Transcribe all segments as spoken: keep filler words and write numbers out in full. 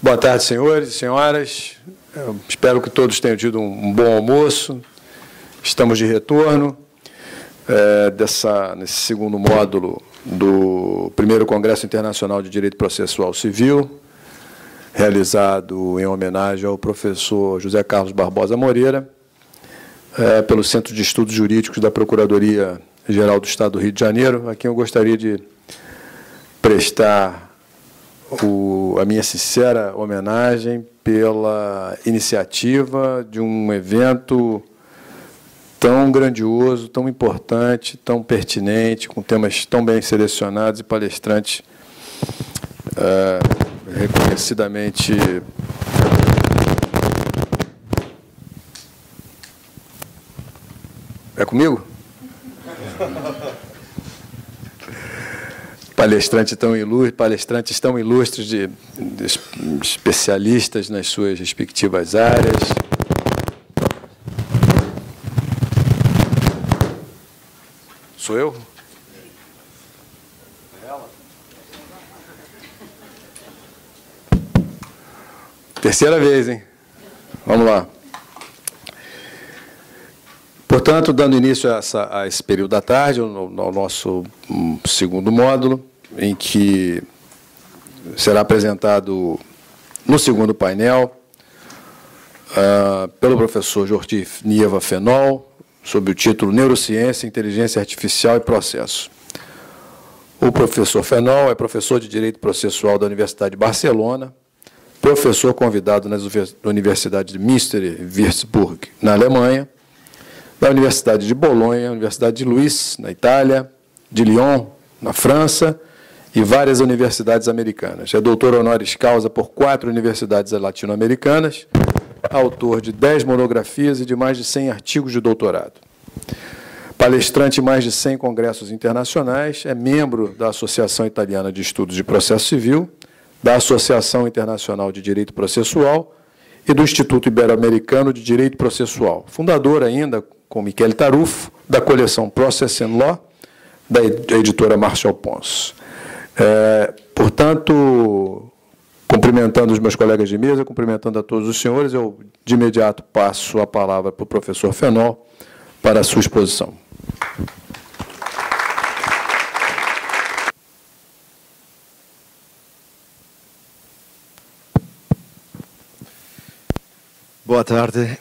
Boa tarde, senhores e senhoras. Eu espero que todos tenham tido um bom almoço. Estamos de retorno é, dessa, nesse segundo módulo do primeiro Congresso Internacional de Direito Processual Civil, realizado em homenagem ao professor José Carlos Barbosa Moreira, é, pelo Centro de Estudos Jurídicos da Procuradoria-Geral do Estado do Rio de Janeiro, a quem eu gostaria de prestar o, a minha sincera homenagem pela iniciativa de um evento tão grandioso, tão importante, tão pertinente, com temas tão bem selecionados e palestrantes é, reconhecidamente é comigo? Palestrantes tão ilustres, palestrantes tão ilustres de, de especialistas nas suas respectivas áreas. Sou eu? Terceira vez, hein? Vamos lá. Portanto, dando início a, essa, a esse período da tarde, ao, ao nosso um, segundo módulo, em que será apresentado no segundo painel uh, pelo professor Jordi Nieva Fenol, sob o título Neurociência, Inteligência Artificial e Processo. O professor Fenol é professor de Direito Processual da Universidade de Barcelona, professor convidado na Universidade de Münster e Würzburg, na Alemanha, da Universidade de Bolonha, Universidade de Luís, na Itália, de Lyon, na França, e várias universidades americanas. É doutor honoris causa por quatro universidades latino-americanas, autor de dez monografias e de mais de cem artigos de doutorado. Palestrante em mais de cem congressos internacionais, é membro da Associação Italiana de Estudos de Processo Civil, da Associação Internacional de Direito Processual e do Instituto Ibero-Americano de Direito Processual. Fundador ainda, com Michele Tarufo, da coleção Process and Law, da editora Marshall Pons. É, portanto, cumprimentando os meus colegas de mesa, cumprimentando a todos os senhores, eu de imediato passo a palavra para o professor Fenol para a sua exposição. Boa tarde.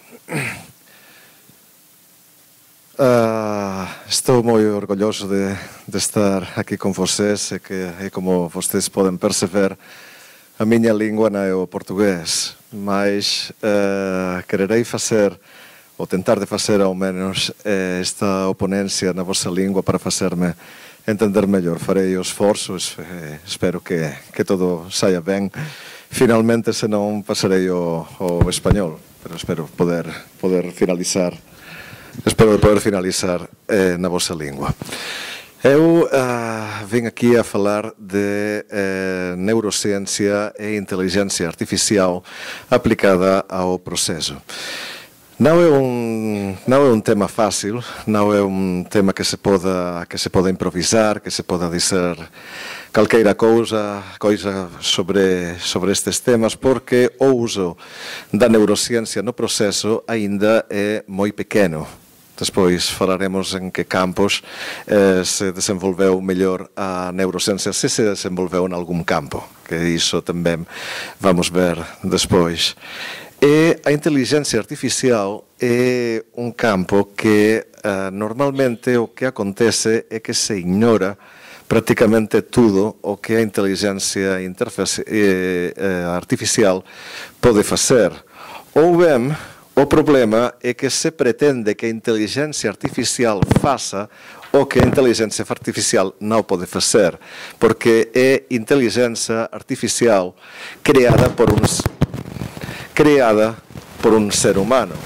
Uh, estou moi orgulloso de, de estar aquí con vocês e que, e como vocês podem perceber, a miña lingua non é o portugués, mas uh, quererei facer, ou tentar de facer ao menos, eh, esta oponencia na vosa lingua para facerme entender mellor. Farei o esforzo, eh, espero que, que todo saia ben. Finalmente, se non, pasarei o, o español, pero espero poder, poder finalizar Espero poder finalizar eh, na vosa lingua. Eu uh, vim aqui a falar de eh, neurociência e inteligência artificial aplicada ao processo. Não é um, não é um tema fácil, não é um tema que se poda, que se poda improvisar, que se poda dizer calqueira cousa, coisa sobre, sobre estes temas, porque o uso da neurociência no proceso ainda é moi pequeno. Despois falaremos en que campos eh, se desenvolveu mellor a neurociência, se se desenvolveu en algún campo, que iso tamén vamos ver despois. E a inteligencia artificial é un campo que eh, normalmente o que acontece é que se ignora prácticamente tudo o que a inteligencia interface, eh, eh, artificial pode facer. Ou ben, o problema é que se pretende que a inteligência artificial faça o que a inteligência artificial não pode fazer, porque é inteligência artificial criada por um, criada por um ser humano.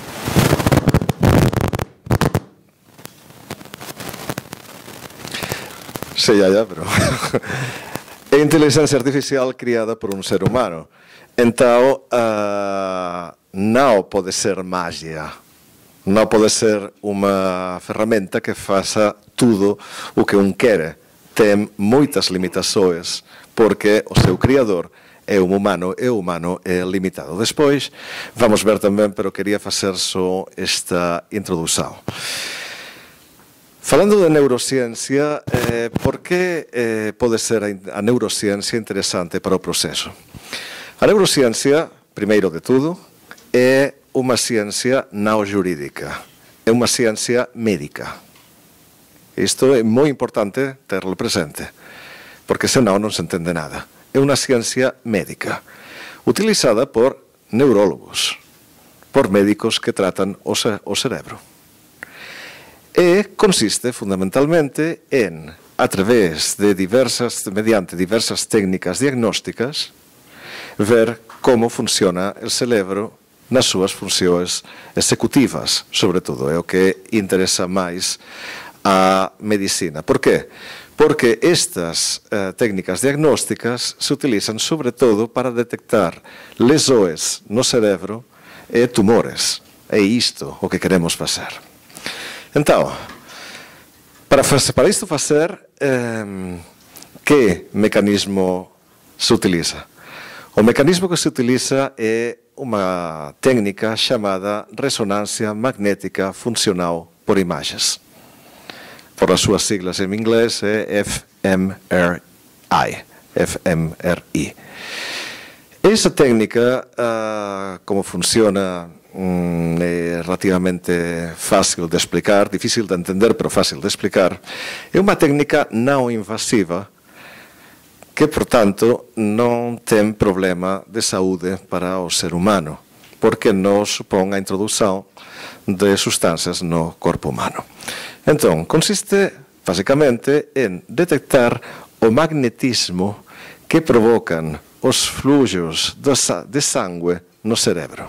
Sí, ya, ya, pero... é inteligência artificial criada por um ser humano. Então, uh, não pode ser magia, não pode ser uma ferramenta que faça tudo o que um quer. Tem muitas limitações, porque o seu criador é o humano e o humano é limitado. Despois, vamos ver tamén, pero quería facer só esta introdução. Falando de neurociencia, eh, por que eh, pode ser a, a neurociencia interesante para o proceso? A neurociencia, primeiro de tudo, é unha ciencia non jurídica, é unha ciencia médica. Isto é moi importante terlo presente, porque senão non se entende nada. É unha ciencia médica, utilizada por neurólogos, por médicos que tratan o, ce o cerebro. E consiste fundamentalmente en, a través de diversas, mediante diversas técnicas diagnósticas, ver como funciona o cerebro nas súas funcións executivas, sobre todo, é o que interesa máis a medicina. Por qué? Porque estas eh, técnicas diagnósticas se utilizan sobre todo para detectar lesões no cerebro e tumores. É isto o que queremos facer. Então, para, para isto facer, eh, que mecanismo se utiliza? O mecanismo que se utiliza é unha técnica chamada resonancia magnética funcional por imagens. Por as súas siglas en inglés é F M R I. F M R I. Esa técnica, uh, como funciona, um, é relativamente fácil de explicar, difícil de entender, pero fácil de explicar. É unha técnica non invasiva que, portanto, non ten problema de saúde para o ser humano, porque non supón a introdução de sustancias no corpo humano. Entón, consiste, basicamente, en detectar o magnetismo que provocan os fluxos de sangue no cerebro.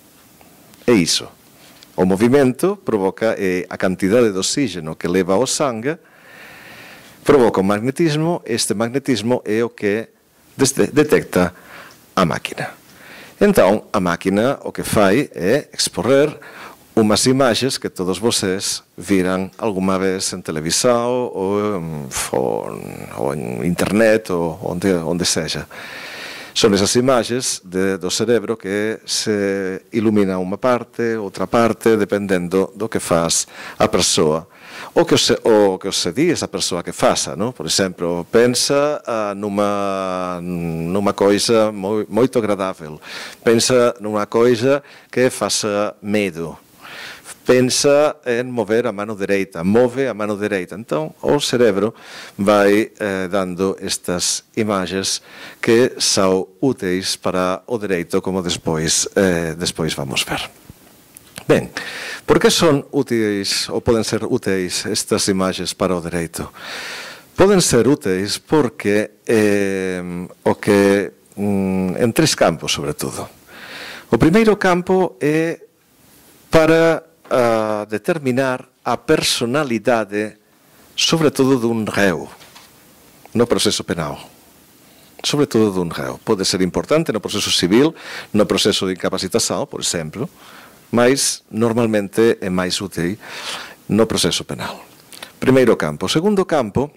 É iso. O movimento provoca eh, a cantidade de oxígeno que leva ao sangue, provoca o magnetismo, este magnetismo é o que detecta a máquina. Entón, a máquina o que fai é exporrer unhas imaxes que todos vocês viran alguma vez en televisão ou en, ou en internet ou onde, onde seja. Son esas imaxes de, do cerebro que se ilumina unha parte, outra parte, dependendo do que faz a persoa. O que se, o que se di esa persoa que faça, no? Por exemplo, pensa uh, numa, numa coisa moi, moito agradável. Pensa nunha coisa que faça medo. Pensa en mover a mano dereita, move a mano dereita. Entón, o cerebro vai eh, dando estas imaxes que são úteis para o dereito, como despois, eh, despois vamos ver. Ben, por que son úteis, ou poden ser úteis, estas imaxes para o dereito? Poden ser úteis porque eh, o que, mm, en tres campos, sobre todo. O primeiro campo é para a determinar a personalidade, sobre todo dun réu, no proceso penal. Sobre todo dun réu. Pode ser importante no proceso civil, no proceso de incapacitação, por exemplo, mas normalmente é máis útil no proceso penal. Primeiro campo. Segundo campo,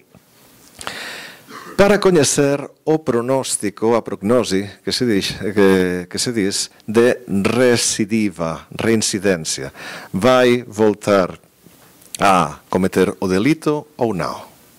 para coñecer o pronóstico, a prognose que se diz, que, que se diz de recidiva, reincidencia. Vai voltar a cometer o delito ou non?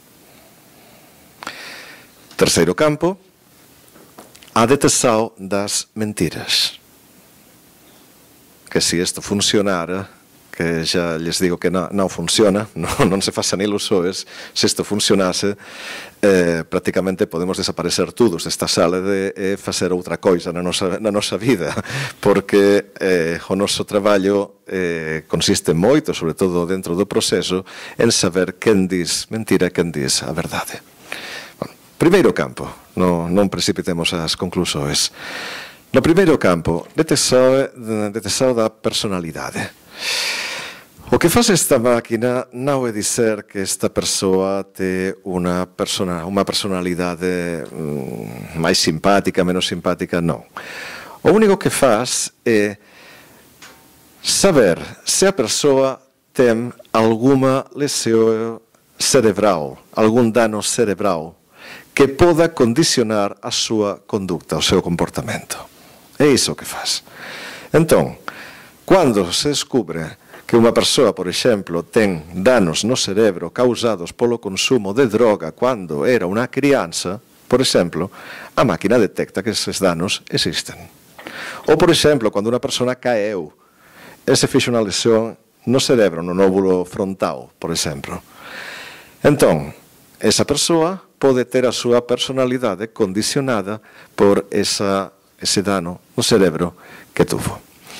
Terceiro campo, a detecção das mentiras. Que se isto funcionara, que já lhes digo que non, non funciona, non, non se façan ilusões, se isto funcionase, eh, prácticamente podemos desaparecer todos desta sala de eh, facer outra coisa na nosa, na nosa vida, porque eh, o noso traballo eh, consiste moito, sobre todo dentro do proceso, en saber quen diz mentira e quen diz a verdade. Bueno, primeiro campo, non, non precipitemos as conclusões. No primeiro campo, detección da personalidade. O que faz esta máquina non é dizer que esta persoa ten unha, persona, unha personalidade mm, máis simpática, menos simpática, non. O único que faz é saber se a persoa ten alguma lesión cerebral, algún dano cerebral que poda condicionar a súa conducta, o seu comportamento. É iso que faz. Entón, cando se descubre que unha persoa, por exemplo, ten danos no cerebro causados polo consumo de droga cando era unha crianza, por exemplo, a máquina detecta que eses danos existen. Ou, por exemplo, cando unha persona caeu e se fixe unha lesión no cerebro, no nóbulo frontal, por exemplo. Entón, esa persoa pode ter a súa personalidade condicionada por esa, ese dano no cerebro que tuvo.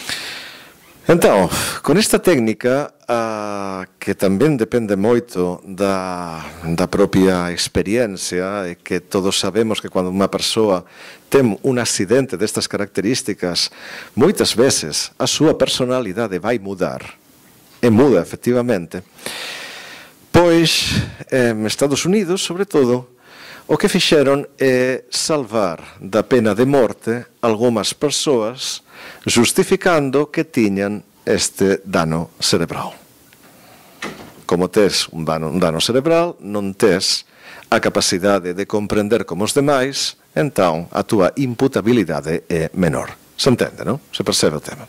Entón, con esta técnica, ah, que tamén depende moito da, da propia experiencia, e que todos sabemos que cando unha persoa ten un accidente destas características, moitas veces a súa personalidade vai mudar, e muda efectivamente, pois, en Estados Unidos, sobre todo, o que fixeron é salvar da pena de morte algunhas persoas justificando que tiñan este dano cerebral. Como tes un dano, un dano cerebral, non tes a capacidade de comprender como os demais, entón a túa imputabilidade é menor. Se entende, non? Se percebe o tema.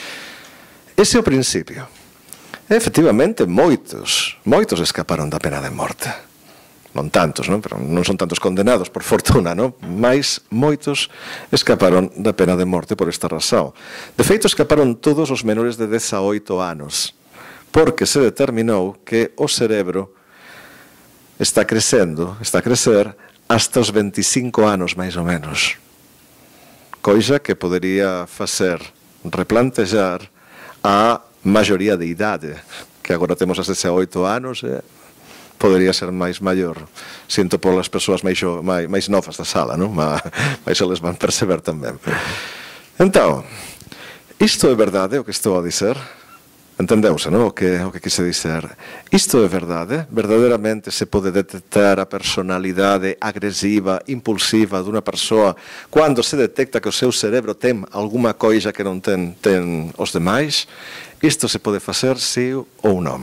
Ese é o principio. E, efectivamente, moitos, moitos escaparon da pena de morte. Non tantos, non? Pero non son tantos condenados, por fortuna, non? Mais moitos escaparon da pena de morte por esta razón. De feito, escaparon todos os menores de dezaoito anos, porque se determinou que o cerebro está crecendo, está a crecer hasta os veinticinco anos, máis ou menos. Coisa que podería facer replantejar a maioría de idade, que agora temos as dezaoito anos, e podería ser máis maior. Sinto polas persoas máis, máis, máis novas da sala, non? Mas, mas eles van perceber tamén. Entón, isto é verdade o que estou a dizer? Entendeuse, non? O que, o que quise dizer. Isto é verdade? Verdadeiramente se pode detectar a personalidade agresiva, impulsiva dunha persoa cando se detecta que o seu cerebro ten alguma coisa que non ten, ten os demais? Isto se pode facer si ou non?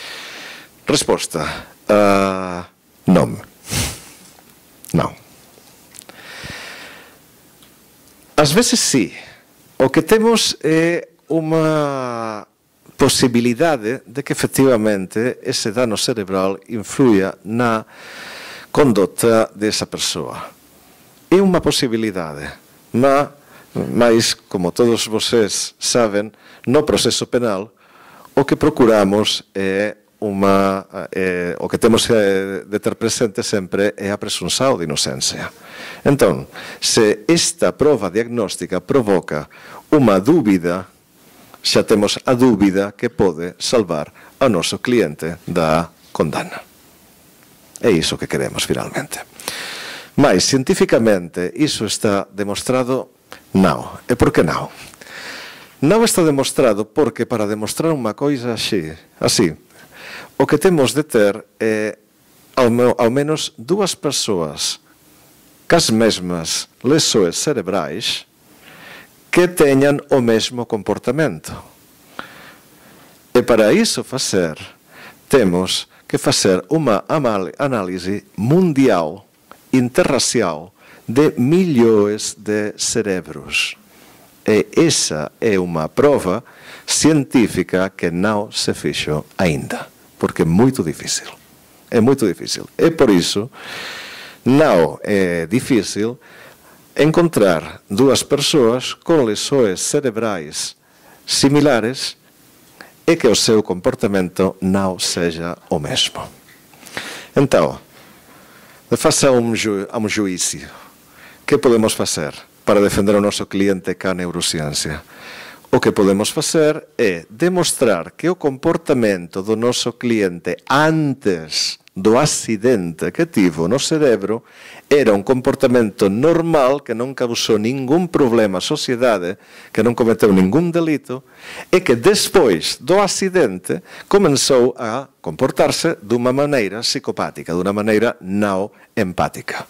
Resposta. Uh, non. Non. Ás veces sí. O que temos é unha posibilidade de que efectivamente ese dano cerebral influya na conduta desa persoa. É unha posibilidade, mas, mas como todos vocês saben, no proceso penal o que procuramos é Uma, eh, o que temos eh, de ter presente sempre é a presunção de inocencia. Entón, se esta prova diagnóstica provoca unha dúbida, xa temos a dúbida que pode salvar ao noso cliente da condena. É iso que queremos finalmente. Mas, cientificamente, iso está demostrado? Non. E por que non? Non está demostrado porque para demostrar unha coisa así, así, o que temos de ter é ao, ao menos dúas persoas cas mesmas lesões cerebrais que teñan o mesmo comportamento. E para iso facer, temos que facer unha análise mundial, interracial, de millóns de cerebros. E esa é unha prova científica que non se fixo aínda. Porque é moito difícil. É moito difícil. E por iso, non é difícil encontrar dúas persoas con lesões cerebrais similares e que o seu comportamento non seja o mesmo. Então, face a un, ju a un juízo, que podemos facer para defender o noso cliente ca neurociencia? O que podemos facer é demostrar que o comportamento do noso cliente antes do accidente que tivo no cerebro era un comportamento normal que non causou ningún problema á sociedade, que non cometeu ningún delito, e que despois do accidente comenzou a comportarse dunha maneira psicopática, dunha maneira non empática.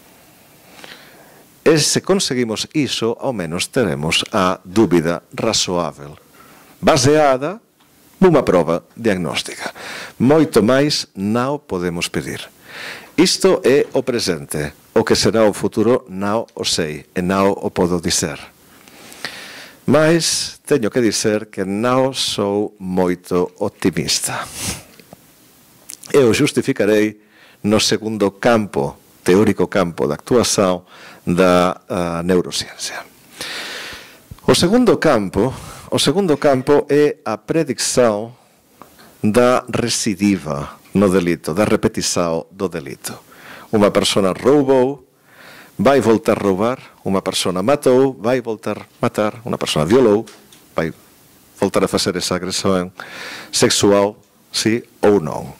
E se conseguimos iso, ao menos teremos a dúbida razoável, baseada nunha prova diagnóstica. Moito máis non podemos pedir. Isto é o presente. O que será o futuro non o sei e non o podo dizer. Mas teño que dizer que non sou moito optimista. Eu justificarei no segundo campo, teórico campo de actuación da uh, neurociencia. O segundo campo, o segundo campo é a predicción da recidiva no delito, da repetição do delito. Uma persona roubou, vai voltar a roubar. Uma persona matou, vai voltar a matar. Uma persona violou, vai voltar a fazer essa agressão sexual, sim ou não.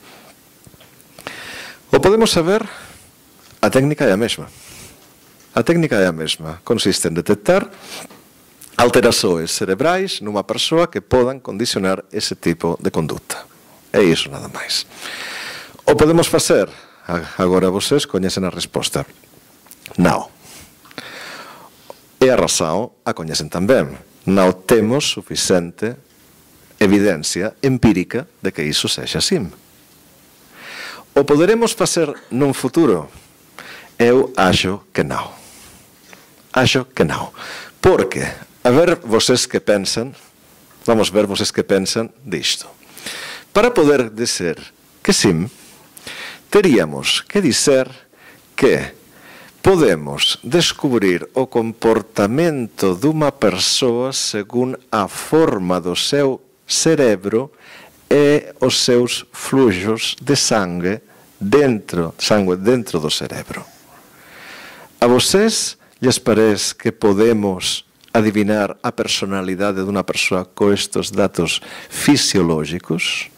O podemos saber, a técnica é a mesma. A técnica é a mesma. Consiste em detectar alterações cerebrais numa pessoa que possam condicionar esse tipo de conduta. É isso, nada mais. O podemos fazer, agora vocês conhecem a resposta. Não. E a razão a conhecem também. Não temos suficiente evidência empírica de que isso seja assim. O poderemos fazer num futuro? Eu acho que não. Acho que não. Porque, a ver vocês que pensam, vamos ver vocês que pensam disto. Para poder dizer que sim, teríamos que dizer que podemos descobrir o comportamento de uma pessoa segundo a forma do seu cerebro e os seus fluxos de sangue dentro, sangue dentro do cerebro. A vocês lhes parece que podemos adivinar a personalidade de uma pessoa com estes dados fisiológicos?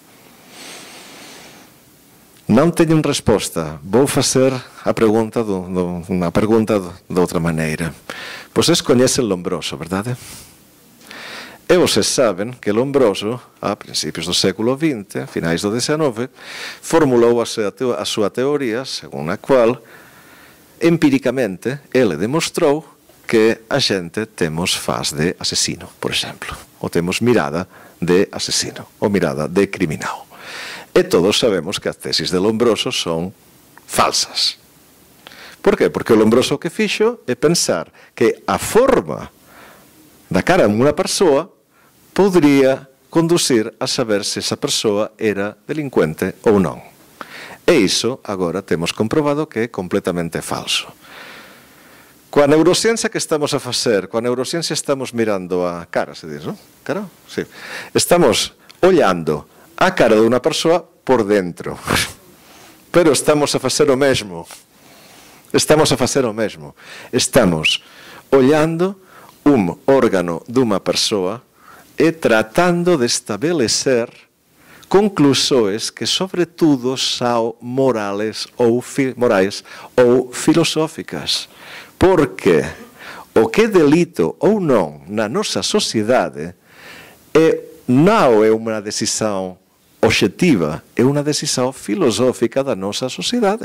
Não tenho resposta. Vou fazer a pergunta, do, do, uma pergunta de outra maneira. Vocês conhecem Lombroso, verdade? E vocês sabem que Lombroso, a princípios do século vinte, finais do dezenove, formulou a sua, a sua teoria, segundo a qual, empiricamente, ele demonstrou que a gente temos faz de assassino, por exemplo, ou temos mirada de assassino, ou mirada de criminal. E todos sabemos que as tesis de Lombroso son falsas. Por qué? Porque o Lombroso que fixo é pensar que a forma da cara de unha persoa podría conducir a saber se esa persoa era delincuente ou non. E iso agora temos comprobado que é completamente falso. Coa neurociencia que estamos a facer, coa neurociencia estamos mirando a cara, se diz, non? Cara? Sí. Estamos ollando a cara de unha persoa por dentro. Pero estamos a facer o mesmo. Estamos a facer o mesmo. Estamos ollando un órgano dunha persoa e tratando de estabelecer conclusões que, sobretudo, são morales ou, morais ou filosóficas. Porque o que é delito ou non na nosa sociedade é, non é unha decisão objetiva, é unha decisão filosófica da nosa sociedade.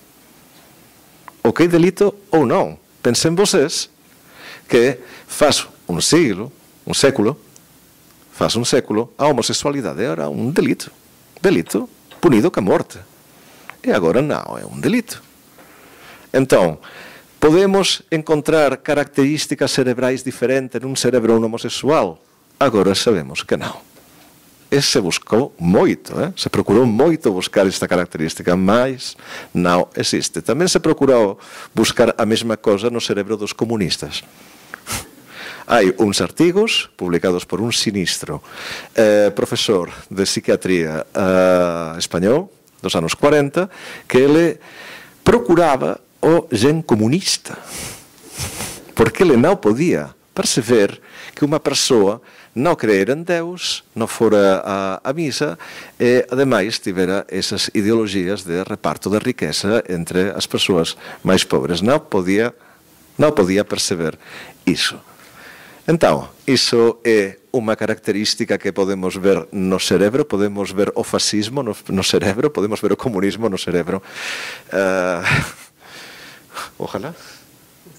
O que é delito ou non? Pensem vocês que faz un siglo, un século, faz un século, a homosexualidade era un delito. Delito punido ca morte. E agora non é un delito. Entón, podemos encontrar características cerebrais diferentes nun cerebro homosexual? Agora sabemos que non. E se buscou moito, eh? se procurou moito buscar esta característica, mas non existe. Tamén se procurou buscar a mesma cosa no cerebro dos comunistas. Hai uns artigos publicados por un sinistro eh, profesor de psiquiatría eh, español dos anos cuarenta, que ele procuraba o gen comunista, porque ele non podía perceber que unha persoa non creer en Deus, non fora a, a misa e, ademais, tivera esas ideoloxías de reparto de riqueza entre as persoas máis pobres. Non podía, non podía perceber iso. Entón, iso é unha característica que podemos ver no cerebro, podemos ver o fascismo no, no cerebro, podemos ver o comunismo no cerebro. Uh, ojalá.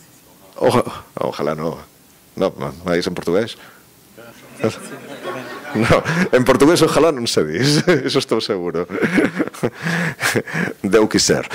O, ojalá no. No, máis en portugués. No, en portugués ojalá non se dis, eso estou seguro. Deu quiser.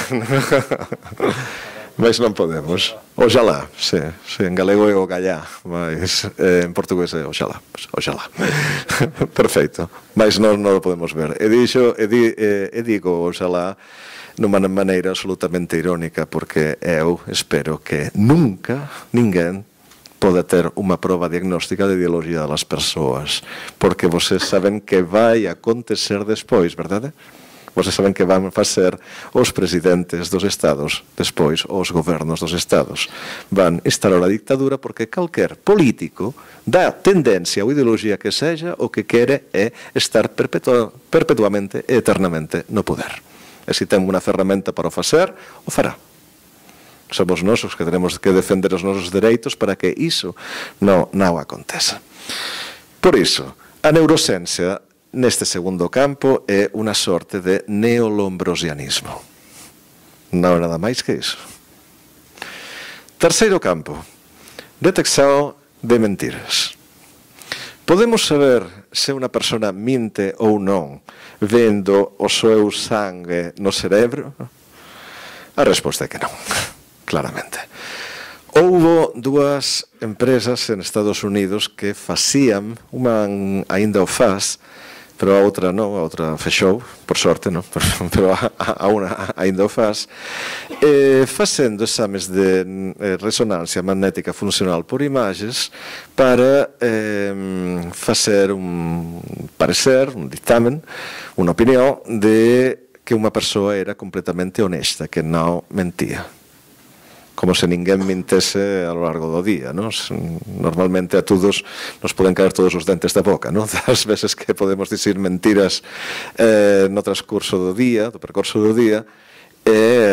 Mas non podemos. Oxalá, sí, sí, en galego é o gallá, mas eh, en portugués é oxalá, oxalá. Perfeito. Mas non, non o podemos ver. E, dixo, e, di, e, e digo oxalá nunha maneira absolutamente irónica, porque eu espero que nunca ninguén pode ter unha proba diagnóstica de ideoloxía das persoas, porque vocês saben que vai acontecer despois, verdade? Vocês saben que van facer os presidentes dos estados, despois os gobernos dos estados. Van instalar a dictadura porque calquer político da tendencia ou ideoloxía que sexa o que quere é estar perpetua, perpetuamente e eternamente no poder. E se ten unha ferramenta para o facer, o fará. Somos nós os que tenemos que defender os nosos dereitos para que iso non, non aconteza. Por iso, a neurociencia neste segundo campo é unha sorte de neolombrosianismo. Non é nada máis que iso. Terceiro campo, detección de mentiras. Podemos saber se unha persona minte ou non vendo o seu sangue no cerebro? A resposta é que non, claramente. Houbo dúas empresas en Estados Unidos que facían, unha aínda o faz, pero a outra non, a outra fechou, por sorte, non? Pero a, a unha aínda o faz, eh, facendo exames de eh, resonancia magnética funcional por images para eh, facer un parecer, un dictamen, unha opinión de que unha persoa era completamente honesta, que non mentía. Como se ninguén mintese a lo largo do día, non? Normalmente a todos nos poden caer todos os dentes da boca, non? Das veces que podemos dicir mentiras eh, no transcurso do día, do percorso do día, e,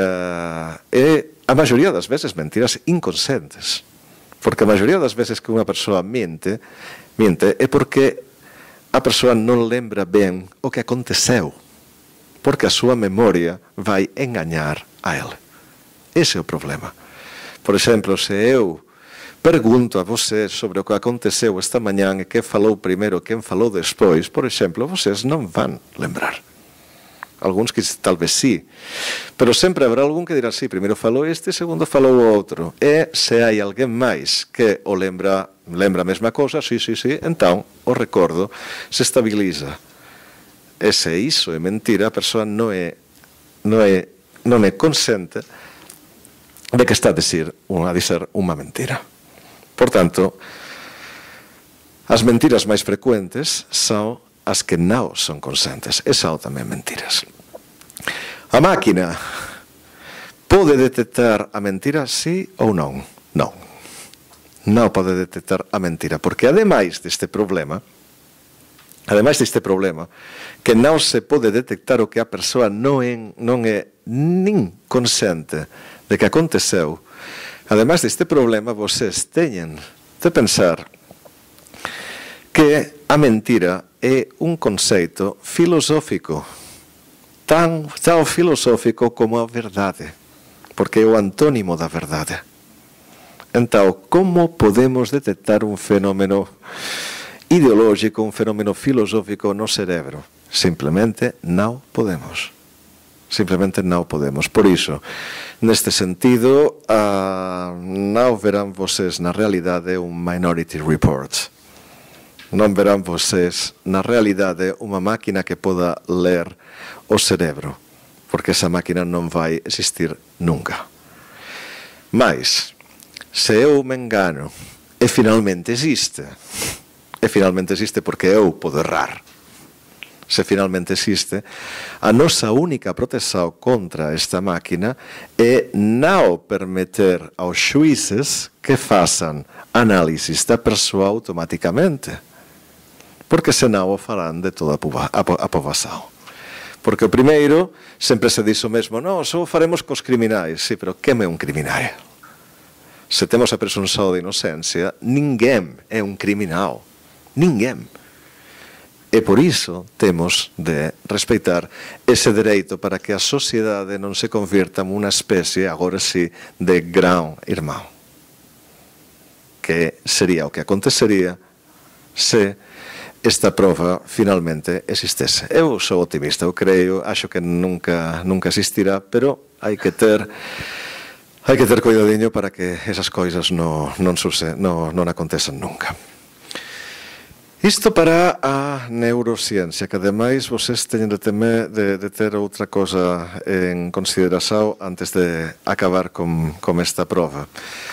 e a maioría das veces mentiras inconscientes. Porque a maioría das veces que unha persoa mente, mente é porque a persoa non lembra ben o que aconteceu, porque a súa memoria vai engañar a ele. Ese é o problema. Por exemplo, se eu pergunto a vocês sobre o que aconteceu esta mañá e quen falou primeiro e quen falou despois, por exemplo, vocês non van lembrar. Alguns que talvez sí, pero sempre habrá algún que dirá, sí, primeiro falou este, segundo falou o outro. E se hai alguén máis que o lembra, lembra a mesma cosa, sí, sí, sí, entón o recordo se estabiliza. E se iso é mentira, a persoa non é, non é, non é consciente de que está a dizer, a dizer unha mentira. Por tanto, as mentiras máis frecuentes son as que non son conscientes. E son tamén mentiras. A máquina pode detectar a mentira, sí ou non? Non. Non pode detectar a mentira, porque ademais deste problema, ademais deste problema, que non se pode detectar o que a persoa non é, non é nin consciente de que aconteceu, ademais deste problema, vocês teñen de pensar que a mentira é un conceito filosófico, tan, tan filosófico como a verdade, porque é o antónimo da verdade. Entón, como podemos detectar un fenómeno ideológico, un fenómeno filosófico no cerebro? Simplemente non podemos. Simplemente non podemos. Por iso, neste sentido, uh, non verán vocês na realidade un Minority Report. Non verán vocês na realidade unha máquina que poda ler o cerebro, porque esa máquina non vai existir nunca. Mais, se eu me engano e finalmente existe, e finalmente existe porque eu podo errar, se finalmente existe, a nosa única proteção contra esta máquina é non permitir aos xuízes que façam análisis da persoa automaticamente, porque senão o farán de toda a poboação. Porque o primeiro sempre se diz o mesmo, non, só faremos cos criminais. Sí, pero quen é un criminal? Se temos a presunção de inocencia, ninguén é un criminal. Ninguén. E por iso temos de respeitar ese dereito para que a sociedade non se convirta en unha especie, agora sí, de gran irmão. Que sería o que acontecería se esta prova finalmente existese. Eu sou optimista, eu creio, acho que nunca, nunca existirá, pero hai que ter hai que ter cuidadinho para que esas coisas non, non, suce, non, non acontezan nunca. Isto para a neurociencia, que ademais vocês teñen de, temer, de, de ter outra cosa en consideración antes de acabar con, con esta prova.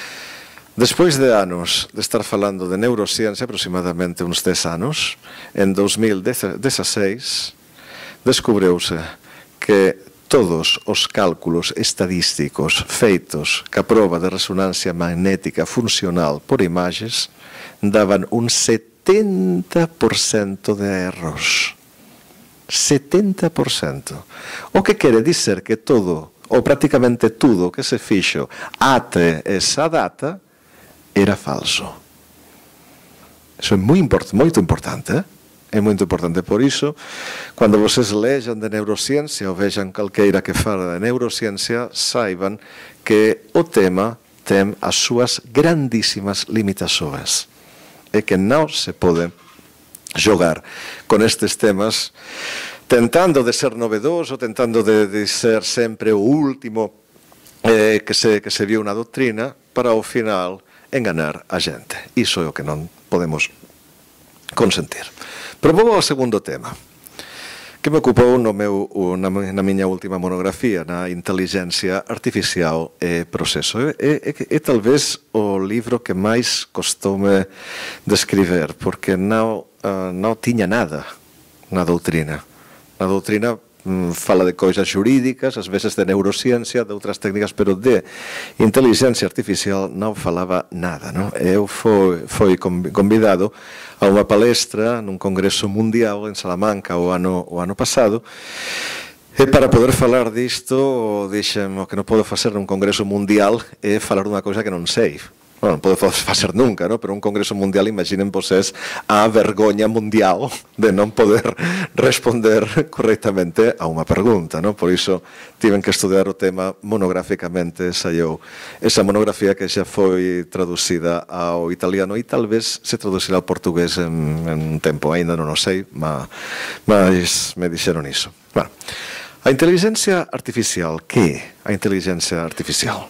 Despois de anos de estar falando de neurociencia, aproximadamente uns dez anos, en dos mil dezasseis descubriuse que todos os cálculos estadísticos feitos ca prova de resonancia magnética funcional por imaxes daban un setenta por cento de erros. setenta por cento. O que quere dizer que todo, ou prácticamente tudo que se fixo até esa data, era falso. Iso é moi import, moito importante, eh? É moito importante. Por iso, cando vocês lexan de neurociencia ou vexan calqueira que fala de neurociencia, saiban que o tema ten as súas grandísimas limitações e que non se pode xogar con estes temas tentando de ser novedoso, tentando de, de ser sempre o último eh, que, se, que se viu na doutrina para ao final enganar a gente. Iso é o que non podemos consentir. Pero vou ao segundo tema, que me ocupou no meu, na, na miña última monografía, na inteligencia artificial e proceso. É, é, é talvez o libro que máis costoume de escribir, porque non, uh, non tiña nada na doutrina. Na doutrina fala de coisas xurídicas, ás veces de neurociencia, de outras técnicas, pero de inteligencia artificial non falaba nada, non? Eu foi, foi convidado a unha palestra nun congreso mundial en Salamanca o ano, o ano pasado, e para poder falar disto, dixen, o que non podo facer nun congreso mundial é falar dunha cousa que non sei. Bueno, non podo facer nunca, ¿no? Pero un congreso mundial, imaginen vocês a vergoña mundial de non poder responder correctamente a unha pregunta, ¿no? Por iso tiven que estudiar o tema monográficamente, saiu esa monografía que xa foi traducida ao italiano e tal vez se traducirá ao portugués en, en un tempo, ainda non o sei, ma, mas me dixeron iso. Bueno, a inteligencia artificial, que é a inteligencia artificial?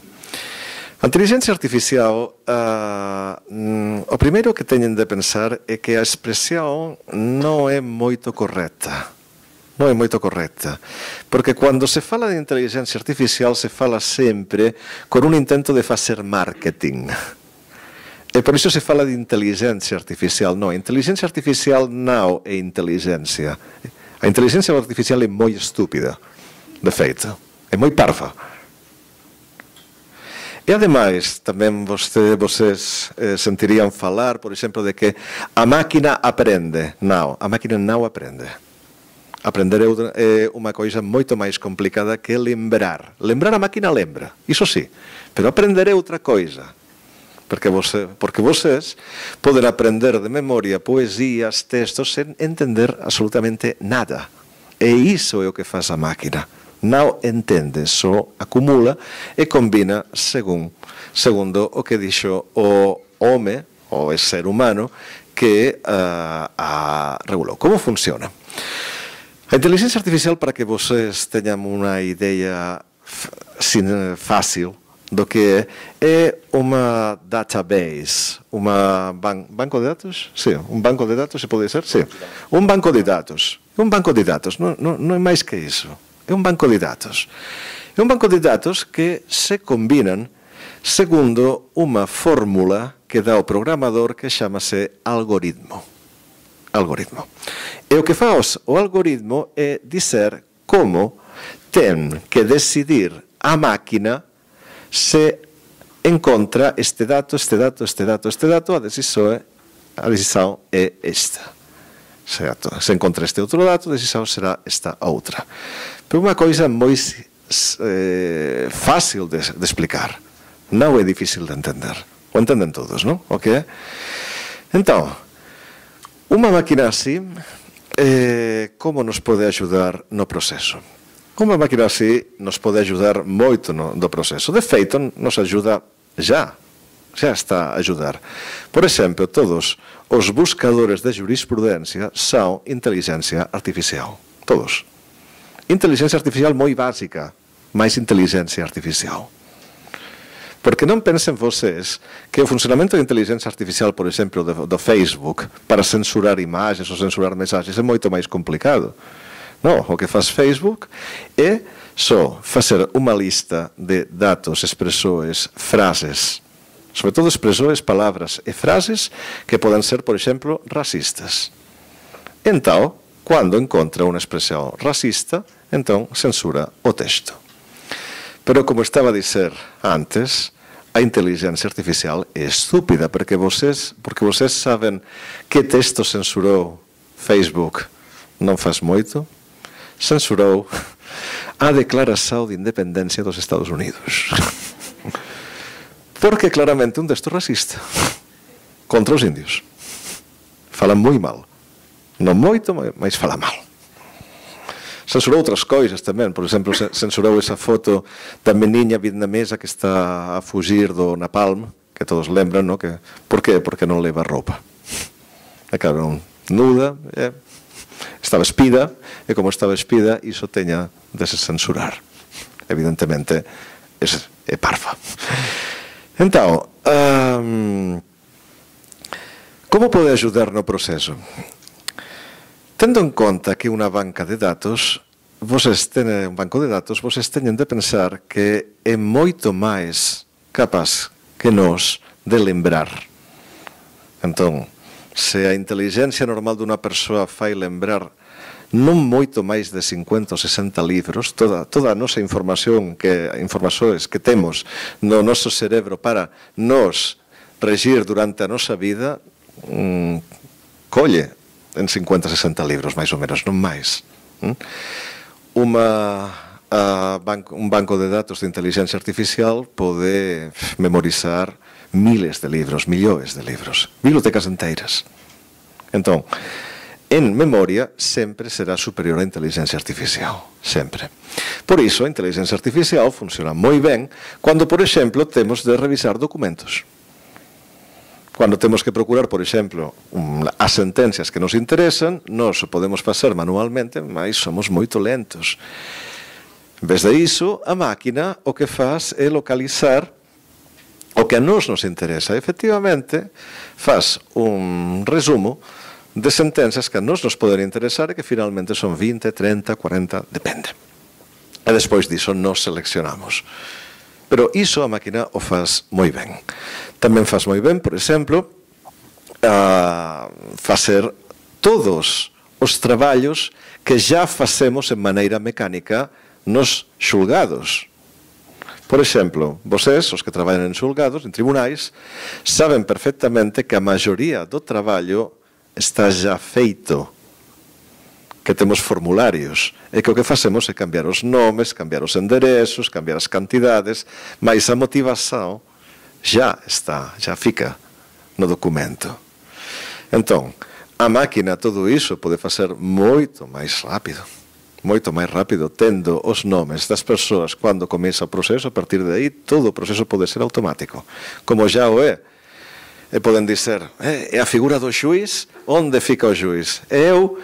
A inteligencia artificial, uh, mm, o primeiro que teñen de pensar é que a expresión non é moito correcta. Non é moito correcta. Porque cando se fala de inteligencia artificial se fala sempre con un intento de facer marketing. E por iso se fala de inteligencia artificial. Non, inteligencia artificial non é inteligencia. A inteligencia artificial é moi estúpida, de feito. É moi parva. E, ademais, tamén vostede, vocês eh, sentirían falar, por exemplo, de que a máquina aprende. Non, a máquina non aprende. Aprender é unha coisa moito máis complicada que lembrar. Lembrar a máquina lembra, iso sí, pero aprender é outra coisa. Porque, você, porque vocês poden aprender de memoria poesías, textos, sen entender absolutamente nada. E iso é o que faz a máquina. Non entende, só acumula e combina según, segundo o que dixo o home, o ser humano, que uh, a regulou. Como funciona? A inteligencia artificial, para que vocês teñan unha idea fácil do que é, é unha database, unha ban banco de datos? Sí, un banco de datos, se pode ser? Sí, un banco de datos. Un banco de datos, non, non, non é máis que iso. É un banco de datos. É un banco de datos que se combinan segundo unha fórmula que dá o programador que chamase algoritmo. Algoritmo. E o que faz o algoritmo é dizer como ten que decidir a máquina se encontra este dato, este dato, este dato, este dato, a decisión é, a decisión é esta. Certo? Se encontra este outro dato, a decisión será esta outra. Pero unha coisa moi eh, fácil de, de explicar. Non é difícil de entender. O entenden todos, non? O que é? Entón, unha máquina así, eh, como nos pode axudar no proceso? Unha máquina así nos pode axudar moito no, no proceso. De feito, nos ajuda já. xa está a ajudar. Por exemplo, todos os buscadores de jurisprudencia son inteligencia artificial. Todos. Inteligencia artificial moi básica, máis inteligencia artificial. Porque non pensen vocês que o funcionamento da inteligencia artificial, por exemplo, do, do Facebook, para censurar imagens ou censurar mensaxes, é moito máis complicado. Non, o que faz Facebook é só facer unha lista de datos, expresores, frases, sobre todo expresores, palabras e frases que poden ser, por exemplo, racistas. Entón, cando encontra unha expresión racista, entón censura o texto. Pero, como estaba a dizer antes, a inteligencia artificial é estúpida, porque vocês, porque vocês saben que texto censurou Facebook non faz moito? Censurou a Declaração de Independência dos Estados Unidos. Porque claramente un texto racista contra os indios. Fala moi mal. Non moito, mas fala mal. Censurou outras coisas tamén. Por exemplo, censurou esa foto da meniña vietnamesa que está a fugir do napalm, que todos lembran, ¿no? Que, por qué? Porque non leva roupa. E claro, nuda, eh, estaba espida, e como estaba espida, iso teña de se censurar. Evidentemente, é, é parva. Entón, um, como pode ajudar no proceso? Tendo en conta que unha banca de datos, vocês teñen un banco de datos, vocês teñen de pensar que é moito máis capaz que nós de lembrar. Entón, se a inteligencia normal dunha persoa fai lembrar non moito máis de cincuenta ou sesenta libros, toda, toda a nosa información que, informações que temos no noso cerebro para nos regir durante a nosa vida, mmm, colle en cincuenta, sesenta libros, máis ou menos, non máis. Uma, a, banco, un banco de datos de inteligencia artificial pode memorizar miles de libros, millóns de libros, bibliotecas enteiras. Entón, en memoria sempre será superior á inteligencia artificial, sempre. Por iso, a inteligencia artificial funciona moi ben cando, por exemplo, temos de revisar documentos. Cando temos que procurar, por exemplo, as sentencias que nos interesan, nós o podemos facer manualmente, mas somos moito lentos. En vez de iso, a máquina o que faz é localizar o que a nós nos interesa. Efectivamente, faz un resumo de sentencias que a nós nos poden interesar e que finalmente son vinte, trinta, cuarenta, depende. E despois diso nos seleccionamos. Pero iso a máquina o faz moi ben. Tamén faz moi ben, por exemplo, a facer todos os traballos que já facemos en maneira mecánica nos xulgados. Por exemplo, vocês, os que traballan en xulgados, en tribunais, saben perfectamente que a maioría do traballo está já feito, que temos formularios, e que o que facemos é cambiar os nomes, cambiar os enderezos, cambiar as cantidades, mas a motivação já está, já fica no documento. Entón, a máquina todo iso pode facer moito máis rápido, moito máis rápido, tendo os nomes das persoas cando comeza o proceso. A partir de aí, todo o proceso pode ser automático, como já o é. E poden dizer, é a figura do xuiz, onde fica o xuiz? Eu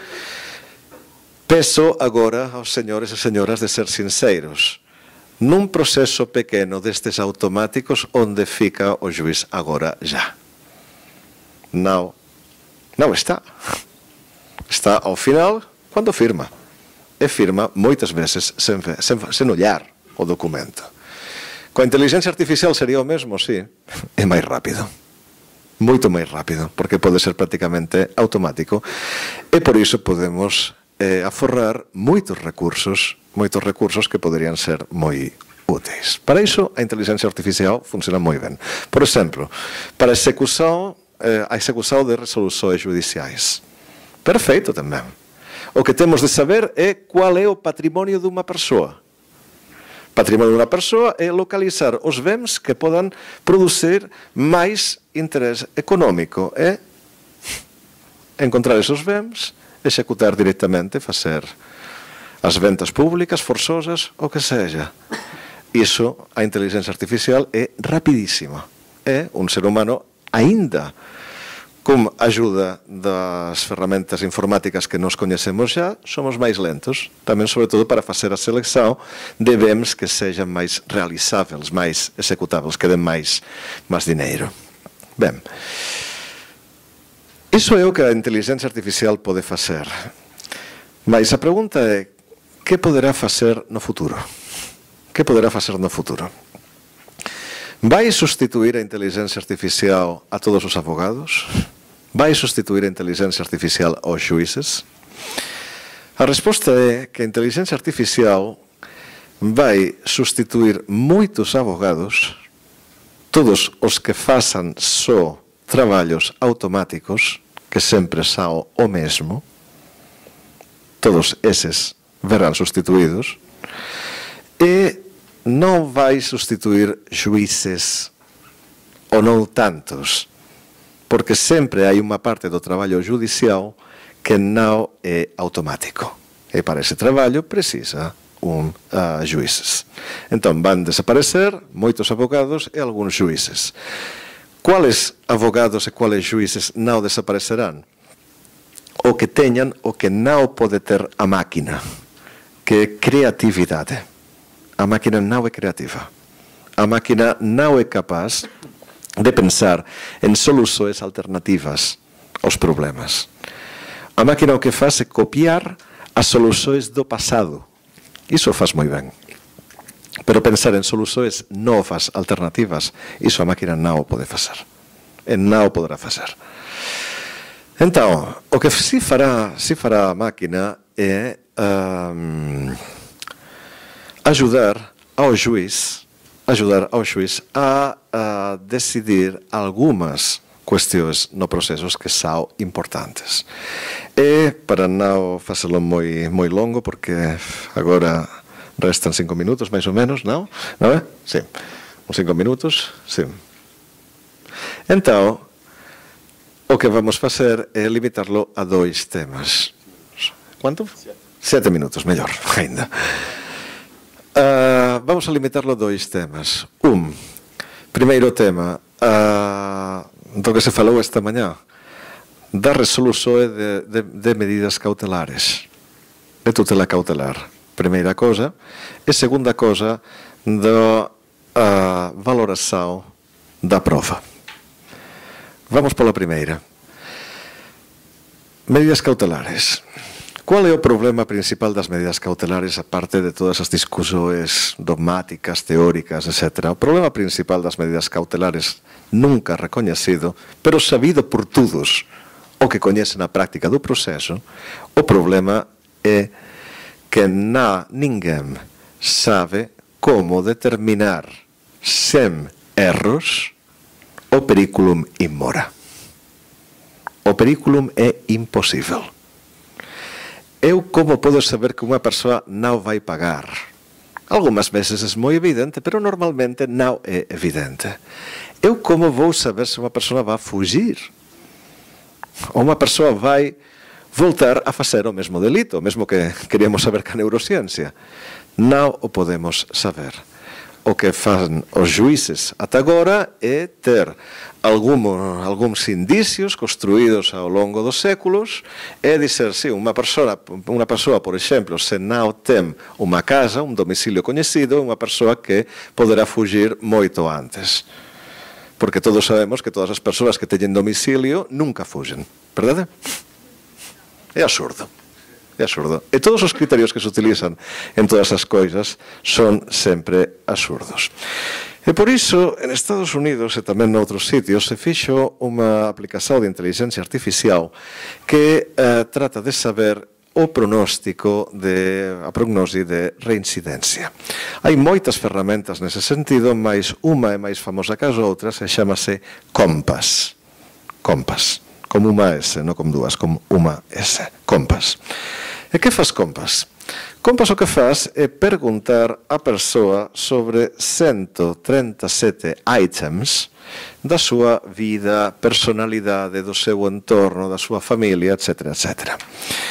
peço agora aos señores e señoras de ser sinceros. Nun proceso pequeno destes automáticos, onde fica o xuiz agora já? Non, non está. Está ao final, cando firma. E firma moitas veces sen, sen, sen ollar o documento. Coa inteligencia artificial sería o mesmo, sí. É máis rápido. Moito máis rápido, porque pode ser prácticamente automático. E por iso podemos Eh, aforrar moitos recursos, moitos recursos que poderían ser moi úteis. Para iso, a inteligencia artificial funciona moi ben. Por exemplo, para a execución, eh, a execución de resoluções judiciais. Perfeito tamén. O que temos de saber é qual é o patrimonio dunha persoa. Patrimonio dunha persoa é localizar os bens que podan producir máis interés económico. É encontrar esos bens, executar directamente, facer as ventas públicas, forzosas, o que seja. Iso, a inteligencia artificial é rapidísima. é un ser humano aínda con ajuda das ferramentas informáticas que nos coñecemos xa, somos máis lentos, tamén sobre todo para facer a selección de bens que sexan máis realizáveis, máis executáveis, que den máis, máis dineiro. Ben, iso é o que a inteligencia artificial pode facer. Mas a pregunta é, que poderá facer no futuro? Que poderá facer no futuro? Vai sustituir a inteligencia artificial a todos os abogados? Vai sustituir a inteligencia artificial aos xuíces? A resposta é que a inteligencia artificial vai sustituir moitos abogados, todos os que façan só traballos automáticos, que sempre son o mesmo, todos eses verán sustituídos, e non vai sustituir xuíces ou non tantos, porque sempre hai unha parte do traballo judicial que non é automático. E para ese traballo precisa un uh, xuíces. Entón, van desaparecer moitos abogados e algúns xuíces. Quales abogados e quales xuíces non desaparecerán? O que teñan o que non pode ter a máquina, que é creatividade. A máquina non é creativa. A máquina non é capaz de pensar en soluções alternativas aos problemas. A máquina o que faz é copiar as soluções do pasado. Iso faz moi ben. Pero pensar en soluções novas, alternativas, iso a máquina non o pode facer. E non o poderá facer. Entón, o que si fará, si fará a máquina é um, ajudar ao xuiz ajudar ao xuiz a, a decidir algunhas cuestións no procesos que são importantes. E, para non facelo moi, moi longo, porque agora restan cinco minutos, máis ou menos, non? Non é? Sí. Uns cinco minutos, sí. Entón, o que vamos facer é limitarlo a dois temas. Quanto? Sete minutos, mellor, ainda. Uh, vamos a limitarlo a dois temas. Un, primeiro tema, uh, do que se falou esta mañá, da resolución de, de, de medidas cautelares, de tutela cautelar. Primeira cosa. E segunda cosa, da uh, valoração da prova. Vamos pola primeira. Medidas cautelares. Qual é o problema principal das medidas cautelares, aparte de todas as discusións dogmáticas, teóricas, etcétera? O problema principal das medidas cautelares, nunca recoñecido, pero sabido por todos o que coñecen a práctica do proceso, o problema é que na ninguén sabe como determinar sen erros o periculum in mora. O periculum é imposible. Eu como podo saber que unha persoa non vai pagar? Algúmas veces é moi evidente, pero normalmente non é evidente. Eu como vou saber se unha persoa vai fugir? Ou unha persoa vai voltar a facer o mesmo delito, o mesmo que queríamos saber ca neurociencia? Non o podemos saber. O que fan os xuíces ata agora é ter algunos, alguns indicios construídos ao longo dos séculos e dizer, si, unha persoa, unha persoa, por exemplo, se non ten unha casa, un domicilio coñecido, unha persoa que poderá fugir moito antes. Porque todos sabemos que todas as persoas que teñen domicilio nunca fugen, verdade? É absurdo. É absurdo. E todos os criterios que se utilizan en todas as coisas son sempre absurdos. E por iso, en Estados Unidos e tamén noutros sitios, se fixo unha aplicación de inteligencia artificial que eh, trata de saber o pronóstico de, a prognosi de reincidencia. Hai moitas ferramentas nese sentido, mas unha é máis famosa que as outras e chamase Compass. Compass. Como unha S, non como dúas, como unha S. Compass. E que faz Compass? Compass o que faz é perguntar a persoa sobre ciento treinta e sete items da súa vida, personalidade, do seu entorno, da súa familia, etcétera, etcétera.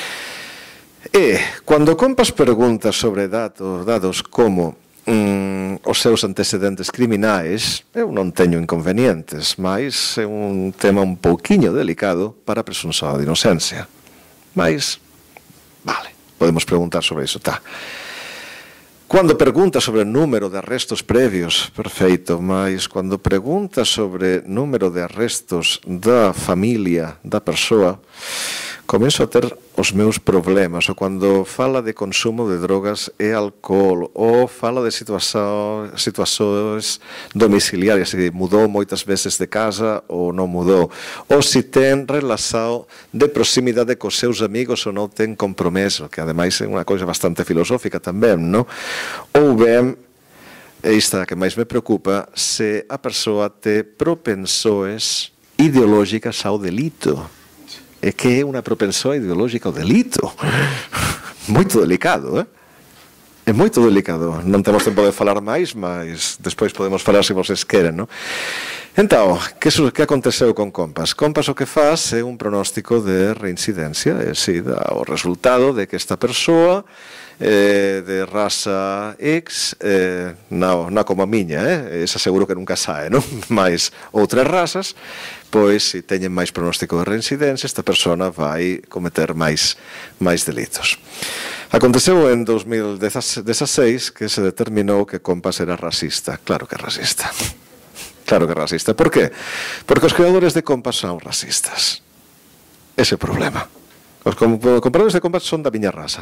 E, cando Compass pregunta sobre datos, dados como mm, ten os seus antecedentes criminais, eu non teño inconvenientes, mas é un tema un pouquiño delicado para a presunción de inocencia. Mas, vale, podemos preguntar sobre iso, tá. Cando pregunta sobre o número de arrestos previos, perfeito, mas cando pregunta sobre número de arrestos da familia, da persoa, começo a ter os meus problemas, ou cando fala de consumo de drogas e alcohol, ou fala de situação, situações domiciliárias, se mudou moitas vezes de casa ou non mudou, ou se ten relação de proximidade cos seus amigos ou non ten compromiso, que ademais é unha coisa bastante filosófica tamén, non? Ou ben, e esta que máis me preocupa, se a persoa te propensões ideológicas ao delito. É que é unha propensão ideológica ao delito. Moito delicado, eh? É moito delicado. Non temos tempo de falar máis, mas despois podemos falar se vocês queren, non? Entón, que, que aconteceu con Compass? Compass o que faz é un pronóstico de reincidencia, é si, dá o resultado de que esta persoa eh, de raza X, eh, non, non como a miña, eh? Esa seguro que nunca sae, non? Mas outras razas, pois, se teñen máis pronóstico de reincidencia, esta persona vai cometer máis, máis delitos. Aconteceu en dos mil dezaseis que se determinou que Compass era racista. Claro que é racista. Claro que é racista. Por qué? Porque os creadores de Compass son racistas. Ese é o problema. Os compradores de Compass son da miña raza.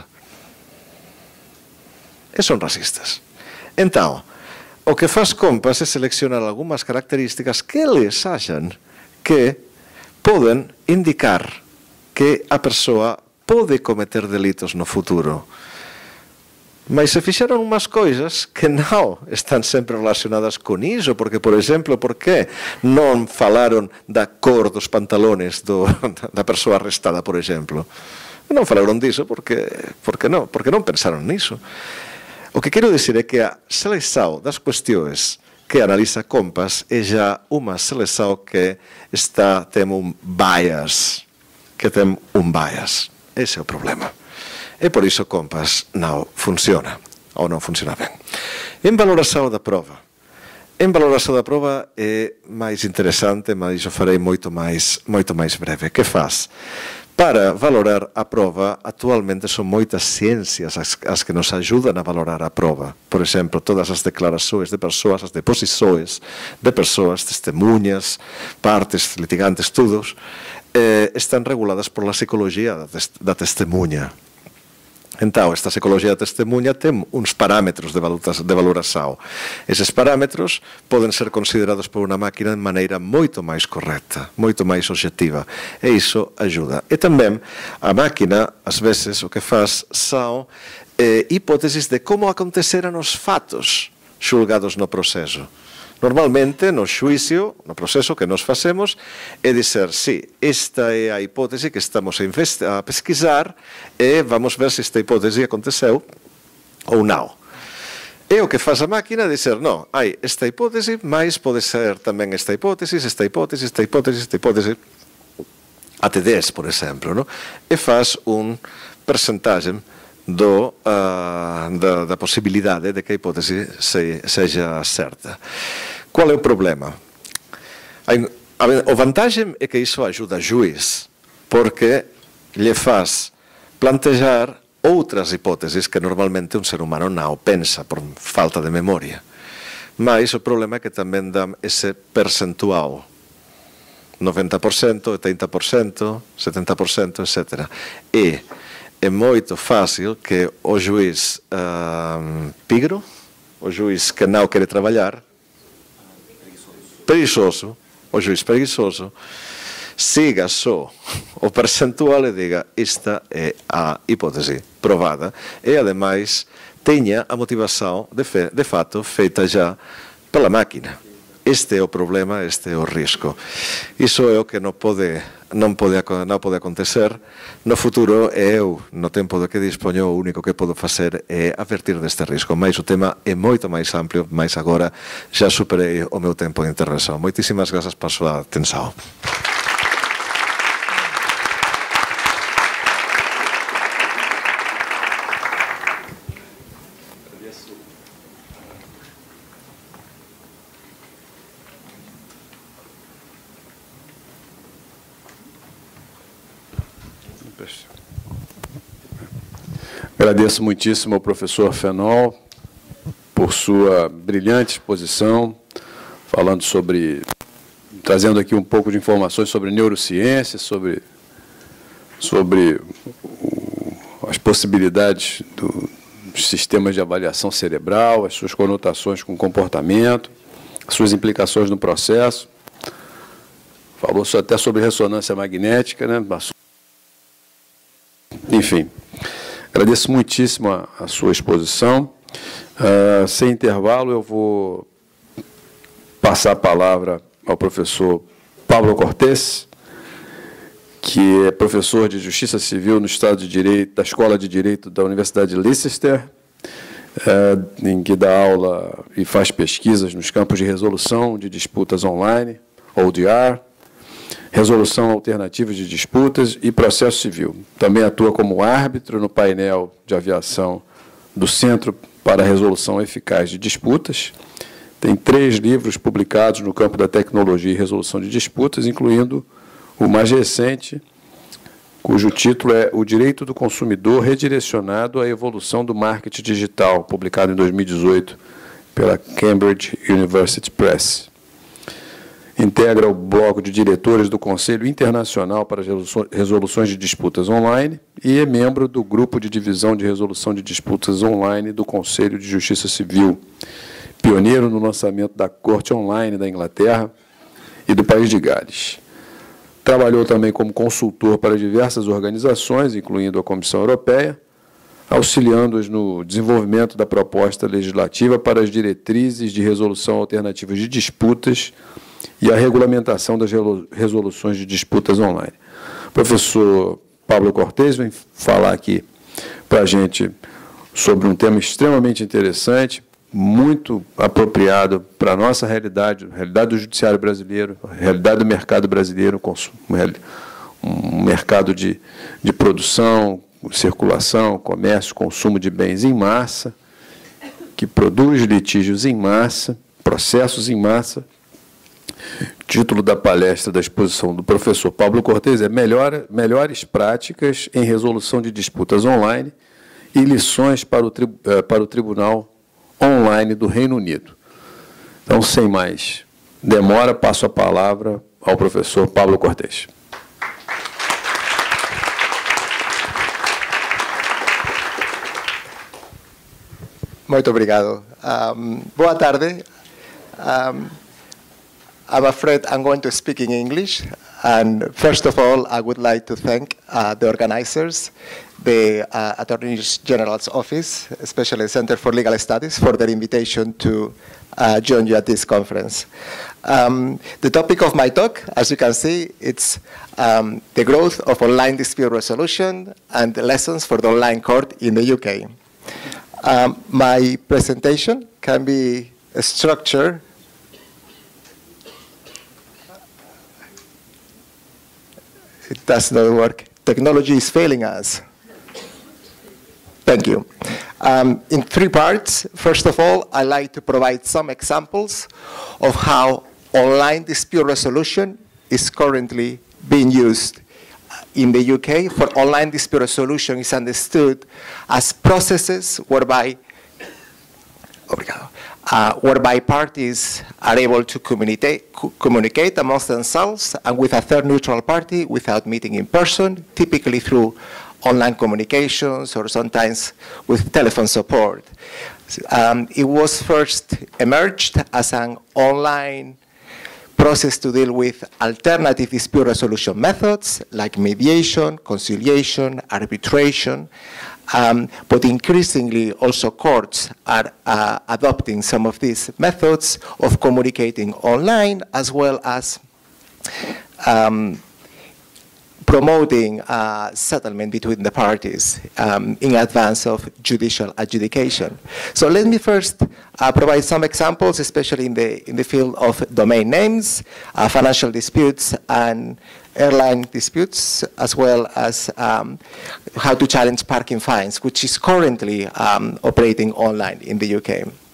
E son racistas. Entón, o que faz Compass é seleccionar algunhas características que les haxan que poden indicar que a persoa pode cometer delitos no futuro. Mas se fixeron unhas coisas que non están sempre relacionadas con iso, porque, por exemplo, por que non falaron da cor dos pantalones do, da persoa arrestada, por exemplo? Non falaron diso porque, porque non, porque non pensaron niso. O que quero dicir é que a seleção das cuestións que analiza Compass é já unha seleção que está, tem un bias, que tem un bias. Ese é o problema. E por iso Compass non funciona, ou non funciona ben. En valoração da prova. En valoração da prova é máis interesante, mas eu farei moito máis, moito máis breve. Que faz? Para valorar a prova, actualmente son moitas ciencias as, as que nos ajudan a valorar a prova. Por exemplo, todas as declarações de persoas, as deposições de persoas, testemunhas, partes, litigantes, todos, eh, están reguladas por la psicologia da, da testemunha. Entón, esta psicologia da testemunha ten uns parámetros de valoração. Eses parámetros poden ser considerados por unha máquina de maneira moito máis correcta, moito máis objetiva. E iso ajuda. E tamén, a máquina, ás veces, o que faz são eh, hipótesis de como aconteceran os fatos xulgados no proceso. Normalmente, no xuicio, no proceso que nos facemos, é dizer, sí, esta é a hipótese que estamos a pesquisar e vamos ver se esta hipótese aconteceu ou non. E o que faz a máquina é dizer, non, hai esta hipótese, mas pode ser tamén esta hipótese, esta hipótese, esta hipótese, esta hipótese, até dez, por exemplo, non? E faz un percentaxe do, uh, da, da posibilidade de que a hipótese se, seja certa. Qual é o problema? A, a vantagem é que iso ajuda a juiz, porque lhe faz plantejar outras hipóteses que normalmente un ser humano non pensa por falta de memoria. Mas o problema é que tamén dá ese percentual, noventa por cento, oitenta por cento, setenta por cento, etcétera. E é moito fácil que o juiz uh, pigro, o juiz que non quere trabalhar, preguiçoso, o juiz preguiçoso, siga só o percentual e diga esta é a hipótese provada e, ademais, teña a motivação de, fe, de fato feita já pela máquina. Este é o problema, este é o risco. Iso é o que non pode, non pode, non pode acontecer no futuro e eu, no tempo do que dispoño, o único que podo facer é advertir deste risco. Mais o tema é moito máis amplio, mas agora xa superei o meu tempo de intervención. Moitísimas grazas por a súa atención. Agradeço muitíssimo ao professor Fenol por sua brilhante exposição, falando sobre, trazendo aqui um pouco de informações sobre neurociência, sobre, sobre o, as possibilidades do, dos sistemas de avaliação cerebral, as suas conotações com comportamento, as suas implicações no processo. Falou até sobre ressonância magnética, né? Enfim, agradeço muitíssimo a, a sua exposição. Uh, sem intervalo, eu vou passar a palavra ao professor Pablo Cortés, que é professor de Justiça Civil no Estado de Direito, da Escola de Direito da Universidade de Leicester, uh, em que dá aula e faz pesquisas nos campos de resolução de disputas online, O D R, resolução alternativa de disputas e processo civil. Também atua como árbitro no painel de aviação do Centro para a Resolução Eficaz de Disputas. Tem três livros publicados no campo da tecnologia e resolução de disputas, incluindo o mais recente, cujo título é O Direito do Consumidor Redirecionado à Evolução do Marketing Digital, publicado em dois mil e dezoito pela Cambridge University Press. Integra o bloco de diretores do Conselho Internacional para as Resoluções de Disputas Online e é membro do Grupo de Divisão de Resolução de Disputas Online do Conselho de Justiça Civil, pioneiro no lançamento da Corte Online da Inglaterra e do País de Gales. Trabalhou também como consultor para diversas organizações, incluindo a Comissão Europeia, auxiliando-as no desenvolvimento da proposta legislativa para as diretrizes de resolução alternativas de disputas e a regulamentação das resoluções de disputas online. O professor Pablo Cortés vem falar aqui para a gente sobre um tema extremamente interessante, muito apropriado para a nossa realidade, a realidade do judiciário brasileiro, a realidade do mercado brasileiro, um mercado de, de produção, circulação, comércio, consumo de bens em massa, que produz litígios em massa, processos em massa. Título da palestra da exposição do professor Pablo Cortés é Melhor, Melhores Práticas em Resolução de Disputas Online e Lições para o, tri, para o Tribunal Online do Reino Unido. Então, sem mais demora, passo a palavra ao professor Pablo Cortés. Muito obrigado. Um, boa tarde. Um, I'm afraid I'm going to speak in English. And first of all, I would like to thank uh, the organizers, the uh, Attorney General's Office, especially the Center for Legal Studies, for their invitation to uh, join you at this conference. Um, the topic of my talk, as you can see, it's um, the growth of online dispute resolution and the lessons for the online court in the U K. Um, my presentation can be structured It does not work. Technology is failing us. Thank you. Um, in three parts. First of all, I'd like to provide some examples of how online dispute resolution is currently being used in the U K. For online dispute resolution is understood as processes whereby Obrigado. Uh, whereby parties are able to communicate, co communicate amongst themselves and with a third neutral party without meeting in person, typically through online communications or sometimes with telephone support. Um, it was first emerged as an online process to deal with alternative dispute resolution methods like mediation, conciliation, arbitration. Um, but increasingly, also courts are uh, adopting some of these methods of communicating online, as well as um, promoting uh, settlement between the parties um, in advance of judicial adjudication. So let me first uh, provide some examples, especially in the in the field of domain names, uh, financial disputes, and airline disputes, as well as um, how to challenge parking fines, which is currently um, operating online in the U K.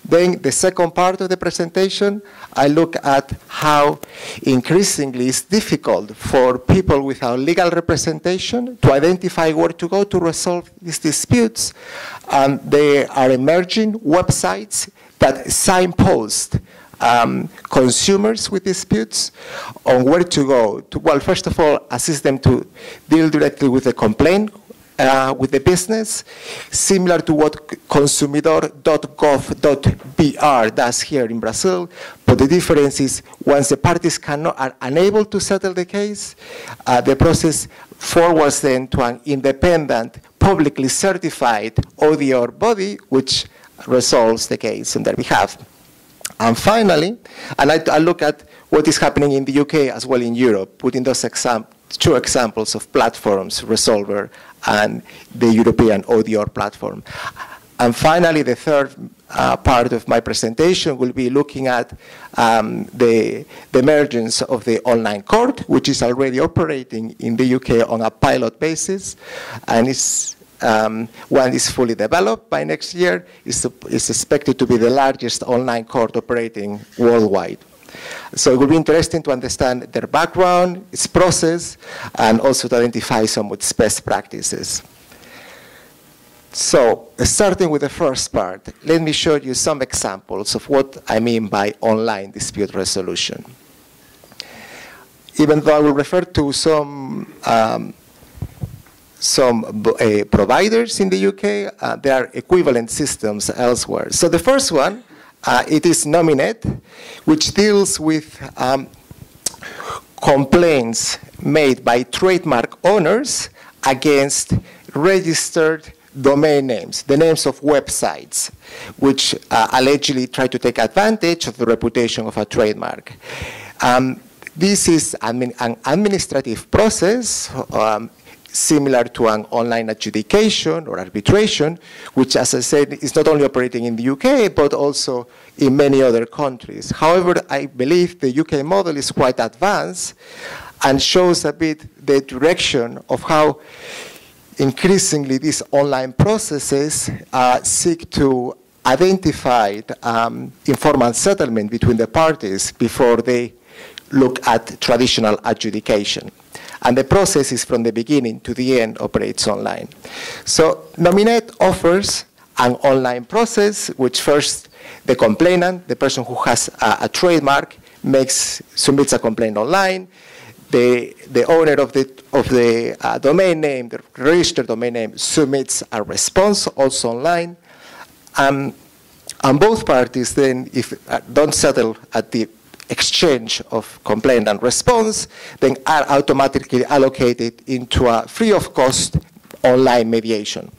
Then the second part of the presentation, I look at how increasingly it's difficult for people without legal representation to identify where to go to resolve these disputes. And there are emerging websites that signpost um, consumers with disputes on where to go. To, well, first of all, assist them to deal directly with the complaint, Uh, with the business, similar to what consumidor dot gov dot b r does here in Brazil. But the difference is once the parties cannot, are unable to settle the case, uh, the process forwards then to an independent, publicly certified auditor body, which resolves the case on their behalf. And finally, and I, I look at what is happening in the U K as well in Europe, putting those exam two examples of platforms, Resolver and the European O D R platform. And finally, the third uh, part of my presentation will be looking at um, the, the emergence of the online court, which is already operating in the U K on a pilot basis, and is Um, when it's fully developed by next year, is is expected to be the largest online court operating worldwide. So it will be interesting to understand their background, its process, and also to identify some of its best practices. So starting with the first part, let me show you some examples of what I mean by online dispute resolution. Even though I will refer to some um, some uh, providers in the U K, uh, there are equivalent systems elsewhere. So the first one, uh, it is Nominet, which deals with um, complaints made by trademark owners against registered domain names, the names of websites, which uh, allegedly try to take advantage of the reputation of a trademark. Um, this is admin an administrative process, um, similar to an online adjudication or arbitration, which, as I said, is not only operating in the U K, but also in many other countries. However, I believe the U K model is quite advanced and shows a bit the direction of how increasingly these online processes uh, seek to identify um, informal settlement between the parties before they look at traditional adjudication. And the process is from the beginning to the end operates online. So Nominet offers an online process which first the complainant, the person who has a, a trademark, makes submits a complaint online. The, the owner of the, of the uh, domain name, the registered domain name, submits a response also online. Um, and both parties then, if uh, don't settle at the exchange of complaint and response, then are automatically allocated into a free of cost online mediation.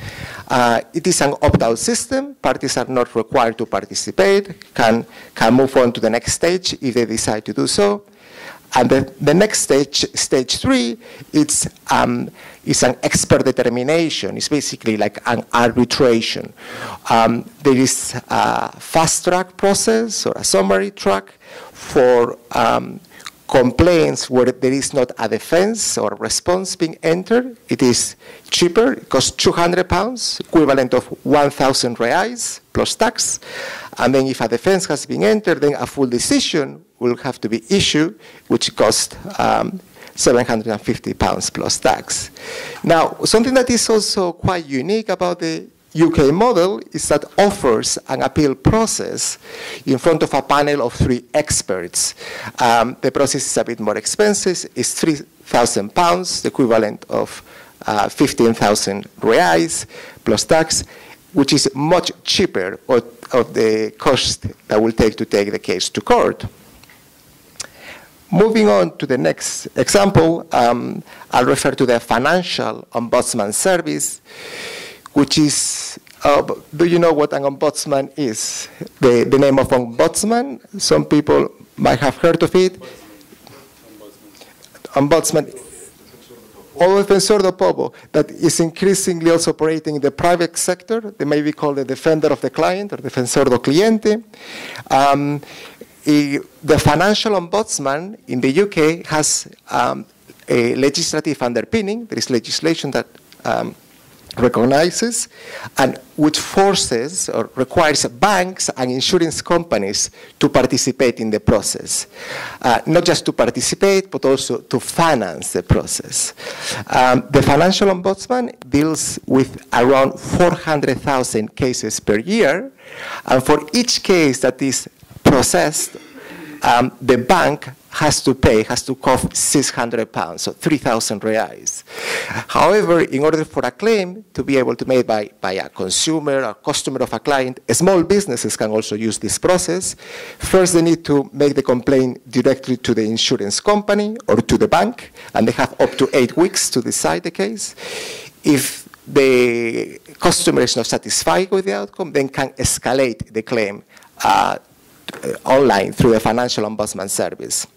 Uh, it is an opt-out system. Parties are not required to participate, can, can move on to the next stage if they decide to do so. And the, the next stage, stage three, it's, um, it's an expert determination. It's basically like an arbitration. Um, there is a fast-track process or a summary track for um, complaints where there is not a defense or response being entered. It is cheaper. It costs two hundred pounds, equivalent of one thousand reais plus tax. And then if a defense has been entered, then a full decision will have to be issued, which costs um, seven hundred fifty pounds plus tax. Now, something that is also quite unique about the U K model is that offers an appeal process in front of a panel of three experts. Um, the process is a bit more expensive. It's three thousand pounds, the equivalent of uh, fifteen thousand reais plus tax, which is much cheaper of, of the cost that will take to take the case to court. Moving on to the next example, um, I'll refer to the Financial Ombudsman Service, which is, uh, do you know what an ombudsman is? The, the name of ombudsman, some people might have heard of it. Ombudsman, o defensor do povo, that is increasingly also operating in the private sector. They may be called the defender of the client or defensor do cliente. Um, the Financial Ombudsman in the U K has um, a legislative underpinning. There is legislation that um, recognizes, and which forces or requires banks and insurance companies to participate in the process. Uh, not just to participate, but also to finance the process. Um, the Financial Ombudsman deals with around four hundred thousand cases per year, and for each case that is processed, um, the bank has to pay, has to cost six hundred pounds, so three thousand reais. However, in order for a claim to be able to be made by, by a consumer, a customer of a client, small businesses can also use this process. First, they need to make the complaint directly to the insurance company or to the bank, and they have up to eight weeks to decide the case. If the customer is not satisfied with the outcome, then can escalate the claim uh, online through the Financial Ombudsman service.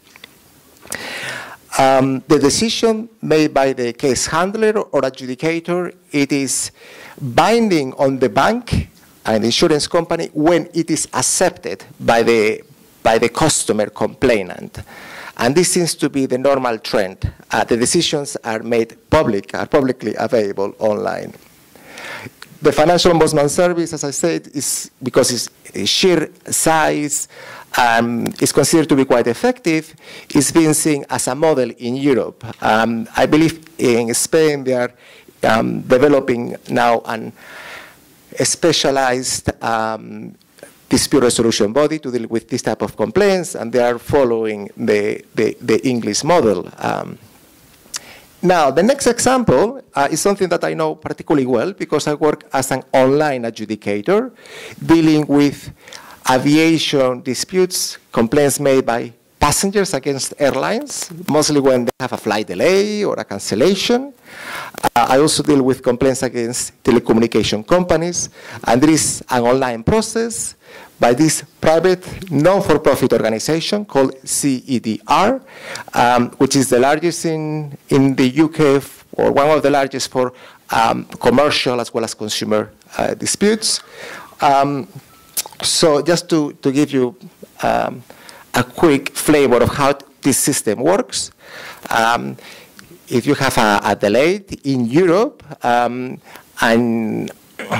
Um, the decision made by the case handler or adjudicator, it is binding on the bank and insurance company when it is accepted by the, by the customer complainant. And this seems to be the normal trend. Uh, the decisions are made public, are publicly available online. The Financial Ombudsman service, as I said, is because its sheer size um, is considered to be quite effective, is being seen as a model in Europe. Um, I believe in Spain they are um, developing now an, a specialized um, dispute resolution body to deal with this type of complaints, and they are following the, the, the English model. Um, Now, the next example uh, is something that I know particularly well because I work as an online adjudicator dealing with aviation disputes, complaints made by passengers against airlines, mostly when they have a flight delay or a cancellation. Uh, I also deal with complaints against telecommunication companies, and there is an online process by this private non-for-profit organization called C E D R, um, which is the largest in, in the U K, or one of the largest for um, commercial as well as consumer uh, disputes. Um, so just to, to give you um, a quick flavor of how this system works, um, if you have a, a delay in Europe, um, and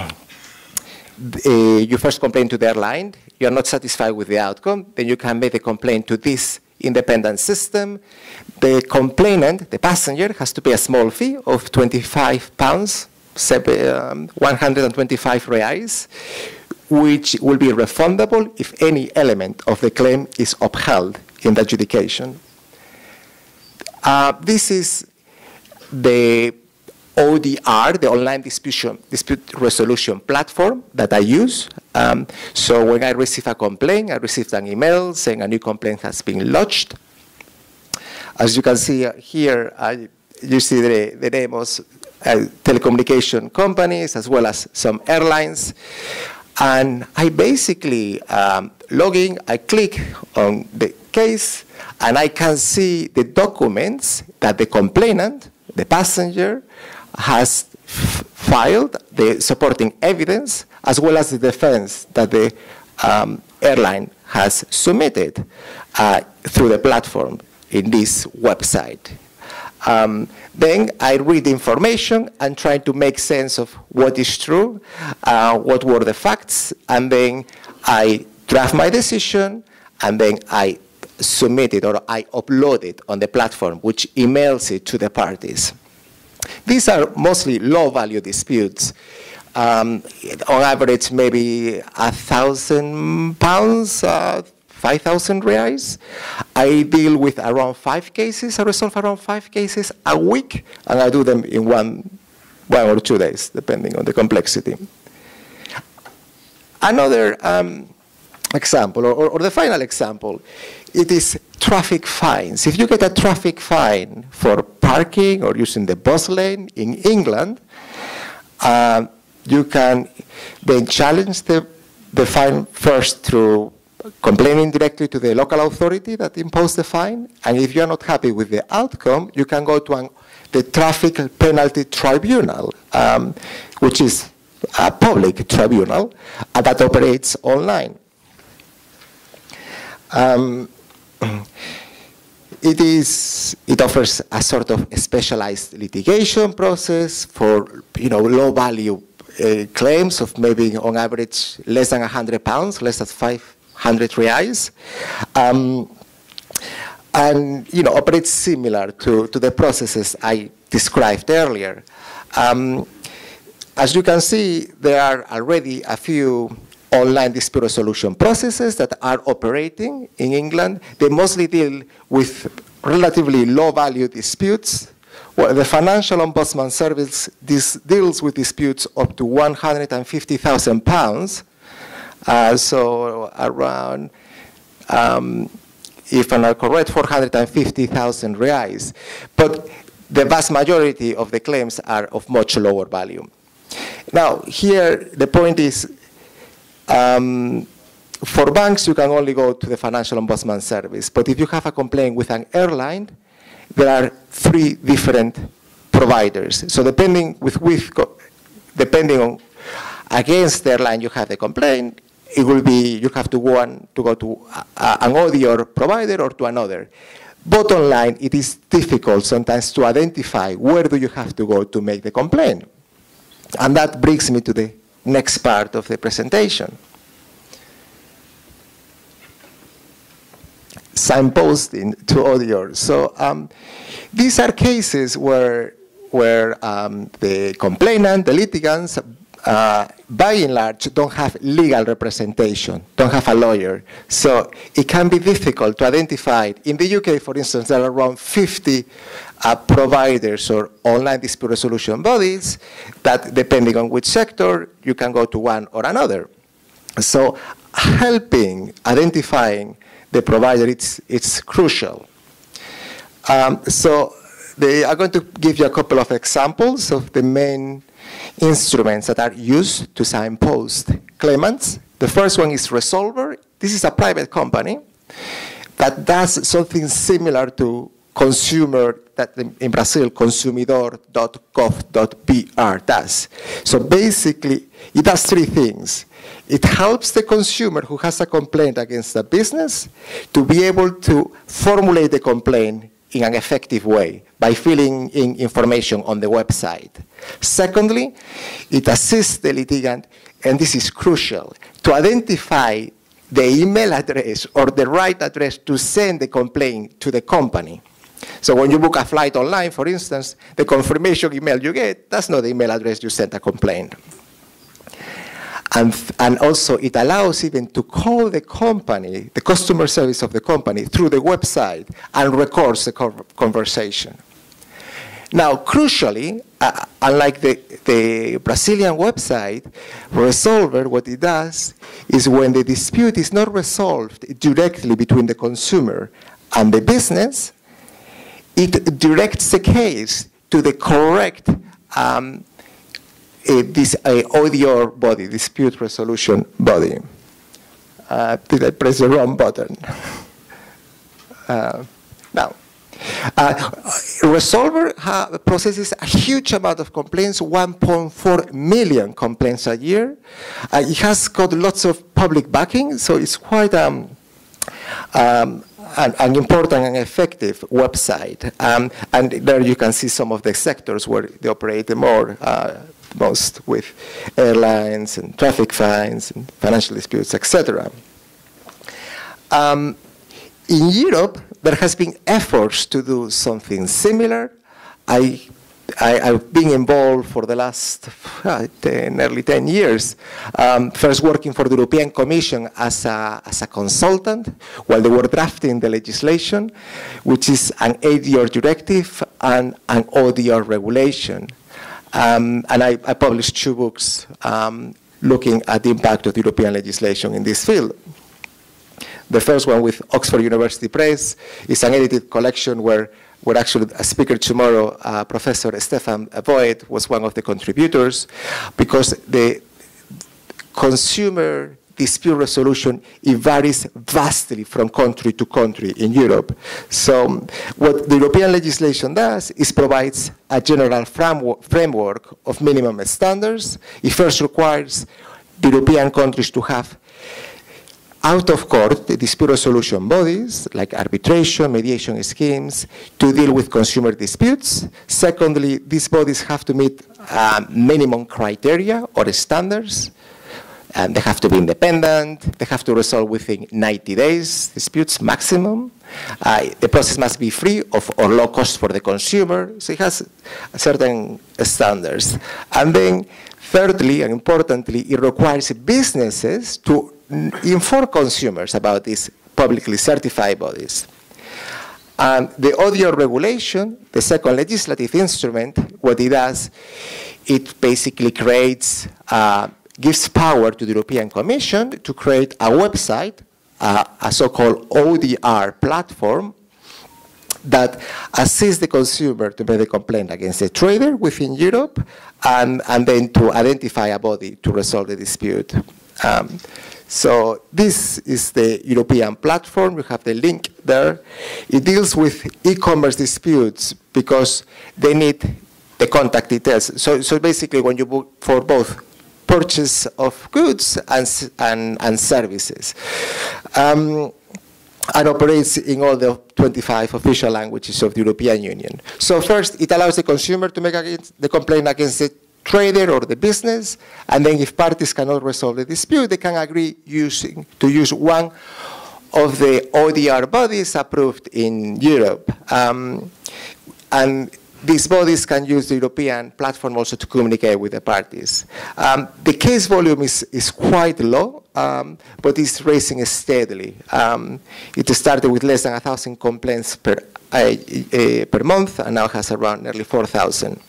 Uh, you first complain to the airline, you're not satisfied with the outcome, then you can make the complaint to this independent system. The complainant, the passenger, has to pay a small fee of twenty-five pounds, um, one hundred twenty-five reais, which will be refundable if any element of the claim is upheld in the adjudication. Uh, this is the O D R, the online dispute, dispute resolution platform that I use. Um, so when I receive a complaint, I received an email saying a new complaint has been lodged. As you can see here, I, you see the, the name of uh, telecommunication companies as well as some airlines. And I basically um, log in, I click on the case, and I can see the documents that the complainant, the passenger, has filed, the supporting evidence, as well as the defense that the um, airline has submitted uh, through the platform in this website. Um, then I read the information and try to make sense of what is true, uh, what were the facts, and then I draft my decision, and then I submit it or I upload it on the platform, which emails it to the parties. These are mostly low-value disputes. Um, on average, maybe a thousand pounds, uh, five thousand reais. I deal with around five cases. I resolve around five cases a week, and I do them in one, one or two days, depending on the complexity. Another um, example, or, or the final example, it is traffic fines. If you get a traffic fine for parking or using the bus lane in England, uh, you can then challenge the, the fine first through complaining directly to the local authority that imposed the fine. And if you're not happy with the outcome, you can go to an, the Traffic Penalty Tribunal, um, which is a public tribunal uh, that operates online. Um, it is, it offers a sort of specialized litigation process for, you know, low value uh, claims of maybe on average less than one hundred pounds, less than five hundred reais. Um, and, you know, operates similar to, to the processes I described earlier. Um, as you can see, there are already a few online dispute resolution processes that are operating in England. They mostly deal with relatively low-value disputes. Well, the Financial Ombudsman Service this deals with disputes up to one hundred fifty thousand pounds, uh, so around, um, if I'm not correct, four hundred fifty thousand reais. But the vast majority of the claims are of much lower value. Now, here the point is, Um, for banks, you can only go to the Financial Ombudsman Service. But if you have a complaint with an airline, there are three different providers. So depending with, with depending on against the airline you have the complaint, it will be you have to go on to go to a, an audio provider or to another. Bottom line, it is difficult sometimes to identify where do you have to go to make the complaint. And that brings me to the next part of the presentation. Signposting to auditors. So um, these are cases where, where um, the complainant, the litigants, uh, by and large, don't have legal representation, don't have a lawyer. So it can be difficult to identify. In the U K, for instance, there are around fifty uh, providers or online dispute resolution bodies that, depending on which sector, you can go to one or another. So helping, identifying the provider, it's, it's crucial. Um, so they are going to give you a couple of examples of the main instruments that are used to signpost claimants. The first one is Resolver. This is a private company that does something similar to consumer, that in Brazil, consumidor dot gov dot b r does. So basically, it does three things. It helps the consumer who has a complaint against a business to be able to formulate the complaint in an effective way by filling in information on the website. Secondly, it assists the litigant, and this is crucial, to identify the email address or the right address to send the complaint to the company. So when you book a flight online, for instance, the confirmation email you get, that's not the email address you sent a complaint. And, and also it allows even to call the company, the customer service of the company, through the website and records the conversation. Now, crucially, uh, unlike the, the Brazilian website, Resolver, what it does is when the dispute is not resolved directly between the consumer and the business, it directs the case to the correct um, uh, this uh, audio body, dispute resolution body. Uh, did I press the wrong button? uh, now. Uh, Resolver processes a huge amount of complaints, one point four million complaints a year. Uh, it has got lots of public backing, so it's quite um, um, an, an important and effective website. Um, and there you can see some of the sectors where they operate the more, uh, most with airlines and traffic fines and financial disputes, et cetera. Um, in Europe, there has been efforts to do something similar. I, I, I've been involved for the last uh, ten, nearly ten years, um, first working for the European Commission as a, as a consultant while they were drafting the legislation, which is an A D R directive and an O D R regulation. Um, and I, I published two books um, looking at the impact of the European legislation in this field. The first one with Oxford University Press is an edited collection where, where actually a speaker tomorrow, uh, Professor Stefan Voigt, was one of the contributors, because the consumer dispute resolution, it varies vastly from country to country in Europe. So what the European legislation does is provides a general framework of minimum standards. It first requires the European countries to have out of court the dispute resolution bodies like arbitration, mediation schemes to deal with consumer disputes. Secondly, these bodies have to meet uh, minimum criteria or standards. And they have to be independent. They have to resolve within ninety days disputes maximum. Uh, the process must be free of or low cost for the consumer. So it has certain standards. And then thirdly, and importantly, it requires businesses to inform consumers about these publicly certified bodies. And the O D R regulation, the second legislative instrument, what it does, it basically creates uh, gives power to the European Commission to create a website, uh, a so-called O D R platform, that assists the consumer to make a complaint against a trader within Europe, and, and then to identify a body to resolve the dispute. Um, so this is the European platform. You have the link there. It deals with e-commerce disputes because they need the contact details. So, so basically, when you book for both purchase of goods and, and, and services. Um, and operates in all the twenty-five official languages of the European Union. So first, it allows the consumer to make against, the complaint against the trader or the business, and then if parties cannot resolve the dispute, they can agree using, to use one of the O D R bodies approved in Europe. Um, and these bodies can use the European platform also to communicate with the parties. Um, the case volume is, is quite low, um, but it's rising steadily. Um, it started with less than one thousand complaints per, uh, uh, per month, and now has around nearly four thousand.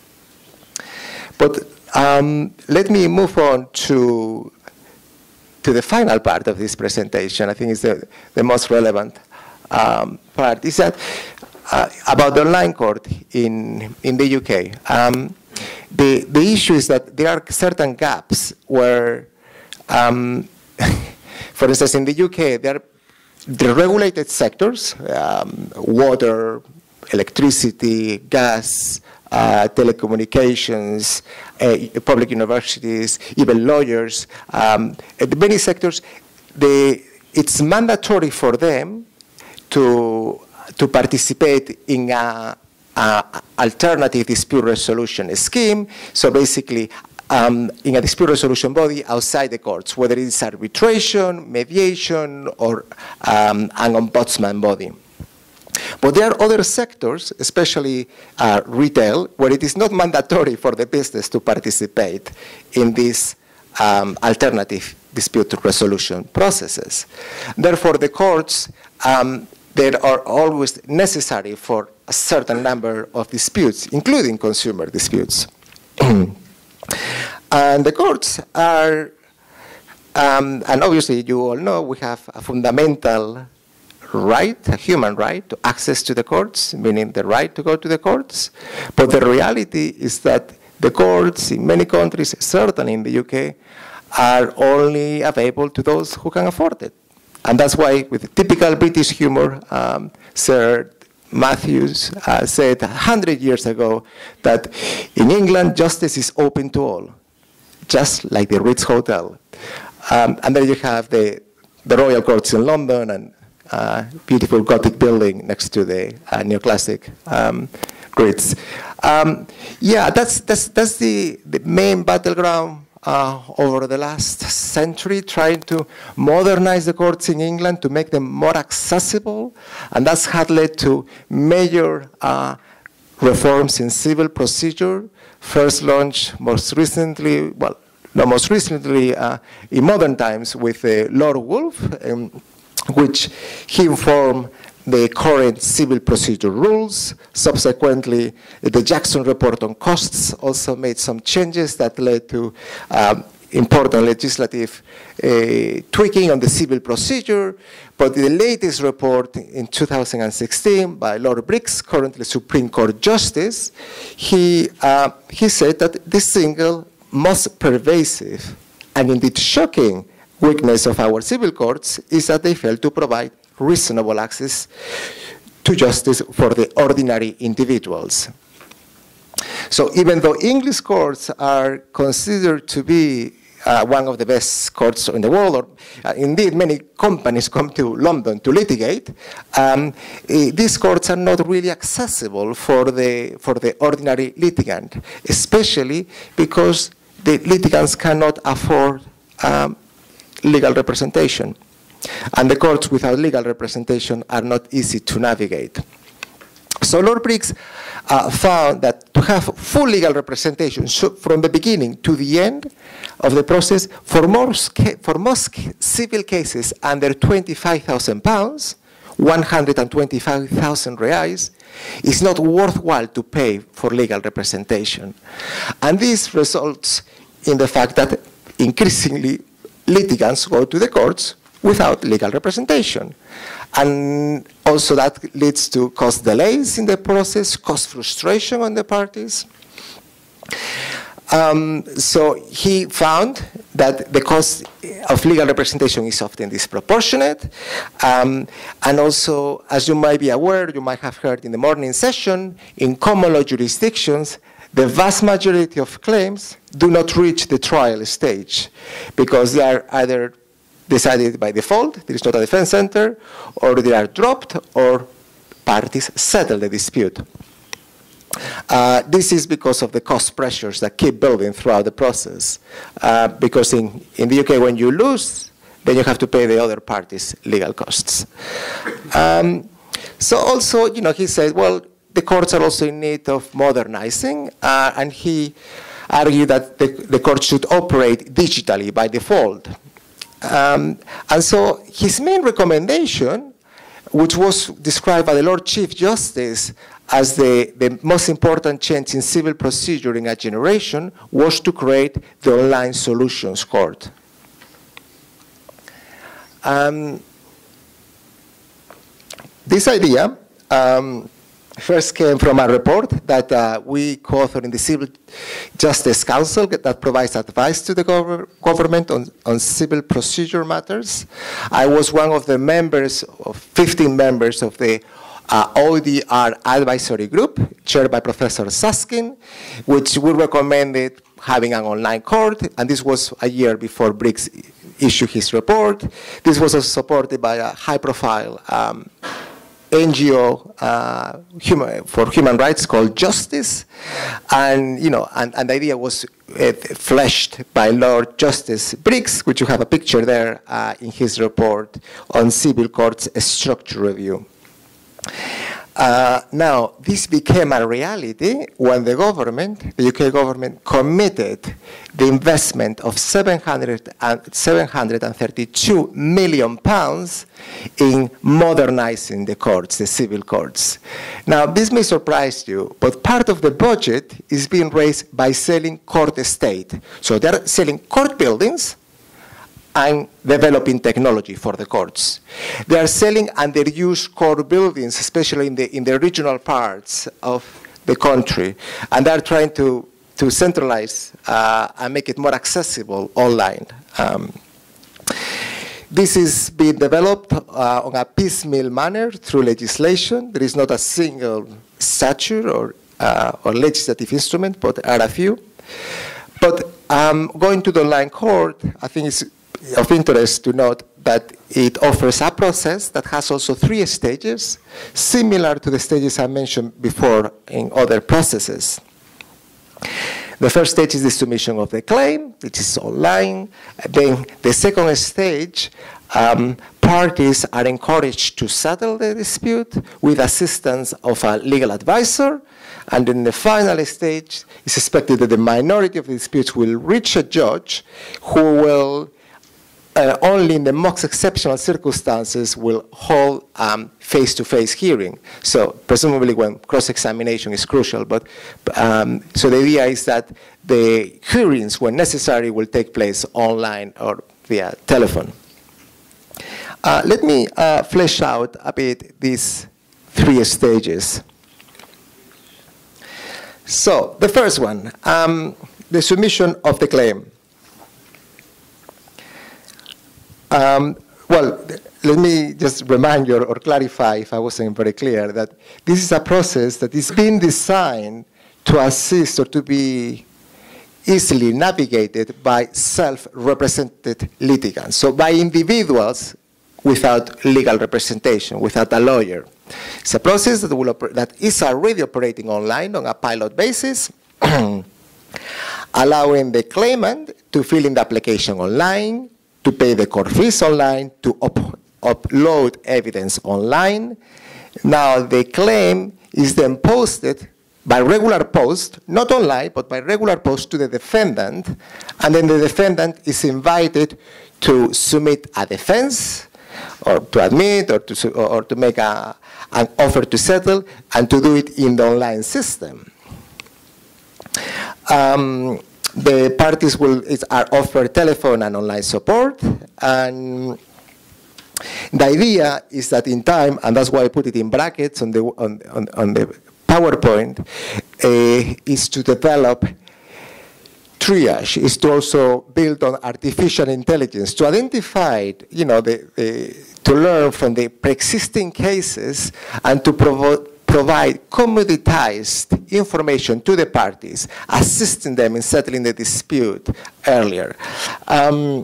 But um, let me move on to, to the final part of this presentation. I think it's the, the most relevant um, part, is that Uh, about the online court in, in the U K. Um, the, the issue is that there are certain gaps where, um, for instance, in the U K, there are the regulated sectors, um, water, electricity, gas, uh, telecommunications, uh, public universities, even lawyers. Um, many sectors, they, it's mandatory for them to to participate in a, a alternative dispute resolution scheme. So basically, um, in a dispute resolution body outside the courts, whether it's arbitration, mediation, or um, an ombudsman body. But there are other sectors, especially uh, retail, where it is not mandatory for the business to participate in these um, alternative dispute resolution processes. Therefore, the courts um, they are always necessary for a certain number of disputes, including consumer disputes. And the courts are, um, and obviously you all know, we have a fundamental right, a human right, to access to the courts, meaning the right to go to the courts. But the reality is that the courts in many countries, certainly in the U K, are only available to those who can afford it. And that's why, with typical British humor, um, Sir Matthews uh, said a hundred years ago that in England, justice is open to all, just like the Ritz Hotel. Um, and then you have the, the Royal Courts in London and uh, beautiful Gothic building next to the uh, neoclassic um, Ritz. Um, yeah, that's, that's, that's the, the main battleground Uh, over the last century, trying to modernize the courts in England to make them more accessible, and that's had led to major uh, reforms in civil procedure, first launched most recently, well, no, most recently uh, in modern times with uh, Lord Woolf, um, which he informed the current civil procedure rules. Subsequently, the Jackson report on costs also made some changes that led to um, important legislative uh, tweaking on the civil procedure. But the latest report in two thousand sixteen by Lord Briggs, currently Supreme Court Justice, he, uh, he said that the single most pervasive and indeed shocking weakness of our civil courts is that they fail to provide reasonable access to justice for the ordinary individuals. So even though English courts are considered to be uh, one of the best courts in the world, or uh, indeed many companies come to London to litigate, um, uh, these courts are not really accessible for the, for the ordinary litigant, especially because the litigants cannot afford um, legal representation. And the courts without legal representation are not easy to navigate. So Lord Briggs uh, found that to have full legal representation, so from the beginning to the end of the process, for most, for most civil cases under twenty-five thousand pounds, one hundred twenty-five thousand reais, it's not worthwhile to pay for legal representation. And this results in the fact that increasingly litigants go to the courts without legal representation. And also that leads to cost delays in the process, cost frustration on the parties. Um, so he found that the cost of legal representation is often disproportionate. Um, and also, as you might be aware, you might have heard in the morning session, in common law jurisdictions, the vast majority of claims do not reach the trial stage because they are either decided by default, there is not a defense center, or they are dropped, or parties settle the dispute. Uh, this is because of the cost pressures that keep building throughout the process. Uh, because in, in the U K, when you lose, then you have to pay the other party's legal costs. Um, so also, you know, he said, well, the courts are also in need of modernizing, uh, and he argued that the, the courts should operate digitally by default. Um, and so his main recommendation, which was described by the Lord Chief Justice as the, the most important change in civil procedure in a generation, was to create the Online Solutions Court. Um, this idea um, first came from a report that uh, we co-authored in the Civil Justice Council that provides advice to the gov government on, on civil procedure matters. I was one of the members, of fifteen members of the uh, O D R advisory group, chaired by Professor Susskind, which we recommended having an online court, and this was a year before Briggs issued his report. This was also supported by a high-profile um, N G O uh, human, for human rights called Justice, and you know, and, and the idea was uh, fleshed by Lord Justice Briggs, which you have a picture there uh, in his report on civil courts structure review. Uh, now, this became a reality when the government, the U K government, committed the investment of seven hundred thirty-two million pounds in modernizing the courts, the civil courts. Now, this may surprise you, but part of the budget is being raised by selling court estate. So they're selling court buildings and developing technology for the courts. They are selling underused court buildings, especially in the, in the regional parts of the country, and they're trying to, to centralize uh, and make it more accessible online. Um, this is being developed uh, on a piecemeal manner through legislation. There is not a single statute or, uh, or legislative instrument, but there are a few. But um, going to the online court, I think it's of interest to note that it offers a process that has also three stages, similar to the stages I mentioned before in other processes. The first stage is the submission of the claim, which is online. Then the second stage, um, parties are encouraged to settle the dispute with assistance of a legal advisor. And then the final stage is expected that the minority of the disputes will reach a judge who will Uh, only in the most exceptional circumstances will hold um, face-to-face hearing. So presumably when cross-examination is crucial. But um, so the idea is that the hearings, when necessary, will take place online or via telephone. Uh, let me uh, flesh out a bit these three stages. So the first one, um, the submission of the claim. Um, well, let me just remind you or clarify, if I wasn't very clear, that this is a process that is being designed to assist or to be easily navigated by self-represented litigants, so by individuals without legal representation, without a lawyer. It's a process that, will that is already operating online on a pilot basis, allowing the claimant to fill in the application online, to pay the court fees online, to up upload evidence online. Now the claim is then posted by regular post, not online, but by regular post to the defendant, and then the defendant is invited to submit a defense, or to admit, or to, or to make a, an offer to settle, and to do it in the online system. Um, the parties will is, are offered telephone and online support, and the idea is that in time, and that's why I put it in brackets on the on on, on the PowerPoint, uh, is to develop triage, is to also build on artificial intelligence to identify, you know, the, the to learn from the pre-existing cases and to provo provide commoditized information to the parties, assisting them in settling the dispute earlier. Um,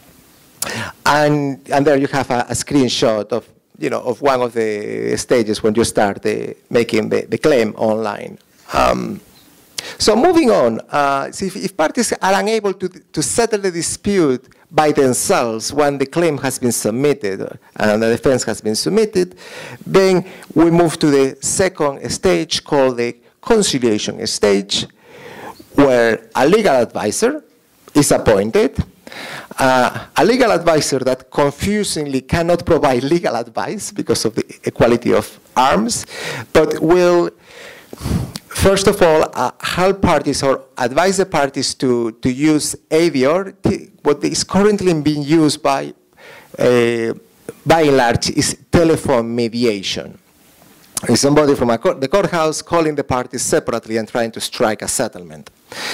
and, and there you have a, a screenshot of, you know, of one of the stages when you start the, making the, the claim online. Um, so moving on, uh, so if, if parties are unable to, to settle the dispute by themselves when the claim has been submitted and the defense has been submitted, then we move to the second stage called the conciliation stage, where a legal advisor is appointed, uh, a legal advisor that confusingly cannot provide legal advice because of the equality of arms, but will first of all, uh, help parties or advise the parties to, to use A D R. What is currently being used by, uh, by and large is telephone mediation. It's somebody from a court, the courthouse calling the parties separately and trying to strike a settlement.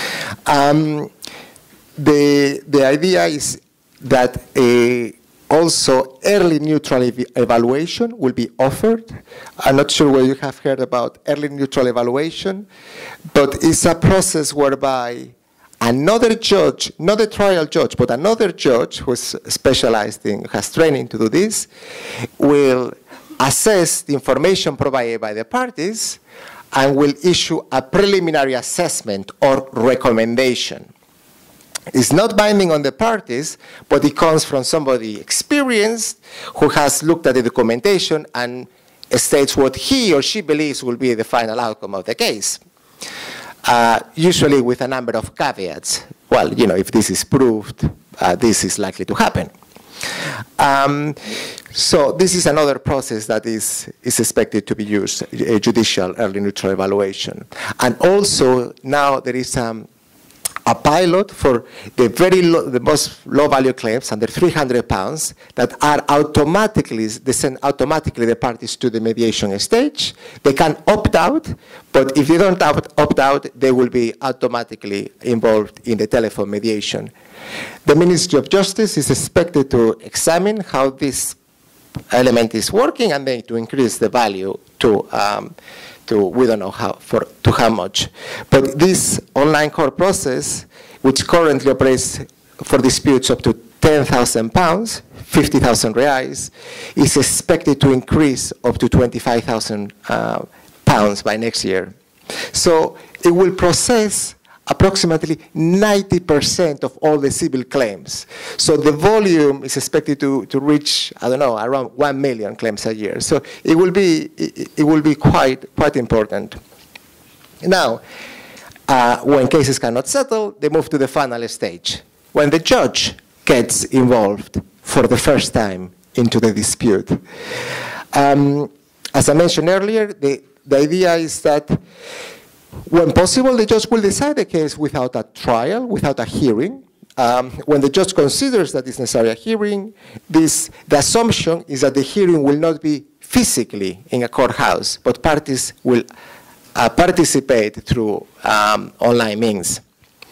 Um, the, the idea is that uh, also, early neutral ev evaluation will be offered. I'm not sure whether you have heard about early neutral evaluation, but it's a process whereby another judge, not a trial judge, but another judge who is specialized in, has training to do this, will assess the information provided by the parties and will issue a preliminary assessment or recommendation. It's not binding on the parties, but it comes from somebody experienced who has looked at the documentation and states what he or she believes will be the final outcome of the case, uh, usually with a number of caveats. Well, you know, if this is proved, uh, this is likely to happen. Um, so this is another process that is, is expected to be used, a judicial early neutral evaluation. And also now there is um, a pilot for the very low, the most low value claims under three hundred pounds that are automatically, they send automatically the parties to the mediation stage. They can opt out, but if they don't opt, opt out, they will be automatically involved in the telephone mediation. The Ministry of Justice is expected to examine how this element is working and then to increase the value to um, To, we don't know how, for, to how much. But this online court process, which currently operates for disputes up to ten thousand pounds, fifty thousand reais, is expected to increase up to twenty-five thousand uh, pounds by next year. So it will process approximately ninety percent of all the civil claims. So the volume is expected to, to reach, I don't know, around one million claims a year. So it will be, it, it will be quite, quite important. Now, uh, when cases cannot settle, they move to the final stage, when the judge gets involved for the first time into the dispute. Um, as I mentioned earlier, the, the idea is that when possible, the judge will decide the case without a trial, without a hearing. Um, when the judge considers that it's necessary a hearing, this, the assumption is that the hearing will not be physically in a courthouse, but parties will uh, participate through um, online means.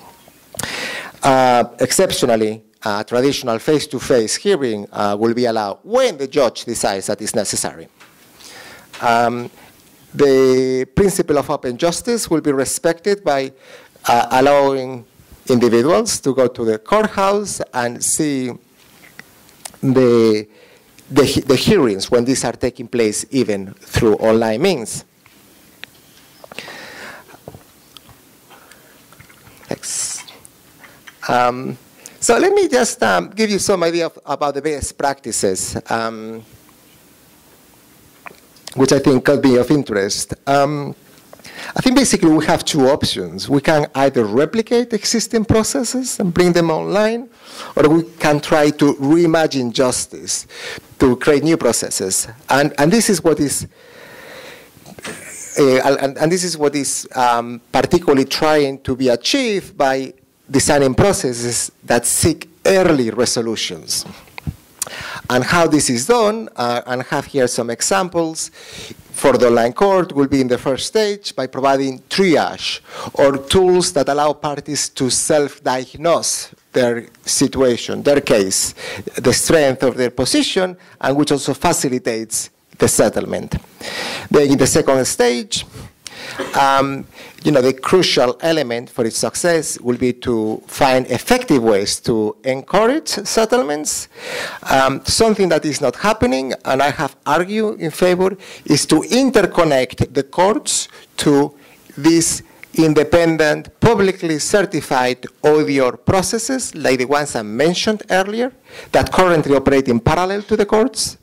Uh, exceptionally, a traditional face-to-face hearing uh, will be allowed when the judge decides that it's necessary. Um, The principle of open justice will be respected by uh, allowing individuals to go to the courthouse and see the, the, the hearings when these are taking place even through online means. Thanks. Um, so let me just um, give you some idea of, about the best practices, um, which I think could be of interest. Um, I think basically we have two options. We can either replicate existing processes and bring them online, or we can try to reimagine justice to create new processes. And, and this is what is Uh, and, and this is what is um, particularly trying to be achieved by designing processes that seek early resolutions. And how this is done, uh, and I have here some examples. For the online court will be in the first stage by providing triage, or tools that allow parties to self-diagnose their situation, their case, the strength of their position, and which also facilitates the settlement. Then in the second stage, um, you know, the crucial element for its success will be to find effective ways to encourage settlements. Um, something that is not happening, and I have argued in favor, is to interconnect the courts to these independent, publicly certified auditor processes, like the ones I mentioned earlier, that currently operate in parallel to the courts.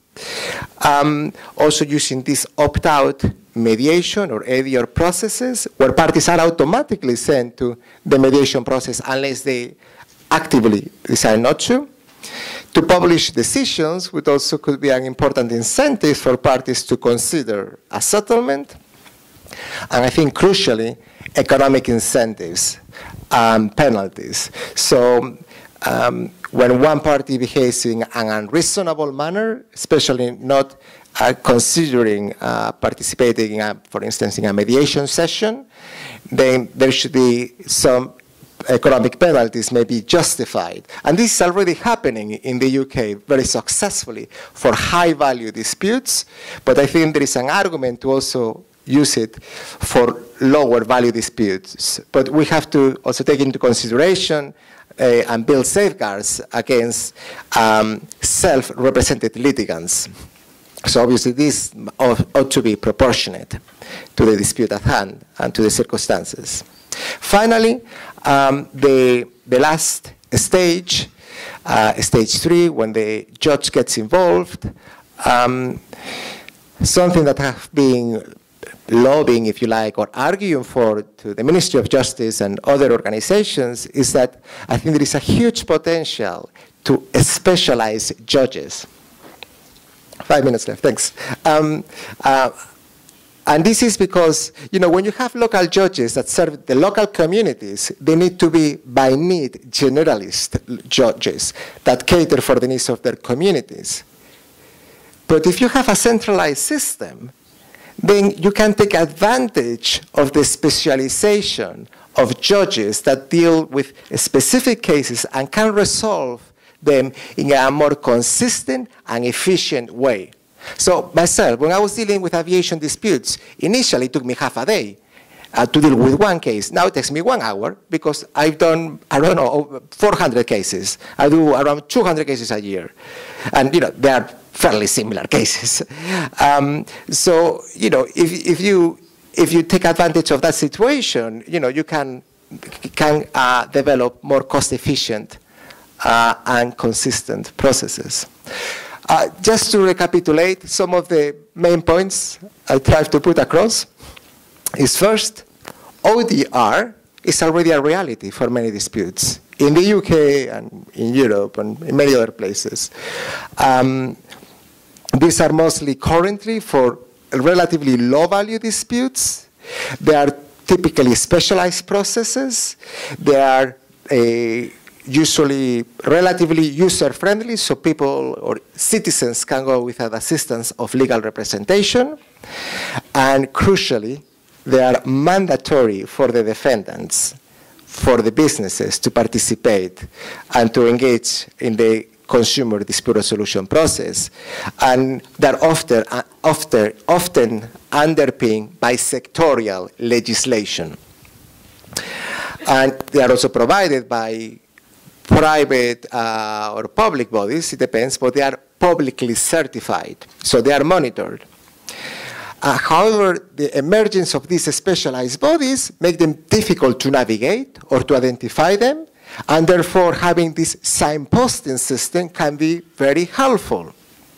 Um, also using this opt-out mediation or A D R processes, where parties are automatically sent to the mediation process unless they actively decide not to. To publish decisions, which also could be an important incentive for parties to consider a settlement. And I think crucially, economic incentives and penalties. So um, when one party behaves in an unreasonable manner, especially not uh, considering uh, participating, in a, for instance, in a mediation session, then there should be some economic penalties may be justified. And this is already happening in the U K very successfully for high-value disputes, but I think there is an argument to also use it for lower-value disputes. But we have to also take into consideration Uh, and build safeguards against um, self-represented litigants. So obviously this ought, ought to be proportionate to the dispute at hand and to the circumstances. Finally, um, the, the last stage, uh, stage three, when the judge gets involved, um, something that have been lobbying, if you like, or arguing for to the Ministry of Justice and other organizations is that I think there is a huge potential to specialize judges. Five minutes left, thanks. Um, uh, and this is because, you know, when you have local judges that serve the local communities, they need to be, by need, generalist judges that cater for the needs of their communities. But if you have a centralized system, then you can take advantage of the specialization of judges that deal with specific cases and can resolve them in a more consistent and efficient way. So myself, when I was dealing with aviation disputes, initially it took me half a day uh, to deal with one case. Now it takes me one hour because I've done, I don't know, four hundred cases. I do around two hundred cases a year. And, you know, they are fairly similar cases. Um, so, you know, if, if, you, if you take advantage of that situation, you know, you can, can uh, develop more cost-efficient uh, and consistent processes. Uh, just to recapitulate some of the main points I tried to put across is first, O D R is already a reality for many disputes in the U K and in Europe and in many other places. Um, These are mostly currently for relatively low-value disputes. They are typically specialized processes. They are uh, usually relatively user-friendly, so people or citizens can go without assistance of legal representation. And crucially, they are mandatory for the defendants, for the businesses to participate and to engage in the consumer dispute resolution process, and they're often, uh, often, often underpinned by sectorial legislation. And they are also provided by private uh, or public bodies, it depends, but they are publicly certified, so they are monitored. Uh, however, the emergence of these specialized bodies make them difficult to navigate or to identify them, and therefore having this signposting system can be very helpful.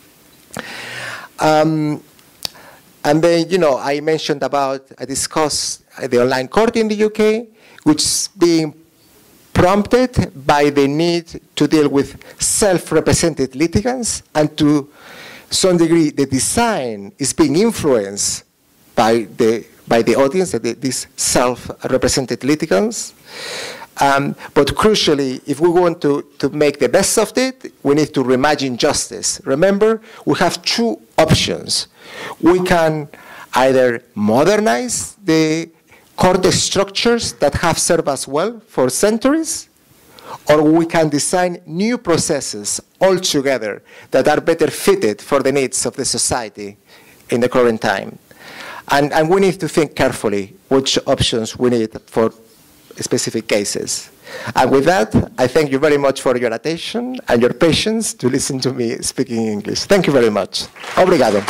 Um, and then, you know, I mentioned about, I discussed the online court in the U K, which is being prompted by the need to deal with self-represented litigants, and to some degree the design is being influenced by the, by the audience, the, these self-represented litigants. Um, but crucially, if we want to, to make the best of it, we need to reimagine justice. Remember, we have two options. We can either modernize the court structures that have served us well for centuries, or we can design new processes altogether that are better fitted for the needs of the society in the current time. And, and we need to think carefully which options we need for specific cases. And with that, I thank you very much for your attention and your patience to listen to me speaking English. Thank you very much. Obrigado.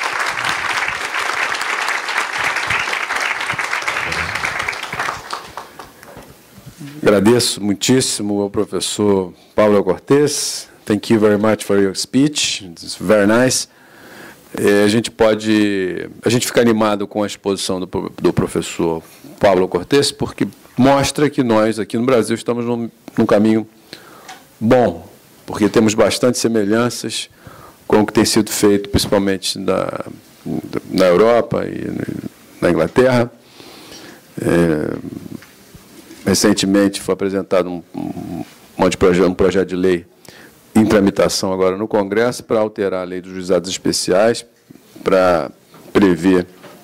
Agradeço muitíssimo ao professor Pablo Cortés. Thank you very much for your speech. It's very nice. E a gente pode, a gente fica animado com a exposição do, do professor Pablo Cortés, porque mostra que nós aqui no Brasil estamos num, num caminho bom, porque temos bastante semelhanças com o que tem sido feito, principalmente na, na Europa e na Inglaterra. É, recentemente foi apresentado um, um, monte de projeto, um projeto de lei em tramitação agora no Congresso para alterar a lei dos juizados especiais, para prever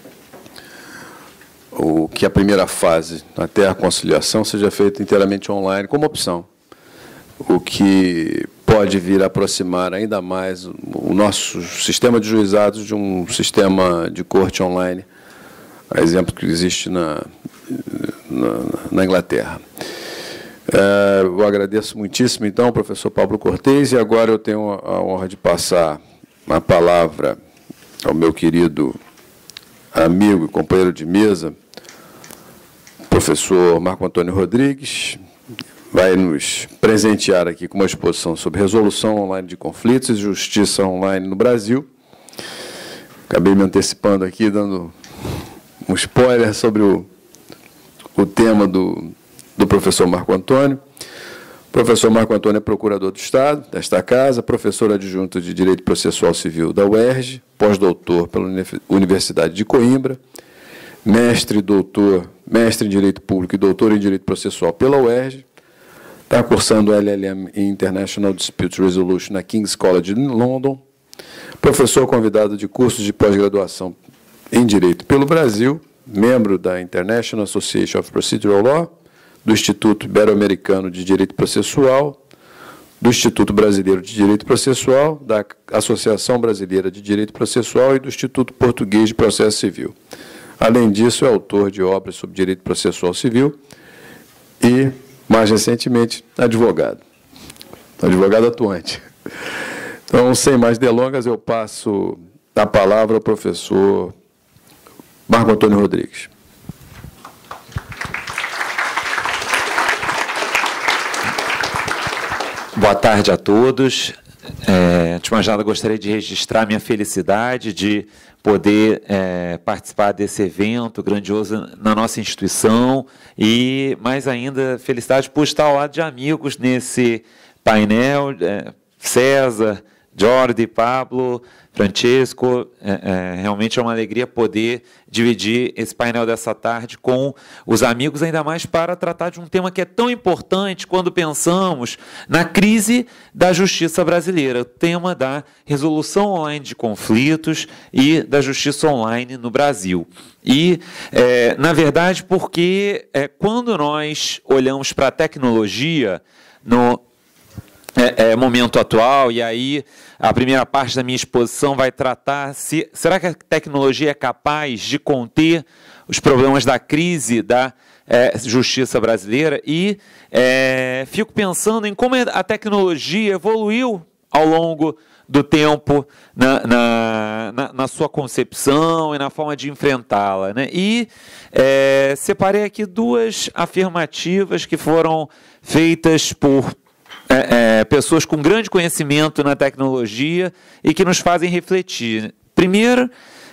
o que a primeira fase, até a conciliação, seja feita inteiramente online, como opção, o que pode vir a aproximar ainda mais o nosso sistema de juizados de um sistema de corte online, a exemplo que existe na, na, na Inglaterra. É, eu agradeço muitíssimo, então, ao professor Pablo Cortés, e agora eu tenho a honra de passar a palavra ao meu querido amigo e companheiro de mesa, professor Marco Antônio Rodrigues, vai nos presentear aqui com uma exposição sobre resolução online de conflitos e justiça online no Brasil. Acabei me antecipando aqui, dando um spoiler sobre o, o tema do, do professor Marco Antônio. O professor Marco Antônio é procurador do Estado desta casa, professor adjunto de Direito Processual Civil da U E R J, pós-doutor pela Universidade de Coimbra, mestre, doutor, mestre em Direito Público e doutor em Direito Processual pela U E R J, está cursando L L M em International Dispute Resolution na King's College em London, professor convidado de cursos de pós-graduação em Direito pelo Brasil, membro da International Association of Procedural Law, do Instituto Ibero-Americano de Direito Processual, do Instituto Brasileiro de Direito Processual, da Associação Brasileira de Direito Processual e do Instituto Português de Processo Civil. Além disso, é autor de obras sobre direito processual civil e, mais recentemente, advogado. Advogado atuante. Então, sem mais delongas, eu passo a palavra ao professor Marco Antônio Rodrigues. Boa tarde a todos. É, antes de mais nada, gostaria de registrar minha felicidade de poder é, participar desse evento grandioso na nossa instituição e, mais ainda, felicidade por estar ao lado de amigos nesse painel, é, César, Jordi, Pablo, Francesco. É, é, realmente é uma alegria poder dividir esse painel dessa tarde com os amigos, ainda mais para tratar de um tema que é tão importante quando pensamos na crise da justiça brasileira, o tema da resolução online de conflitos e da justiça online no Brasil. E, é, na verdade, porque é, quando nós olhamos para a tecnologia no É, é, momento atual, e aí a primeira parte da minha exposição vai tratar se será que a tecnologia é capaz de conter os problemas da crise da é, justiça brasileira e é, fico pensando em como a tecnologia evoluiu ao longo do tempo na, na, na, na sua concepção e na forma de enfrentá-la, né? E é, separei aqui duas afirmativas que foram feitas por é, é, pessoas com grande conhecimento na tecnologia e que nos fazem refletir. Primeiro,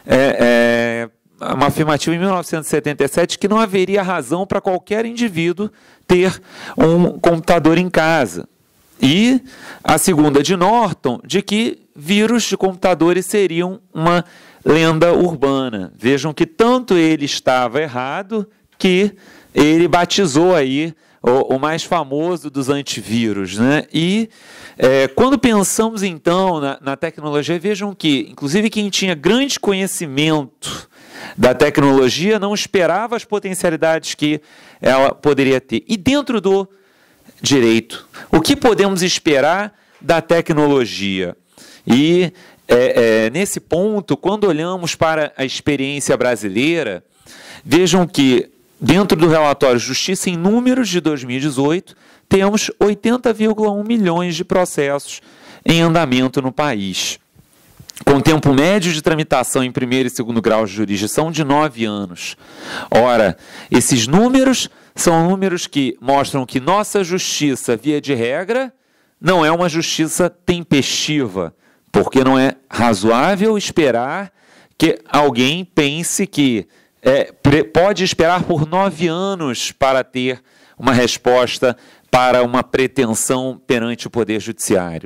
é, é, uma afirmativa em mil novecentos e setenta e sete que não haveria razão para qualquer indivíduo ter um computador em casa. E a segunda de Norton, de que vírus de computadores seriam uma lenda urbana. Vejam que tanto ele estava errado que ele batizou aí o, o mais famoso dos antivírus, né? E é, quando pensamos então na, na tecnologia, vejam que, inclusive quem tinha grande conhecimento da tecnologia não esperava as potencialidades que ela poderia ter. E dentro do direito, o que podemos esperar da tecnologia? E é, é, nesse ponto, quando olhamos para a experiência brasileira, vejam que dentro do relatório Justiça em Números de dois mil e dezoito, temos oitenta vírgula um milhões de processos em andamento no país, com tempo médio de tramitação em primeiro e segundo grau de jurisdição de nove anos. Ora, esses números são números que mostram que nossa justiça, via de regra, não é uma justiça tempestiva, porque não é razoável esperar que alguém pense que é, pode esperar por nove anos para ter uma resposta para uma pretensão perante o Poder Judiciário.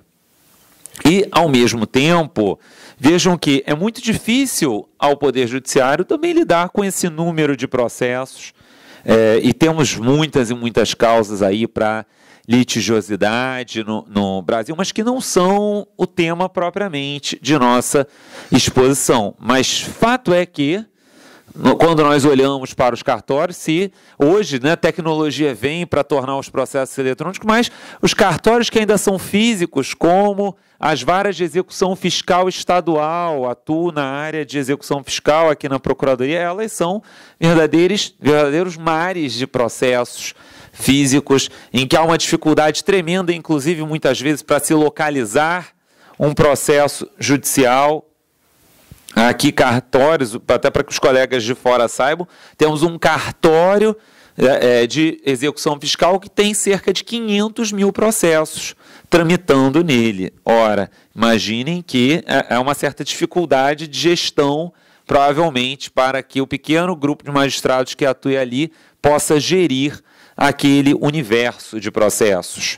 E, ao mesmo tempo, vejam que é muito difícil ao Poder Judiciário também lidar com esse número de processos, é, e temos muitas e muitas causas aí para litigiosidade no, no Brasil, mas que não são o tema propriamente de nossa exposição. Mas fato é que, quando nós olhamos para os cartórios, se hoje, né, a tecnologia vem para tornar os processos eletrônicos, mas os cartórios que ainda são físicos, como as varas de execução fiscal estadual, atuam na área de execução fiscal aqui na Procuradoria, elas são verdadeiros, verdadeiros mares de processos físicos, em que há uma dificuldade tremenda, inclusive muitas vezes, para se localizar um processo judicial. Aqui, cartórios, até para que os colegas de fora saibam, temos um cartório é, de execução fiscal que tem cerca de quinhentos mil processos tramitando nele. Ora, imaginem que há uma certa dificuldade de gestão, provavelmente, para que o pequeno grupo de magistrados que atue ali possa gerir aquele universo de processos.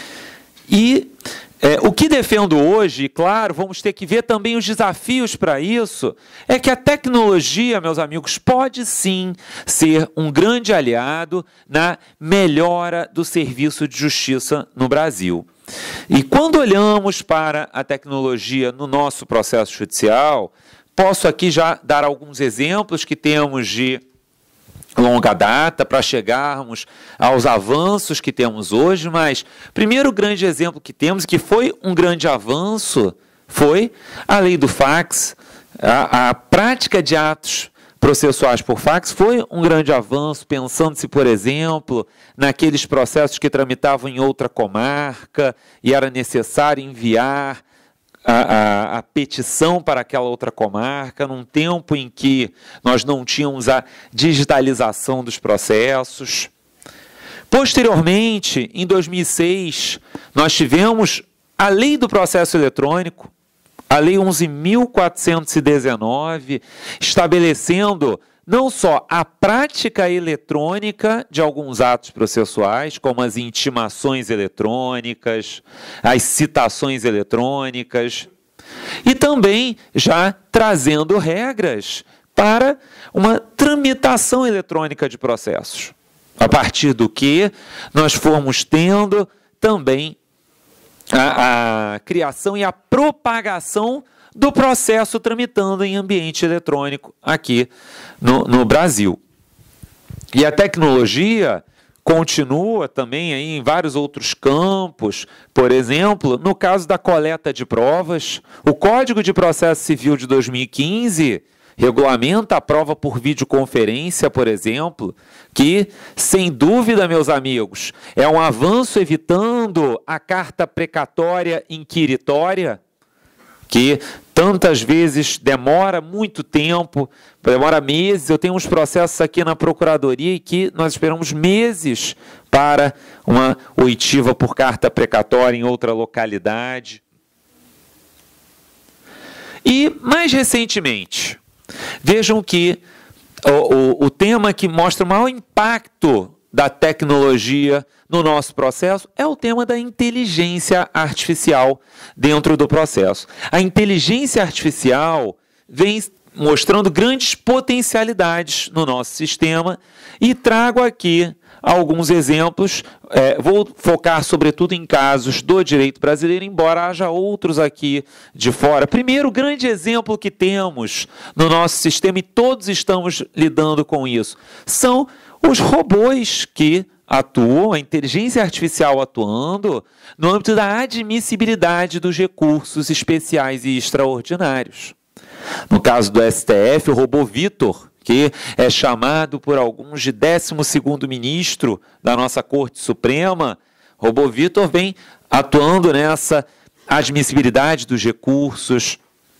E É, o que defendo hoje, claro, vamos ter que ver também os desafios para isso, é que a tecnologia, meus amigos, pode sim ser um grande aliado na melhora do serviço de justiça no Brasil. E quando olhamos para a tecnologia no nosso processo judicial, posso aqui já dar alguns exemplos que temos de longa data para chegarmos aos avanços que temos hoje, mas o primeiro grande exemplo que temos, que foi um grande avanço, foi a lei do fax. A, a prática de atos processuais por fax foi um grande avanço, pensando-se, por exemplo, naqueles processos que tramitavam em outra comarca e era necessário enviar A, a, a petição para aquela outra comarca, num tempo em que nós não tínhamos a digitalização dos processos. Posteriormente, em dois mil e seis, nós tivemos a Lei do Processo Eletrônico, a Lei onze mil quatrocentos e dezenove, estabelecendo não só a prática eletrônica de alguns atos processuais, como as intimações eletrônicas, as citações eletrônicas, e também já trazendo regras para uma tramitação eletrônica de processos, a partir do que nós fomos tendo também a, a criação e a propagação do processo tramitando em ambiente eletrônico aqui no, no Brasil. E a tecnologia continua também aí em vários outros campos. Por exemplo, no caso da coleta de provas, o Código de Processo Civil de dois mil e quinze regulamenta a prova por videoconferência, por exemplo, que, sem dúvida, meus amigos, é um avanço evitando a carta precatória inquiritória, que tantas vezes demora muito tempo, demora meses. Eu tenho uns processos aqui na Procuradoria e que nós esperamos meses para uma oitiva por carta precatória em outra localidade. E, mais recentemente, vejam que o, o, o tema que mostra o maior impacto da tecnologia no nosso processo é o tema da inteligência artificial dentro do processo. A inteligência artificial vem mostrando grandes potencialidades no nosso sistema e trago aqui alguns exemplos. É, vou focar sobretudo em casos do direito brasileiro, embora haja outros aqui de fora. Primeiro grande exemplo que temos no nosso sistema, e todos estamos lidando com isso, são os robôs que atuam, a inteligência artificial atuando no âmbito da admissibilidade dos recursos especiais e extraordinários. No caso do S T F, o robô Vitor, que é chamado por alguns de décimo segundo ministro da nossa Corte Suprema, o robô Vitor vem atuando nessa admissibilidade dos recursos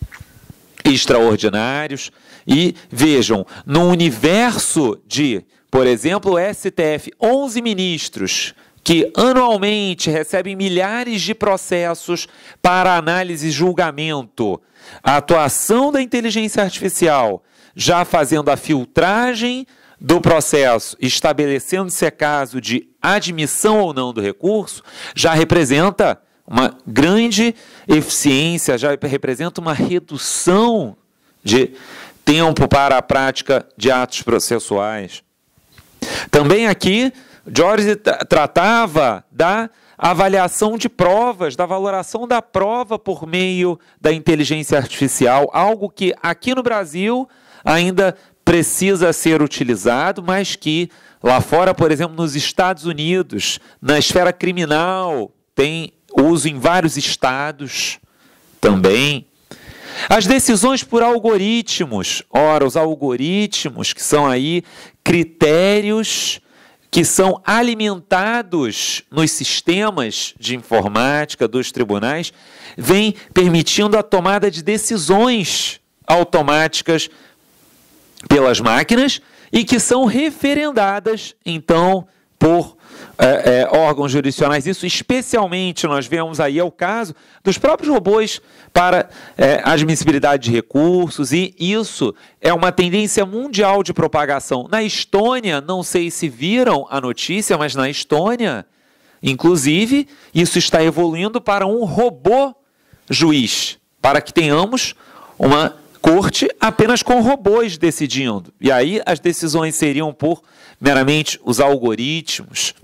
extraordinários. E vejam, no universo de, por exemplo, o S T F, onze ministros que anualmente recebem milhares de processos para análise e julgamento, a atuação da inteligência artificial já fazendo a filtragem do processo, estabelecendo se é caso de admissão ou não do recurso, já representa uma grande eficiência, já representa uma redução de tempo para a prática de atos processuais. Também aqui, George tratava da avaliação de provas, da valoração da prova por meio da inteligência artificial, algo que aqui no Brasil ainda precisa ser utilizado, mas que lá fora, por exemplo, nos Estados Unidos, na esfera criminal, tem uso em vários estados também. As decisões por algoritmos. Ora, os algoritmos, que são aí critérios que são alimentados nos sistemas de informática dos tribunais, vêm permitindo a tomada de decisões automáticas pelas máquinas e que são referendadas, então, por é, é, órgãos jurisdicionais. Isso especialmente nós vemos aí é o caso dos próprios robôs para é, admissibilidade de recursos, e isso é uma tendência mundial de propagação. Na Estônia, não sei se viram a notícia, mas na Estônia, inclusive, isso está evoluindo para um robô juiz, para que tenhamos uma corte apenas com robôs decidindo. E aí as decisões seriam por meramente os algoritmos.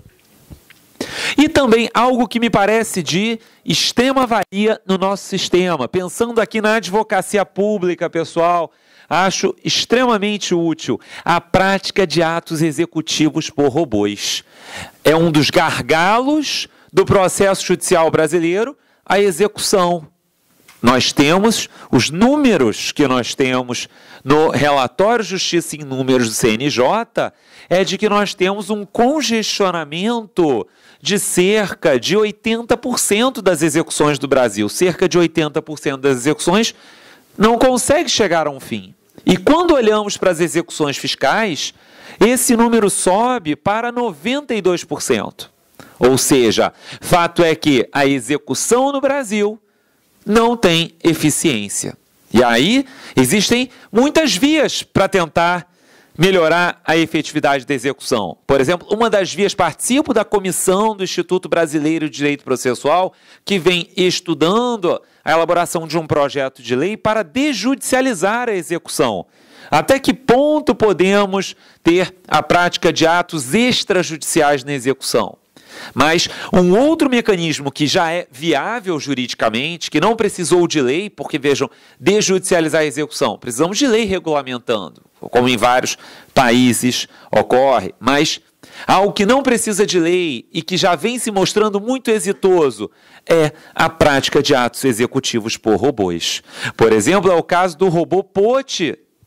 E também algo que me parece de extrema valia no nosso sistema, pensando aqui na advocacia pública, pessoal, acho extremamente útil a prática de atos executivos por robôs. É um dos gargalos do processo judicial brasileiro, a execução. Nós temos os números que nós temos no relatório Justiça em Números do C N J, é de que nós temos um congestionamento de cerca de oitenta por cento das execuções do Brasil. Cerca de oitenta por cento das execuções não consegue chegar a um fim. E quando olhamos para as execuções fiscais, esse número sobe para noventa e dois por cento. Ou seja, fato é que a execução no Brasil não tem eficiência. E aí existem muitas vias para tentar melhorar a efetividade da execução. Por exemplo, uma das vias, participo da comissão do Instituto Brasileiro de Direito Processual, que vem estudando a elaboração de um projeto de lei para desjudicializar a execução. Até que ponto podemos ter a prática de atos extrajudiciais na execução? Mas um outro mecanismo que já é viável juridicamente, que não precisou de lei, porque, vejam, desjudicializar a execução, precisamos de lei regulamentando, como em vários países ocorre, mas algo que não precisa de lei e que já vem se mostrando muito exitoso é a prática de atos executivos por robôs. Por exemplo, é o caso do robô Pote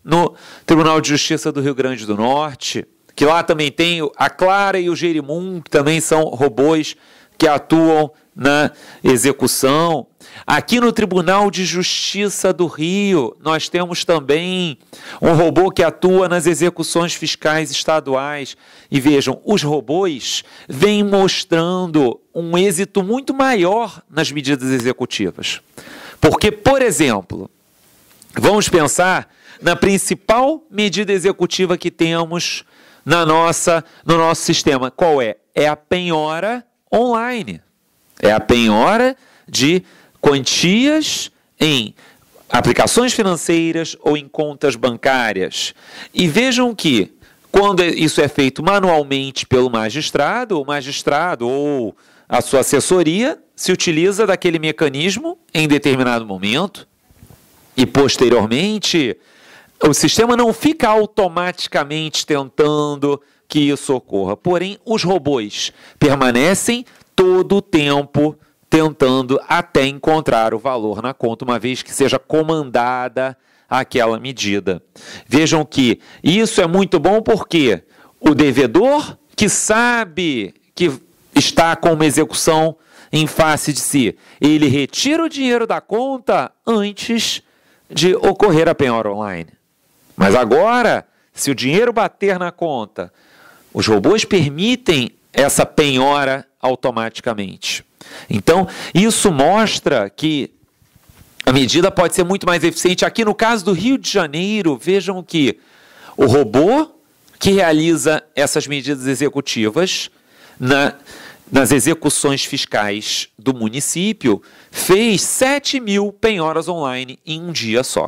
no Tribunal de Justiça do Rio Grande do Norte, que lá também tem a Clara e o Jerimum, que também são robôs que atuam na execução. Aqui no Tribunal de Justiça do Rio, nós temos também um robô que atua nas execuções fiscais estaduais. E vejam, os robôs vêm mostrando um êxito muito maior nas medidas executivas. Porque, por exemplo, vamos pensar na principal medida executiva que temos na nossa, no nosso sistema. Qual é? É a penhora online. É a penhora de quantias em aplicações financeiras ou em contas bancárias. E vejam que, quando isso é feito manualmente pelo magistrado, o magistrado ou a sua assessoria se utiliza daquele mecanismo em determinado momento e, posteriormente, o sistema não fica automaticamente tentando que isso ocorra. Porém, os robôs permanecem todo o tempo tentando até encontrar o valor na conta, uma vez que seja comandada aquela medida. Vejam que isso é muito bom porque o devedor que sabe que está com uma execução em face de si, ele retira o dinheiro da conta antes de ocorrer a penhora online. Mas agora, se o dinheiro bater na conta, os robôs permitem essa penhora automaticamente. Então, isso mostra que a medida pode ser muito mais eficiente. Aqui no caso do Rio de Janeiro, vejam que o robô que realiza essas medidas executivas na, nas execuções fiscais do município fez sete mil penhoras online em um dia só.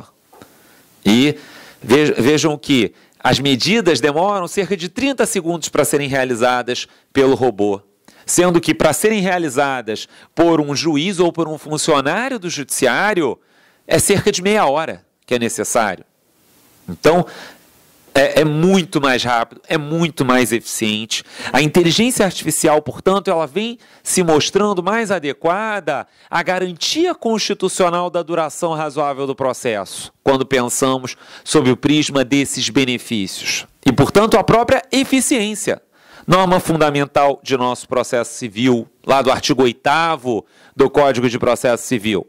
E vejam que as medidas demoram cerca de trinta segundos para serem realizadas pelo robô, sendo que para serem realizadas por um juiz ou por um funcionário do judiciário é cerca de meia hora que é necessário. Então, é, é muito mais rápido, é muito mais eficiente. A inteligência artificial, portanto, ela vem se mostrando mais adequada à garantia constitucional da duração razoável do processo, quando pensamos sob o prisma desses benefícios. E, portanto, a própria eficiência. Norma fundamental de nosso processo civil, lá do artigo oitavo do Código de Processo Civil.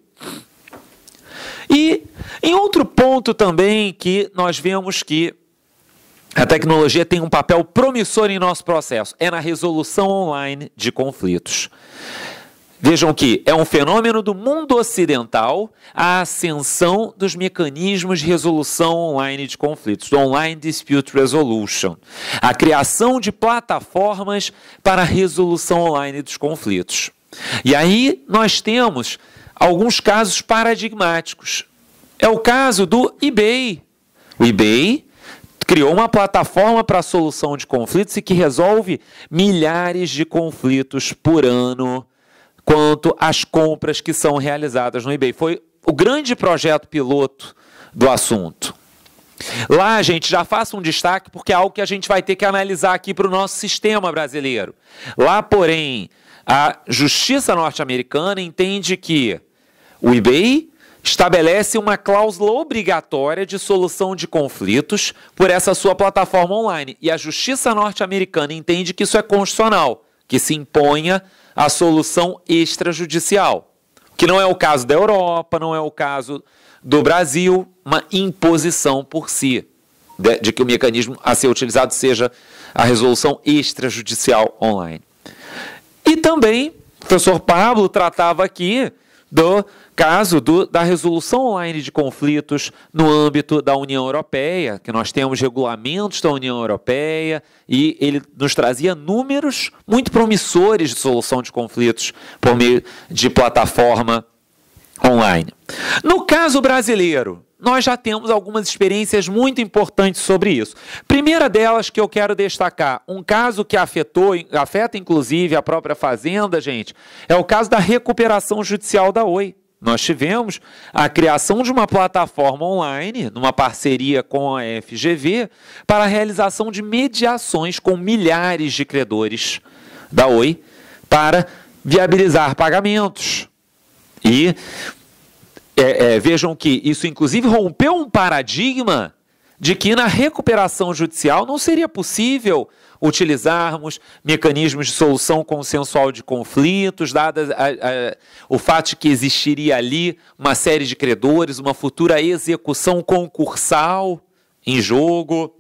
E em outro ponto também que nós vemos que a tecnologia tem um papel promissor em nosso processo, é na resolução online de conflitos. Vejam que é um fenômeno do mundo ocidental a ascensão dos mecanismos de resolução online de conflitos, do Online Dispute Resolution, a criação de plataformas para a resolução online dos conflitos. E aí nós temos alguns casos paradigmáticos. É o caso do eBay. O eBay criou uma plataforma para a solução de conflitos e que resolve milhares de conflitos por ano quanto às compras que são realizadas no eBay. Foi o grande projeto piloto do assunto. Lá, a gente já faça um destaque, porque é algo que a gente vai ter que analisar aqui para o nosso sistema brasileiro. Lá, porém, a justiça norte-americana entende que o eBay estabelece uma cláusula obrigatória de solução de conflitos por essa sua plataforma online. E a justiça norte-americana entende que isso é constitucional, que se imponha a solução extrajudicial, que não é o caso da Europa, não é o caso do Brasil, uma imposição por si, de, de que o mecanismo a ser utilizado seja a resolução extrajudicial online. E também, o professor Pablo tratava aqui do caso do, da resolução online de conflitos no âmbito da União Europeia, que nós temos regulamentos da União Europeia e ele nos trazia números muito promissores de solução de conflitos por meio de plataforma online. No caso brasileiro, nós já temos algumas experiências muito importantes sobre isso. Primeira delas que eu quero destacar, um caso que afetou, afeta inclusive a própria Fazenda, gente, é o caso da recuperação judicial da Oi. Nós tivemos a criação de uma plataforma online, numa parceria com a F G V, para a realização de mediações com milhares de credores da Oi para viabilizar pagamentos. E é, é, vejam que isso, inclusive, rompeu um paradigma de que na recuperação judicial não seria possível utilizarmos mecanismos de solução consensual de conflitos, dada a, a, o fato de que existiria ali uma série de credores, uma futura execução concursal em jogo.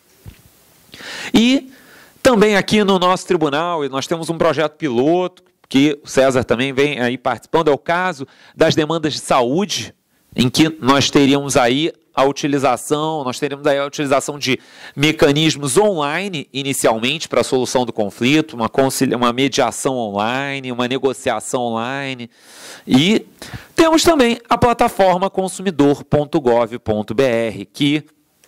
E também aqui no nosso tribunal, nós temos um projeto piloto, que o César também vem aí participando, é o caso das demandas de saúde, em que nós teríamos aí a utilização, nós teríamos aí a utilização de mecanismos online, inicialmente, para a solução do conflito, uma, concilia, uma mediação online, uma negociação online. E temos também a plataforma consumidor ponto gov ponto br, que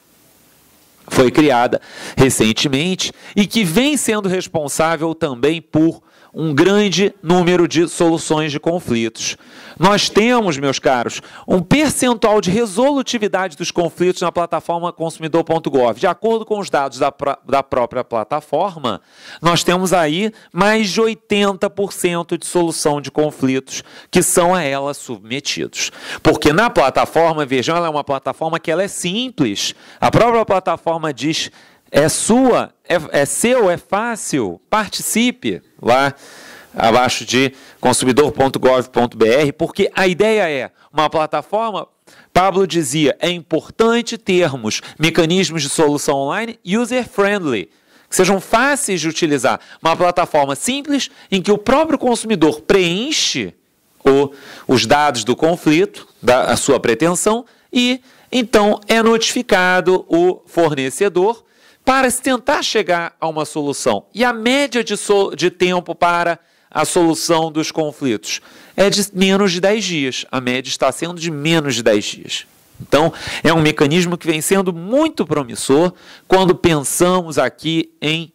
foi criada recentemente e que vem sendo responsável também por um grande número de soluções de conflitos. Nós temos, meus caros, um percentual de resolutividade dos conflitos na plataforma consumidor ponto gov. De acordo com os dados da, da própria plataforma, nós temos aí mais de oitenta por cento de solução de conflitos que são a ela submetidos. Porque na plataforma, vejam, ela é uma plataforma que ela é simples. A própria plataforma diz: é sua, é, é seu, é fácil, participe lá abaixo de consumidor ponto gov ponto br, porque a ideia é uma plataforma, Pablo dizia, é importante termos mecanismos de solução online user-friendly, que sejam fáceis de utilizar, uma plataforma simples em que o próprio consumidor preenche o, os dados do conflito, da, a sua pretensão, e então é notificado o fornecedor para se tentar chegar a uma solução. E a média de, so, de tempo para a solução dos conflitos é de menos de dez dias. A média está sendo de menos de dez dias. Então, é um mecanismo que vem sendo muito promissor quando pensamos aqui em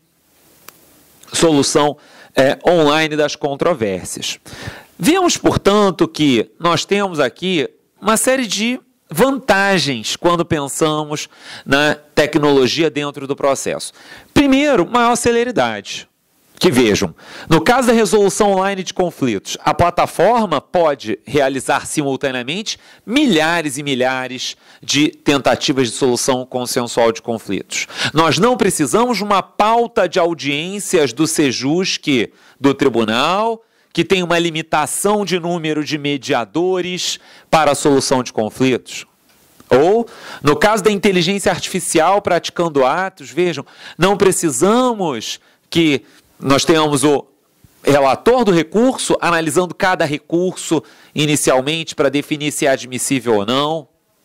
solução é, online das controvérsias. Vemos, portanto, que nós temos aqui uma série de vantagens quando pensamos na tecnologia dentro do processo. Primeiro, maior celeridade. Que vejam, no caso da resolução online de conflitos, a plataforma pode realizar simultaneamente milhares e milhares de tentativas de solução consensual de conflitos. Nós não precisamos de uma pauta de audiências do SEJUSC do tribunal, que tem uma limitação de número de mediadores para a solução de conflitos. Ou, no caso da inteligência artificial praticando atos, vejam, não precisamos que nós tenhamos o relator do recurso analisando cada recurso inicialmente para definir se é admissível ou não.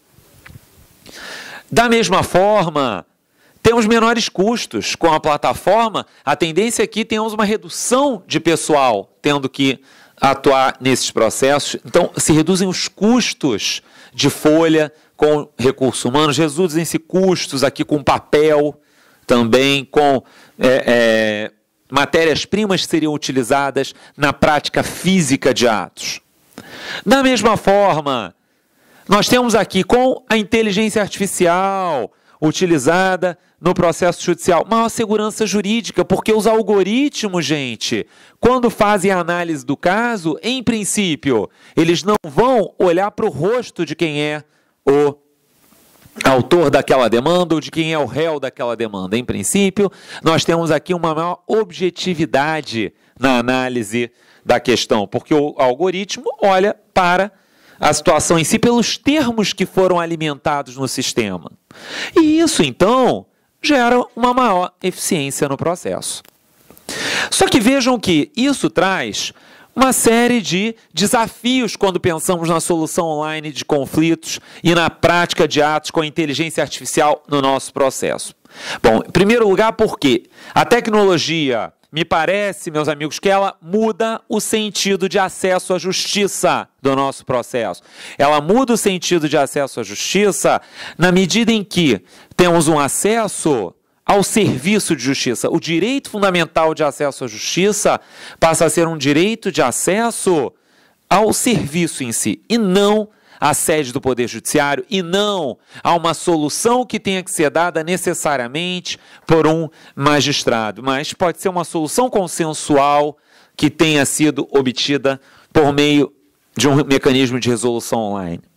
Da mesma forma, temos menores custos com a plataforma. A tendência aqui é temos uma redução de pessoal tendo que atuar nesses processos. Então, se reduzem os custos de folha com recursos humanos, reduzem-se custos aqui com papel, também com é, é, matérias-primas que seriam utilizadas na prática física de atos. Da mesma forma, nós temos aqui com a inteligência artificial utilizada no processo judicial, maior segurança jurídica, porque os algoritmos, gente, quando fazem a análise do caso, em princípio, eles não vão olhar para o rosto de quem é o autor daquela demanda ou de quem é o réu daquela demanda. Em princípio, nós temos aqui uma maior objetividade na análise da questão, porque o algoritmo olha para a situação em si pelos termos que foram alimentados no sistema. E isso, então, gera uma maior eficiência no processo. Só que vejam que isso traz uma série de desafios quando pensamos na solução online de conflitos e na prática de atos com a inteligência artificial no nosso processo. Bom, em primeiro lugar, porque a tecnologia, me parece, meus amigos, que ela muda o sentido de acesso à justiça do nosso processo. Ela muda o sentido de acesso à justiça na medida em que temos um acesso ao serviço de justiça. O direito fundamental de acesso à justiça passa a ser um direito de acesso ao serviço em si, e não à sede do Poder Judiciário, e não a uma solução que tenha que ser dada necessariamente por um magistrado, mas pode ser uma solução consensual que tenha sido obtida por meio de um mecanismo de resolução online.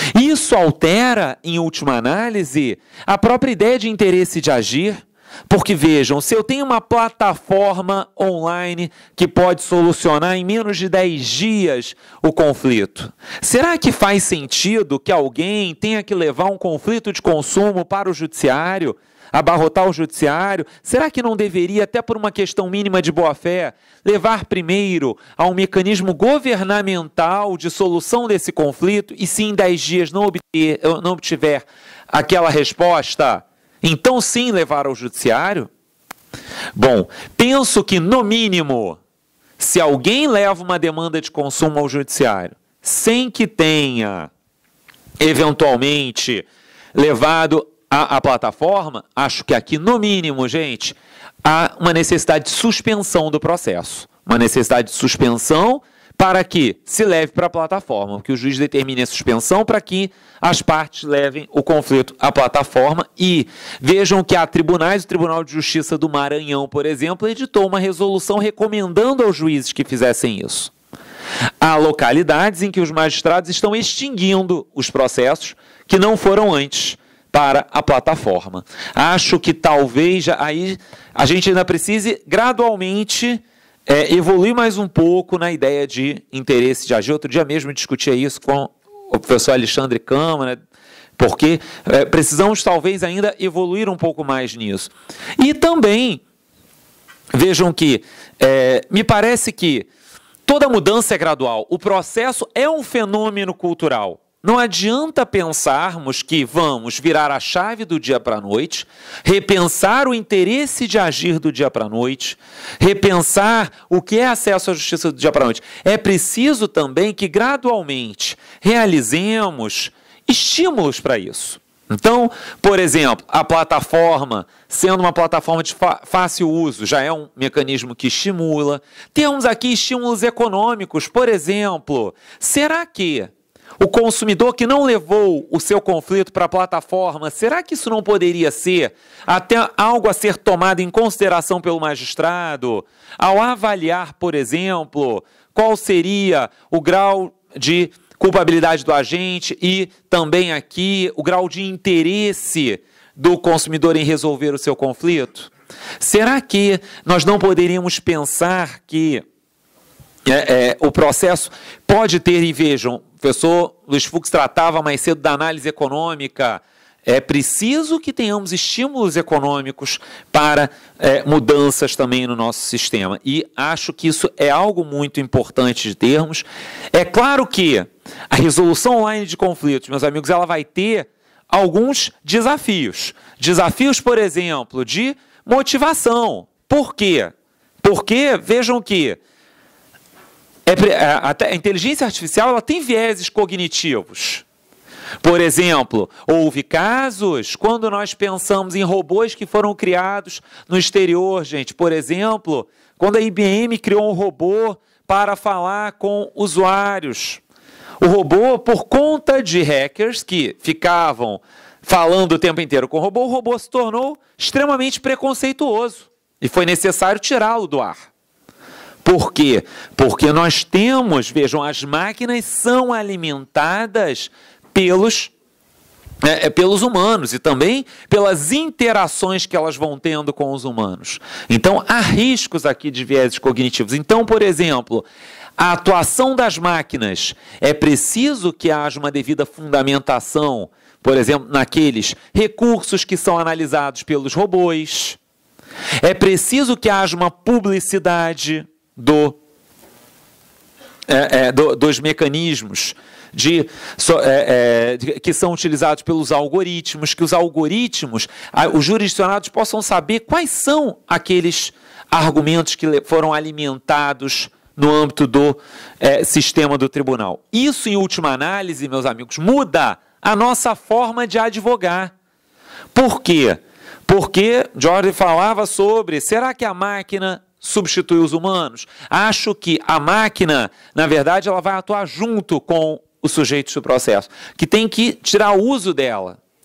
Isso altera, em última análise, a própria ideia de interesse de agir, porque, vejam, se eu tenho uma plataforma online que pode solucionar em menos de dez dias o conflito, será que faz sentido que alguém tenha que levar um conflito de consumo para o judiciário, abarrotar o judiciário? Será que não deveria, até por uma questão mínima de boa-fé, levar primeiro a um mecanismo governamental de solução desse conflito e, se em dez dias não obter, não obtiver aquela resposta, então sim levar ao judiciário? Bom, penso que, no mínimo, se alguém leva uma demanda de consumo ao judiciário sem que tenha, eventualmente, levado a, a plataforma, acho que aqui, no mínimo, gente, há uma necessidade de suspensão do processo. Uma necessidade de suspensão para que se leve para a plataforma, que o juiz determine a suspensão para que as partes levem o conflito à plataforma. E vejam que há tribunais, o Tribunal de Justiça do Maranhão, por exemplo, editou uma resolução recomendando aos juízes que fizessem isso. Há localidades em que os magistrados estão extinguindo os processos que não foram antes para a plataforma. Acho que talvez aí a gente ainda precise gradualmente É, evoluir mais um pouco na ideia de interesse de agir. Outro dia mesmo eu discutia isso com o professor Alexandre Câmara, porque é, precisamos talvez ainda evoluir um pouco mais nisso. E também, vejam que, é, me parece que toda mudança é gradual. O processo é um fenômeno cultural. Não adianta pensarmos que vamos virar a chave do dia para a noite, repensar o interesse de agir do dia para a noite, repensar o que é acesso à justiça do dia para a noite. É preciso também que gradualmente realizemos estímulos para isso. Então, por exemplo, a plataforma, sendo uma plataforma de fácil uso, já é um mecanismo que estimula. Temos aqui estímulos econômicos, por exemplo, será que o consumidor que não levou o seu conflito para a plataforma, será que isso não poderia ser até algo a ser tomado em consideração pelo magistrado, ao avaliar, por exemplo, qual seria o grau de culpabilidade do agente e também aqui o grau de interesse do consumidor em resolver o seu conflito? Será que nós não poderíamos pensar que É, é, o processo pode ter, e vejam, o professor Luiz Fux tratava mais cedo da análise econômica, é preciso que tenhamos estímulos econômicos para é, mudanças também no nosso sistema. E acho que isso é algo muito importante de termos. É claro que a resolução online de conflitos, meus amigos, ela vai ter alguns desafios. Desafios, por exemplo, de motivação. Por quê? Porque, vejam que É, a, a inteligência artificial ela tem vieses cognitivos. Por exemplo, houve casos quando nós pensamos em robôs que foram criados no exterior, gente. Por exemplo, quando a I B M criou um robô para falar com usuários. O robô, por conta de hackers que ficavam falando o tempo inteiro com o robô, o robô se tornou extremamente preconceituoso e foi necessário tirá-lo do ar. Por quê? Porque nós temos, vejam, as máquinas são alimentadas pelos, é, pelos humanos e também pelas interações que elas vão tendo com os humanos. Então, há riscos aqui de vieses cognitivos. Então, por exemplo, a atuação das máquinas, é preciso que haja uma devida fundamentação, por exemplo, naqueles recursos que são analisados pelos robôs. É preciso que haja uma publicidade Do, é, é, do, dos mecanismos de, so, é, é, de, que são utilizados pelos algoritmos, que os algoritmos, a, os jurisdicionados possam saber quais são aqueles argumentos que foram alimentados no âmbito do é, sistema do tribunal. Isso, em última análise, meus amigos, muda a nossa forma de advogar. Por quê? Porque Jordan falava sobre, será que a máquina substitui os humanos? Acho que a máquina, na verdade, ela vai atuar junto com os sujeitos do processo, que tem que tirar o uso dela,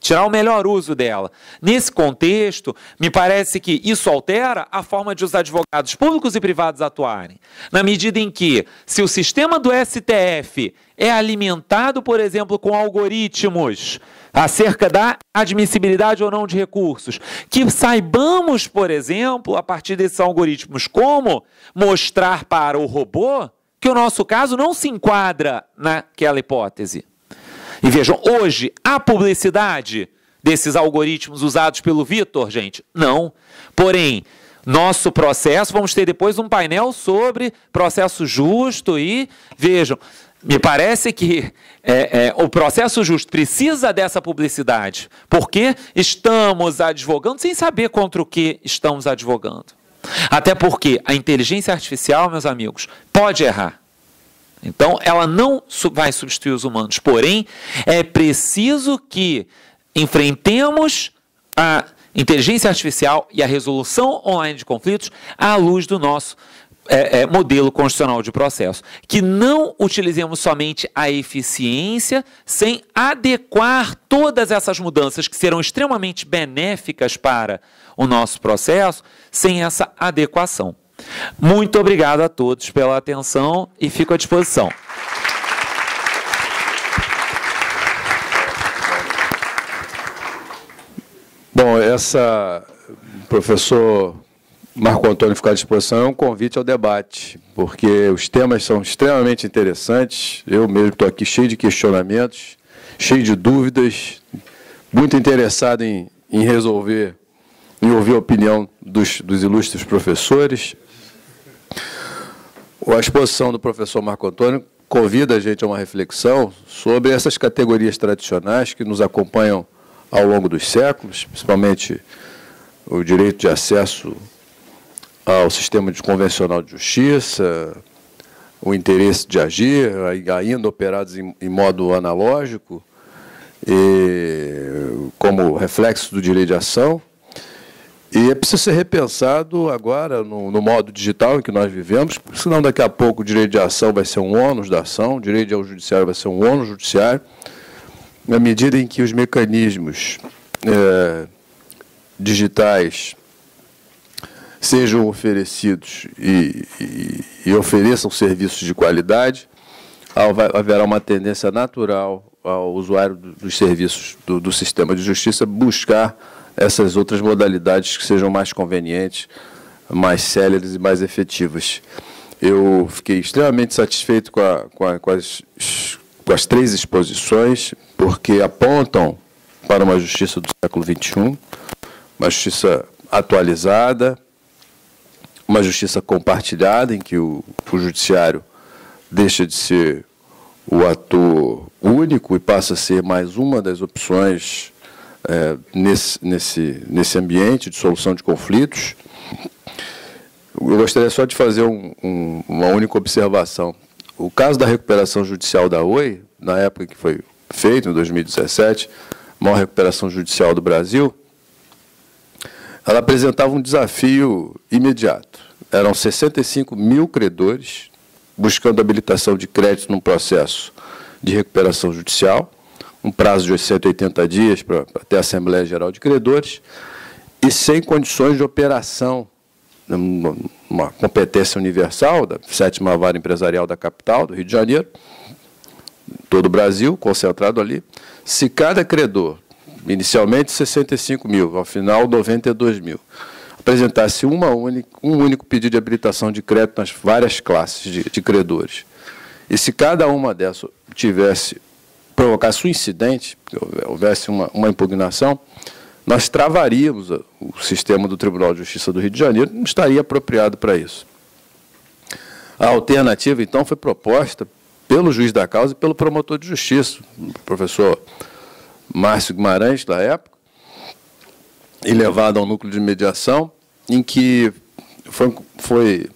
tirar o melhor uso dela. Nesse contexto, me parece que isso altera a forma de os advogados públicos e privados atuarem, na medida em que, se o sistema do S T F é alimentado, por exemplo, com algoritmos acerca da admissibilidade ou não de recursos, que saibamos, por exemplo, a partir desses algoritmos, como mostrar para o robô que o nosso caso não se enquadra naquela hipótese. E vejam, hoje, há publicidade desses algoritmos usados pelo Vitor, gente? Não. Porém, nosso processo, vamos ter depois um painel sobre processo justo e, vejam, me parece que é, é, o processo justo precisa dessa publicidade, porque estamos advogando sem saber contra o que estamos advogando. Até porque a inteligência artificial, meus amigos, pode errar. Então, ela não vai substituir os humanos. Porém, é preciso que enfrentemos a inteligência artificial e a resolução online de conflitos à luz do nosso é, é, modelo constitucional de processo. Que não utilizemos somente a eficiência sem adequar todas essas mudanças que serão extremamente benéficas para o nosso processo, sem essa adequação. Muito obrigado a todos pela atenção e fico à disposição. Bom, essa, professor Marco Antônio ficar à disposição é um convite ao debate, porque os temas são extremamente interessantes, eu mesmo estou aqui cheio de questionamentos, cheio de dúvidas, muito interessado em, em resolver, em ouvir a opinião dos, dos ilustres professores. A exposição do professor Marco Antônio convida a gente a uma reflexão sobre essas categorias tradicionais que nos acompanham ao longo dos séculos, principalmente o direito de acesso ao sistema de convencional de justiça, o interesse de agir, ainda operados em, em modo analógico, e, como reflexo do direito de ação. E é preciso ser repensado agora no, no modo digital em que nós vivemos, senão daqui a pouco o direito de ação vai ser um ônus da ação, o direito ao judiciário vai ser um ônus judiciário, na medida em que os mecanismos é, digitais sejam oferecidos e, e, e ofereçam serviços de qualidade, haverá uma tendência natural ao usuário dos serviços do, do sistema de justiça buscar essas outras modalidades que sejam mais convenientes, mais céleres e mais efetivas. Eu fiquei extremamente satisfeito com, a, com, a, com, as, com as três exposições, porque apontam para uma justiça do século vinte e um, uma justiça atualizada, uma justiça compartilhada, em que o, o judiciário deixa de ser o ator único e passa a ser mais uma das opções é, nesse, nesse, nesse ambiente de solução de conflitos. Eu gostaria só de fazer um, um, uma única observação. O caso da recuperação judicial da Oi, na época que foi feito, em dois mil e dezessete, a maior recuperação judicial do Brasil, ela apresentava um desafio imediato. Eram sessenta e cinco mil credores buscando habilitação de crédito num processo de recuperação judicial, um prazo de cento e oitenta dias para ter a Assembleia Geral de Credores, e sem condições de operação, uma, uma competência universal da sétima Vara Empresarial da capital, do Rio de Janeiro, todo o Brasil, concentrado ali. Se cada credor, inicialmente sessenta e cinco mil, ao final noventa e dois mil, apresentasse uma única, um único pedido de habilitação de crédito nas várias classes de, de credores, e se cada uma dessas tivesse, provocasse um incidente, houvesse uma, uma impugnação, nós travaríamos o sistema do Tribunal de Justiça do Rio de Janeiro, não estaria apropriado para isso. A alternativa, então, foi proposta pelo juiz da causa e pelo promotor de justiça, o professor Márcio Guimarães, da época, e levado ao núcleo de mediação, em que foi, foi,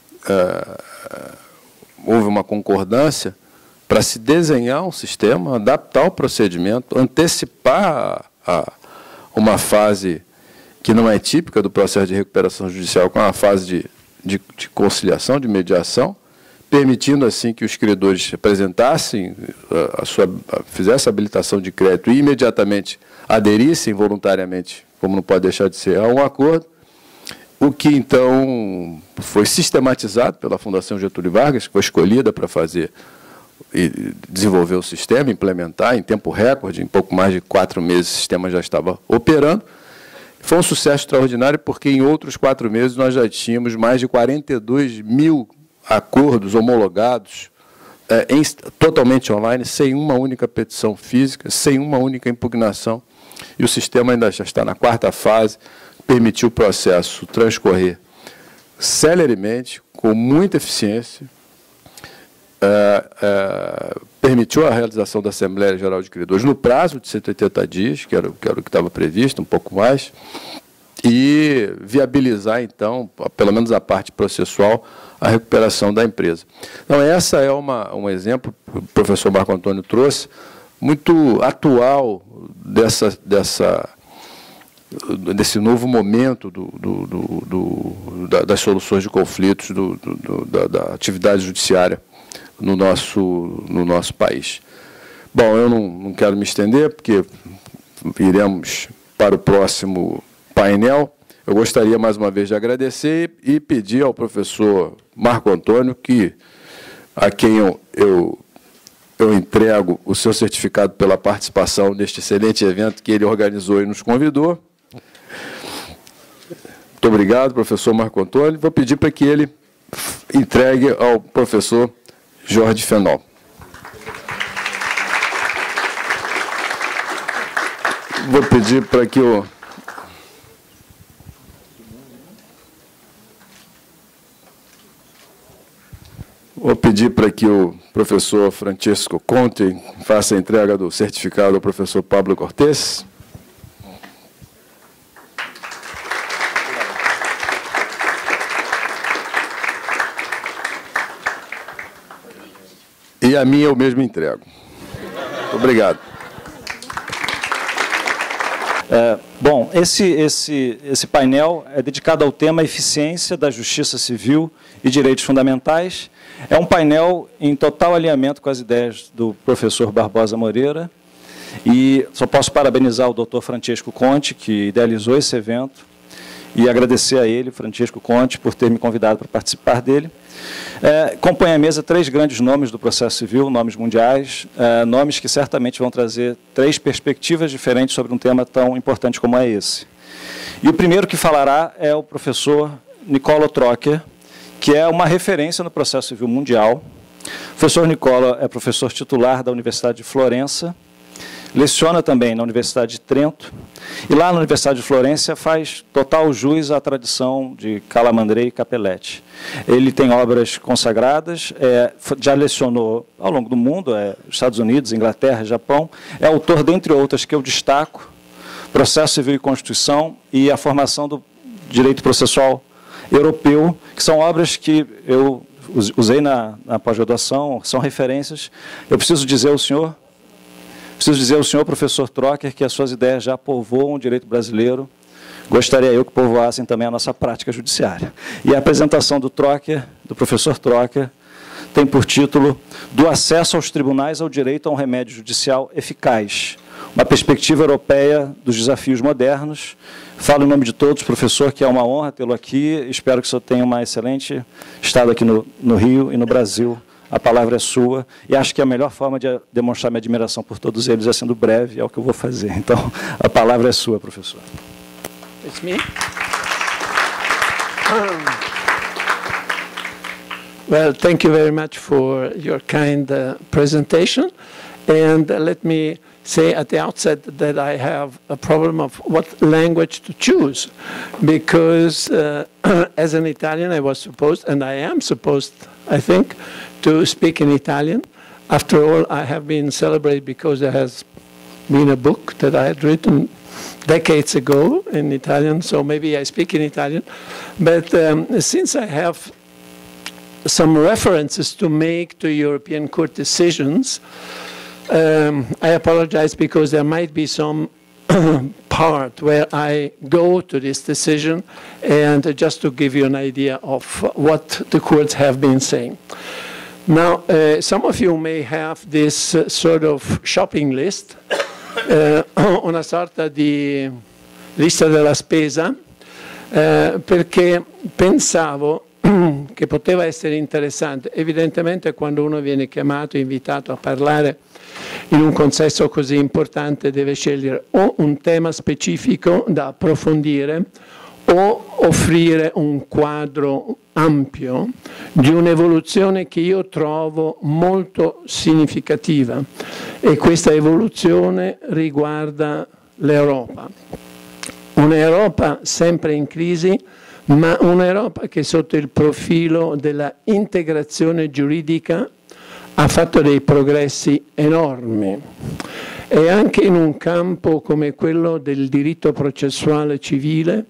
uh, houve uma concordância para se desenhar um sistema, adaptar o procedimento, antecipar a, a, uma fase que não é típica do processo de recuperação judicial, com a fase de, de, de conciliação, de mediação, permitindo assim que os credores apresentassem a, a sua, a, fizessem a habilitação de crédito e imediatamente aderissem voluntariamente, como não pode deixar de ser, a um acordo, o que então foi sistematizado pela Fundação Getúlio Vargas, que foi escolhida para fazer e desenvolver o sistema, implementar em tempo recorde, em pouco mais de quatro meses o sistema já estava operando. Foi um sucesso extraordinário porque em outros quatro meses nós já tínhamos mais de quarenta e dois mil acordos homologados, é, em, totalmente online, sem uma única petição física, sem uma única impugnação. E o sistema ainda já está na quarta fase, permitiu o processo transcorrer celeremente, com muita eficiência, é, é, permitiu a realização da Assembleia Geral de Credores no prazo de cento e oitenta dias, que era, que era o que estava previsto, um pouco mais, e viabilizar, então, pelo menos a parte processual, a recuperação da empresa. Então, essa é uma, um exemplo, que o professor Marco Antônio trouxe, muito atual dessa, dessa, desse novo momento do, do, do, do, da, das soluções de conflitos do, do, da, da atividade judiciária no nosso, no nosso país. Bom, eu não, não quero me estender, porque iremos para o próximo painel. Eu gostaria, mais uma vez, de agradecer e pedir ao professor Marco Antônio, que, a quem eu, eu, eu entrego o seu certificado pela participação neste excelente evento que ele organizou e nos convidou. Muito obrigado, professor Marco Antônio. Vou pedir para que ele entregue ao professor Jorge Fenol. Vou pedir para que o... Vou pedir para que o professor Francesco Conte faça a entrega do certificado ao professor Pablo Cortés. E a minha eu mesmo entrego. Muito obrigado. É, bom, esse, esse, esse painel é dedicado ao tema Eficiência da Justiça Civil e Direitos Fundamentais. É um painel em total alinhamento com as ideias do professor Barbosa Moreira. E só posso parabenizar o doutor Francesco Conte, que idealizou esse evento, e agradecer a ele, Francesco Conte, por ter me convidado para participar dele. É, compõe à mesa três grandes nomes do processo civil, nomes mundiais, é, nomes que certamente vão trazer três perspectivas diferentes sobre um tema tão importante como é esse. E o primeiro que falará é o professor Niccolò Trocher, que é uma referência no processo civil mundial. O professor Niccolò é professor titular da Universidade de Florença, leciona também na Universidade de Trento, e lá na Universidade de Florença faz total jus à tradição de Calamandrei e Capelletti. Ele tem obras consagradas, é, já lecionou ao longo do mundo, é, Estados Unidos, Inglaterra, Japão, é autor, dentre outras, que eu destaco, Processo Civil e Constituição e a formação do direito processual europeu, que são obras que eu usei na, na pós-graduação, são referências. Eu preciso dizer ao senhor, preciso dizer ao senhor, professor Trocher, que as suas ideias já povoam o direito brasileiro. Gostaria eu que povoassem também a nossa prática judiciária. E a apresentação do Trocher, do professor Trocher, tem por título Do acesso aos tribunais ao direito a um remédio judicial eficaz, uma perspectiva europeia dos desafios modernos. Falo em nome de todos, professor, que é uma honra tê-lo aqui. Espero que o senhor tenha uma excelente estado aqui no, no Rio e no Brasil. A palavra é sua, e acho que a melhor forma de demonstrar minha admiração por todos eles é sendo breve, é o que eu vou fazer. Então, a palavra é sua, professor. It's me? Well, thank you very much for your kind uh, presentation. And uh, let me say at the outset that I have a problem of what language to choose. Because uh, as an Italian, I was supposed, and I am supposed, I think, to speak in Italian. After all, I have been celebrated because there has been a book that I had written decades ago in Italian, so maybe I speak in Italian. But um, since I have some references to make to European Court decisions, um, I apologize because there might be some part where I go to this decision, and uh, just to give you an idea of what the courts have been saying. Now, uh, some of you may have this uh, sort of shopping list, uh, una sorta di lista della spesa, uh, perché pensavo che poteva essere interessante. Evidentemente quando uno viene chiamato, invitato a parlare in un consesso così importante deve scegliere o un tema specifico da approfondire o offrire un quadro ampio di un'evoluzione che io trovo molto significativa, e questa evoluzione riguarda l'Europa. Un'Europa sempre in crisi, ma un'Europa che sotto il profilo della integrazione giuridica ha fatto dei progressi enormi, e anche in un campo come quello del diritto processuale civile,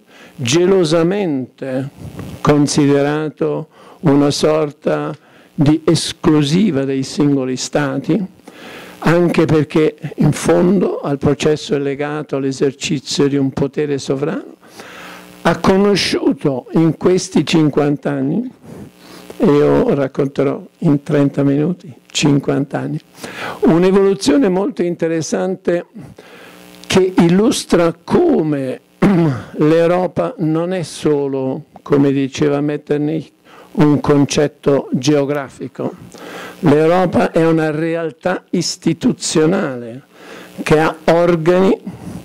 gelosamente considerato una sorta di esclusiva dei singoli Stati, anche perché in fondo al processo è legato all'esercizio di un potere sovrano, ha conosciuto in questi cinquanta anni, e io racconterò in trenta minuti, cinquanta anni, un'evoluzione molto interessante che illustra come l'Europa non è solo, come diceva Metternich, un concetto geografico. L'Europa è una realtà istituzionale che ha organi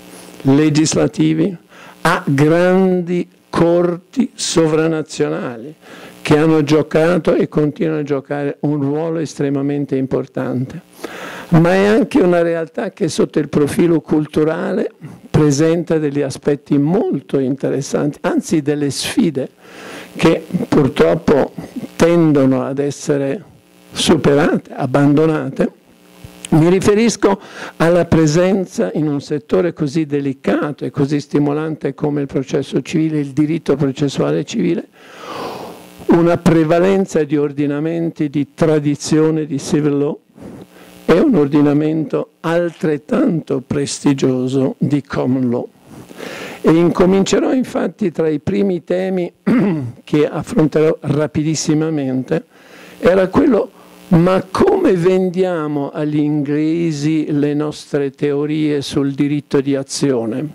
legislativi, ha grandi corti sovranazionali che hanno giocato e continuano a giocare un ruolo estremamente importante, ma è anche una realtà che sotto il profilo culturale presenta degli aspetti molto interessanti, anzi delle sfide che purtroppo tendono ad essere superate, abbandonate. Mi riferisco alla presenza in un settore così delicato e così stimolante come il processo civile, il diritto processuale civile, una prevalenza di ordinamenti di tradizione di civil law e un ordinamento altrettanto prestigioso di common law. E incomincerò infatti tra i primi temi che affronterò rapidissimamente, era quello: ma come vendiamo agli inglesi le nostre teorie sul diritto di azione?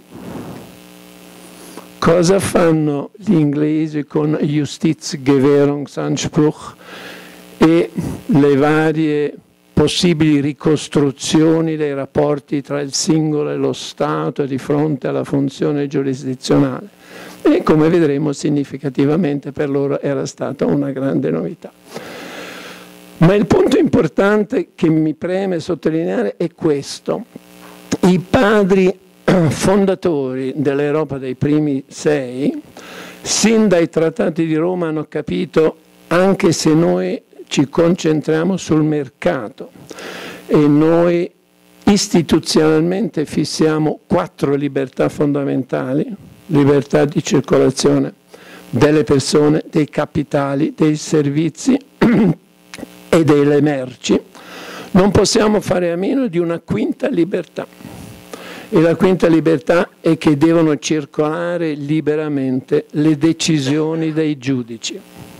Cosa fanno gli inglesi con Justizgewährungsanspruch e le varie possibili ricostruzioni dei rapporti tra il singolo e lo Stato di fronte alla funzione giurisdizionale? E come vedremo significativamente per loro era stata una grande novità. Ma il punto importante che mi preme sottolineare è questo: i padri fondatori dell'Europa dei primi sei, sin dai trattati di Roma, hanno capito, anche se noi ci concentriamo sul mercato e noi istituzionalmente fissiamo quattro libertà fondamentali: libertà di circolazione delle persone, dei capitali, dei servizi e delle merci, non possiamo fare a meno di una quinta libertà. E la quinta libertà è che devono circolare liberamente le decisioni dei giudici.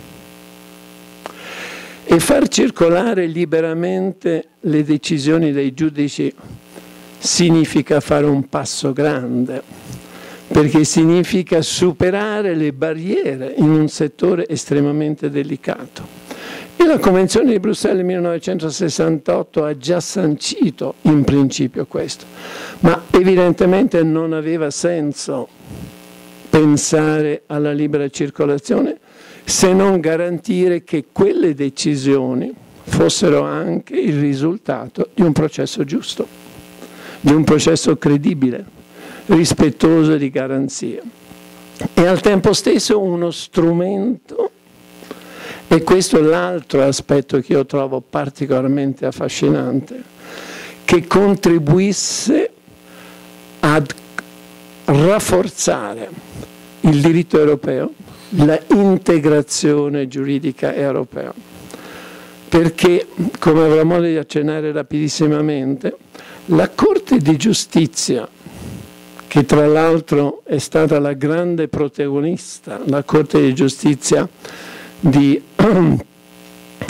E far circolare liberamente le decisioni dei giudici significa fare un passo grande, perché significa superare le barriere in un settore estremamente delicato. E la Convenzione di Bruxelles del millenovecentosessantotto ha già sancito in principio questo, ma evidentemente non aveva senso pensare alla libera circolazione se non garantire che quelle decisioni fossero anche il risultato di un processo giusto, di un processo credibile, rispettoso di garanzie, e al tempo stesso uno strumento. E questo è l'altro aspetto che io trovo particolarmente affascinante, che contribuisse ad rafforzare il diritto europeo, la integrazione giuridica europea. Perché, come avrò modo di accennare rapidissimamente, la Corte di Giustizia, che tra l'altro è stata la grande protagonista, la Corte di Giustizia di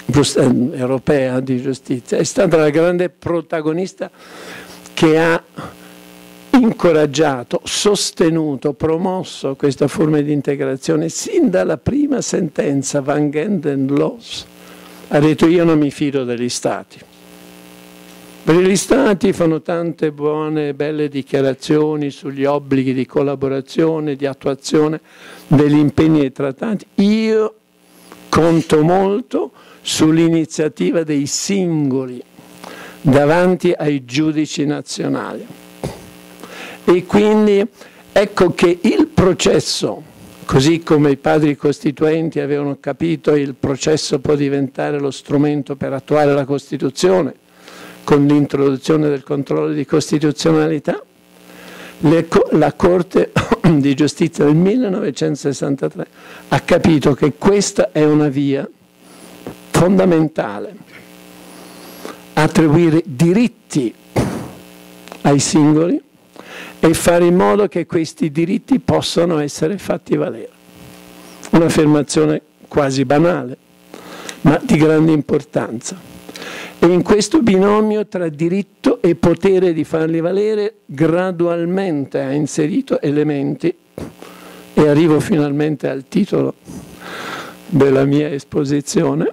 europea di giustizia, è stata la grande protagonista che ha incoraggiato, sostenuto, promosso questa forma di integrazione sin dalla prima sentenza Van Genden Loos. Ha detto: io non mi fido degli Stati, perché gli Stati fanno tante buone e belle dichiarazioni sugli obblighi di collaborazione, di attuazione degli impegni dei trattati. Io conto molto sull'iniziativa dei singoli davanti ai giudici nazionali. E quindi ecco che il processo, così come i padri costituenti avevano capito, il processo può diventare lo strumento per attuare la Costituzione, con l'introduzione del controllo di costituzionalità, le, la Corte di Giustizia del millenovecentosessantatré ha capito che questa è una via fondamentale, attribuire diritti ai singoli e fare in modo che questi diritti possano essere fatti valere. Un'affermazione quasi banale, ma di grande importanza. E in questo binomio tra diritto e potere di farli valere gradualmente ha inserito elementi, e arrivo finalmente al titolo della mia esposizione,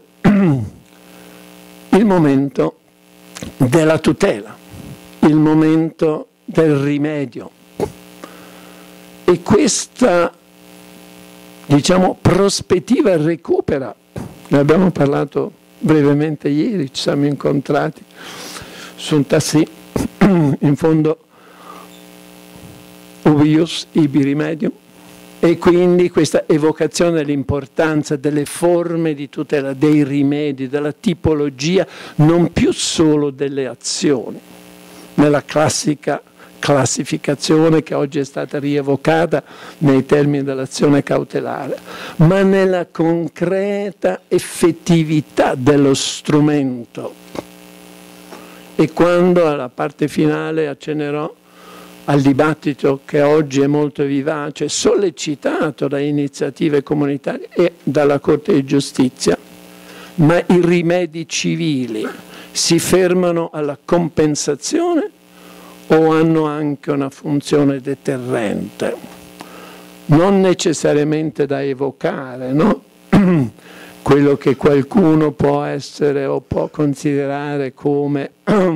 il momento della tutela, il momento del rimedio. E questa, diciamo, prospettiva recupera, ne abbiamo parlato brevemente ieri, ci siamo incontrati su un tassì, in fondo ubius ibi rimedium, e quindi questa evocazione dell'importanza delle forme di tutela, dei rimedi, della tipologia, non più solo delle azioni, nella classica classificazione che oggi è stata rievocata nei termini dell'azione cautelare, ma nella concreta effettività dello strumento. E quando alla parte finale accennerò al dibattito che oggi è molto vivace, sollecitato da iniziative comunitarie e dalla Corte di Giustizia, ma i rimedi civili si fermano alla compensazione o hanno anche una funzione deterrente? Non necessariamente da evocare, no? Quello che qualcuno può essere o può considerare come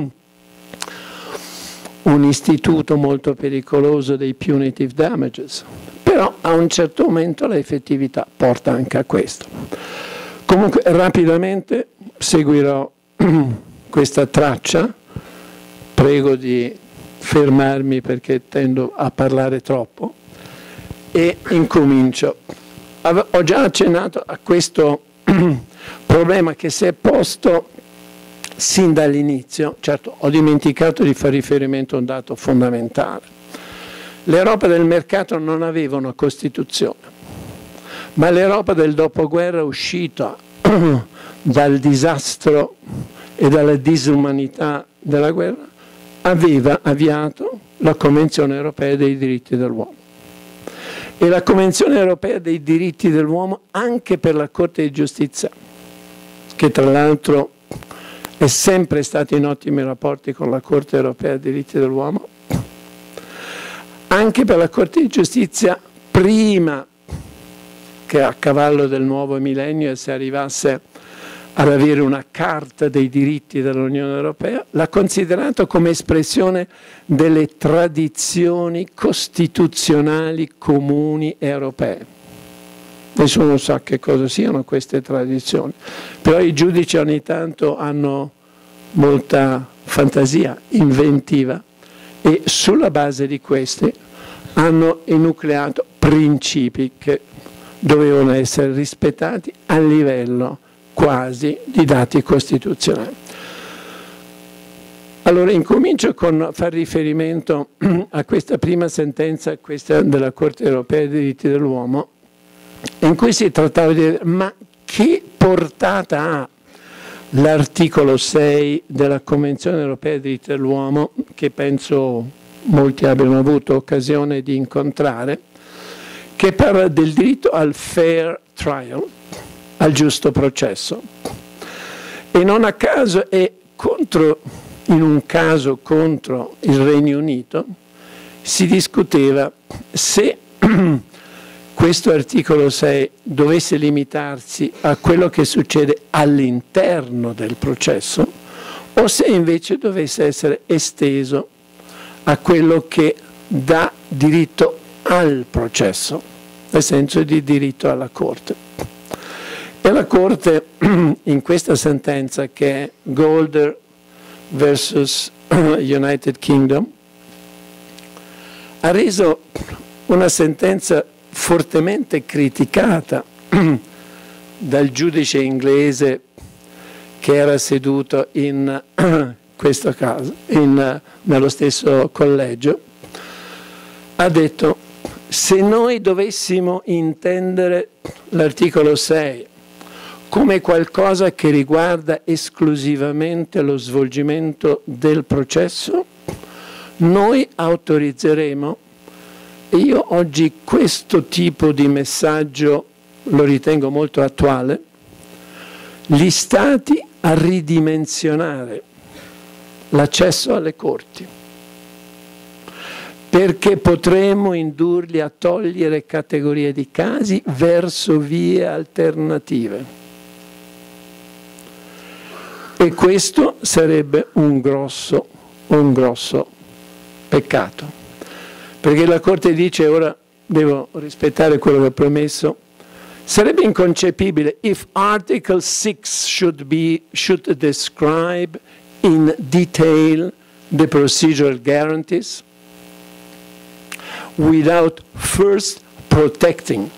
un istituto molto pericoloso dei punitive damages, però a un certo momento l'effettività porta anche a questo. Comunque rapidamente seguirò questa traccia, prego di fermarmi perché tendo a parlare troppo, e incomincio. Ho già accennato a questo problema che si è posto sin dall'inizio. Certo, ho dimenticato di fare riferimento a un dato fondamentale. L'Europa del mercato non aveva una Costituzione, ma l'Europa del dopoguerra, uscita dal disastro e dalla disumanità della guerra, aveva avviato la Convenzione europea dei diritti dell'uomo. E la Convenzione europea dei diritti dell'uomo, anche per la Corte di Giustizia, che tra l'altro è sempre stato in ottimi rapporti con la Corte europea dei diritti dell'uomo, anche per la Corte di Giustizia, prima che a cavallo del nuovo millennio si arrivasse ad avere una carta dei diritti dell'Unione Europea, l'ha considerato come espressione delle tradizioni costituzionali comuni europee. Nessuno sa che cosa siano queste tradizioni, però i giudici ogni tanto hanno molta fantasia inventiva e sulla base di queste hanno enucleato principi che dovevano essere rispettati a livello quasi di dati costituzionali. Allora incomincio con far riferimento a questa prima sentenza, questa della Corte europea dei diritti dell'uomo, in cui si trattava di dire: ma che portata ha l'articolo sei della Convenzione europea dei diritti dell'uomo, che penso molti abbiano avuto occasione di incontrare, che parla del diritto al fair trial, al giusto processo. E non a caso è contro, in un caso contro il Regno Unito, si discuteva se questo articolo sei dovesse limitarsi a quello che succede all'interno del processo o se invece dovesse essere esteso a quello che dà diritto al processo, nel senso di diritto alla Corte. E la Corte, in questa sentenza che è Golder versus United Kingdom, ha reso una sentenza fortemente criticata dal giudice inglese che era seduto in questo caso, in, nello stesso collegio, ha detto: se noi dovessimo intendere l'articolo sei come qualcosa che riguarda esclusivamente lo svolgimento del processo, noi autorizzeremo, e io oggi questo tipo di messaggio lo ritengo molto attuale, gli Stati a ridimensionare l'accesso alle corti, perché potremo indurli a togliere categorie di casi verso vie alternative. E questo sarebbe un grosso, un grosso peccato, perché la Corte dice, ora devo rispettare quello che ho promesso, sarebbe inconcepibile if Article six should, be, should describe in detail the procedural guarantees without first protecting,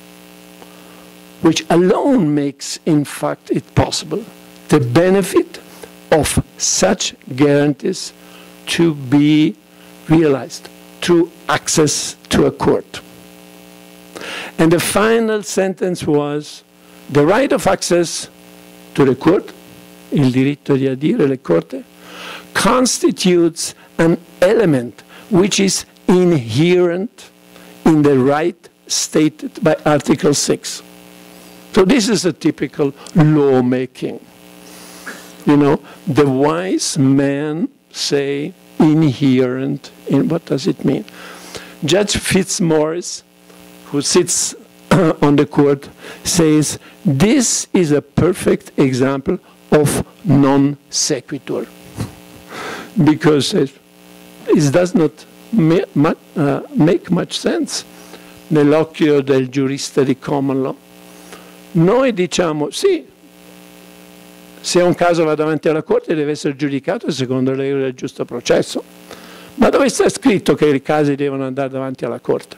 which alone makes in fact it possible, the benefit of such guarantees to be realized through access to a court. And the final sentence was, the right of access to the court, il diritto di adire le corte, constitutes an element which is inherent in the right stated by Article six. So this is a typical lawmaking. You know, the wise men say inherent in, what does it mean? Judge Fitzmaurice, who sits on the court, says this is a perfect example of non sequitur, because it, it does not ma ma uh, make much sense nell'occhio del giurista di common law. Noi diciamo sì, se un caso va davanti alla Corte deve essere giudicato secondo le regole del giusto processo, ma dove sta scritto che i casi devono andare davanti alla Corte?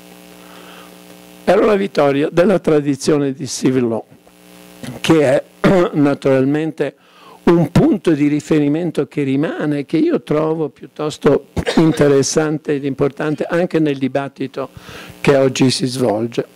Era una vittoria della tradizione di civil law, che è naturalmente un punto di riferimento che rimane, che io trovo piuttosto interessante ed importante anche nel dibattito che oggi si svolge.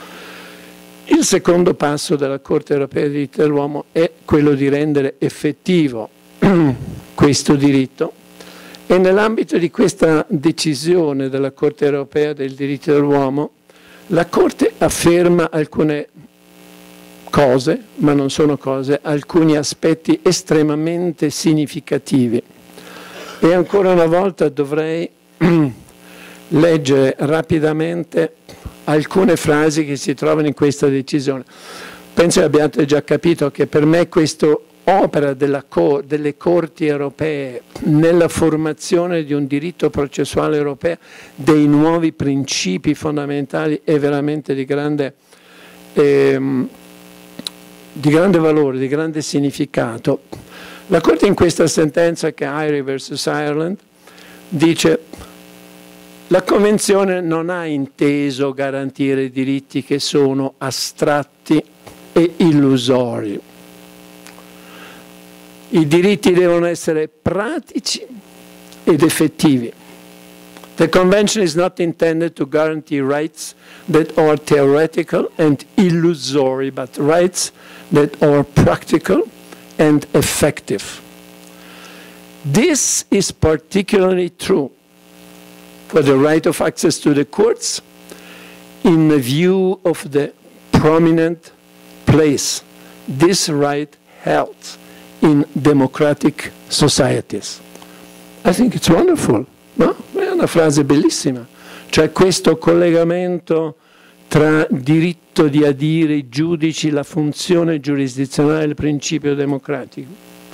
Il secondo passo della Corte europea dei diritti dell'uomo è quello di rendere effettivo questo diritto, e nell'ambito di questa decisione della Corte europea dei diritti dell'uomo la Corte afferma alcune cose, ma non sono cose, alcuni aspetti estremamente significativi. E ancora una volta dovrei leggere rapidamente alcune frasi che si trovano in questa decisione. Penso che abbiate già capito che per me questa opera della co delle Corti europee nella formazione di un diritto processuale europeo, dei nuovi principi fondamentali, è veramente di grande, ehm, di grande valore, di grande significato. La Corte in questa sentenza, che è Irie versus Ireland, dice: la Convenzione non ha inteso garantire diritti che sono astratti e illusori. I diritti devono essere pratici ed effettivi. The Convention is not intended to guarantee rights that are theoretical and illusory, but rights that are practical and effective. This is particularly true for the right of access to the courts in the view of the prominent place this right held in democratic societies. I think it's wonderful, no? È una frase bellissima. Cioè questo collegamento tra diritto di adire i giudici, la funzione giurisdizionale e il principio democratico.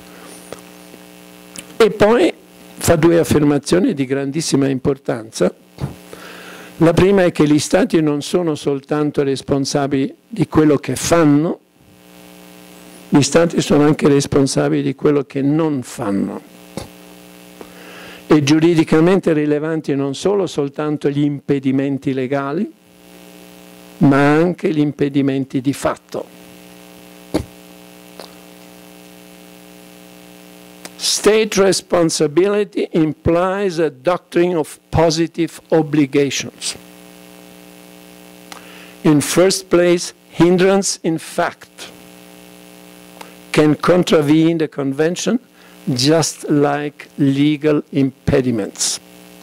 E poi fa due affermazioni di grandissima importanza. La prima è che gli Stati non sono soltanto responsabili di quello che fanno, gli Stati sono anche responsabili di quello che non fanno. E giuridicamente rilevanti non solo soltanto gli impedimenti legali, ma anche gli impedimenti di fatto. State responsibility implies a doctrine of positive obligations. In first place, hindrance in fact can contravene the convention just like legal impediments.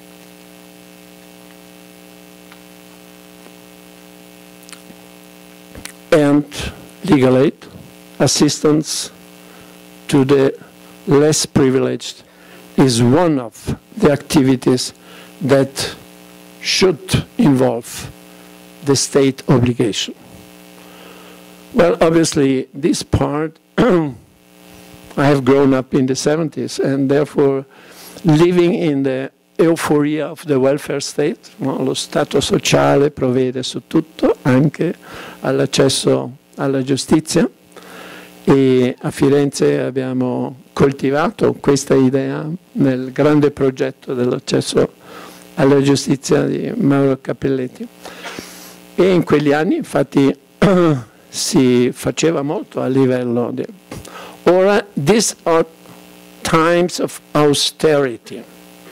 And legal aid, assistance to the less privileged, is one of the activities that should involve the state obligation. Well, obviously, this part, I have grown up in the seventies, and therefore living in the euphoria of the welfare state, no? Lo Stato sociale provvede su tutto, anche all'accesso alla giustizia, e a Firenze abbiamo coltivato questa idea nel grande progetto dell'accesso alla giustizia di Mauro Cappelletti. E in quegli anni infatti si faceva molto a livello di... Ora, these are times of austerity,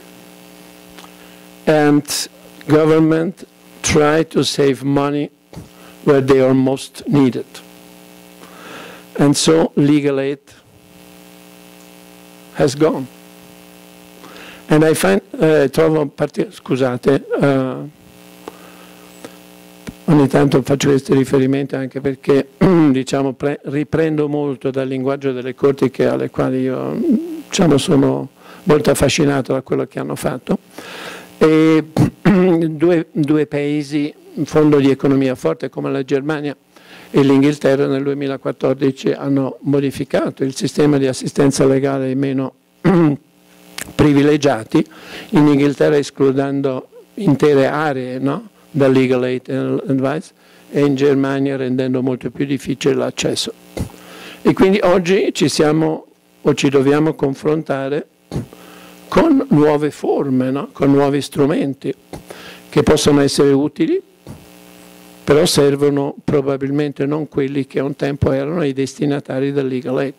and government try to save money where they are most needed. And so legal aid has gone. And I find, eh, trovo, scusate, uh, ogni tanto faccio questi riferimenti anche perché diciamo, pre, riprendo molto dal linguaggio delle corti che, alle quali io diciamo, sono molto affascinato da quello che hanno fatto. E due, due paesi in fondo di economia forte come la Germania e l'Inghilterra nel duemilaquattordici hanno modificato il sistema di assistenza legale ai meno privilegiati, in Inghilterra escludendo intere aree, no? Da legal aid and advice, e in Germania rendendo molto più difficile l'accesso. E quindi oggi ci siamo o ci dobbiamo confrontare con nuove forme, no? Con nuovi strumenti che possono essere utili, però servono probabilmente non quelli che un tempo erano i destinatari del legal aid.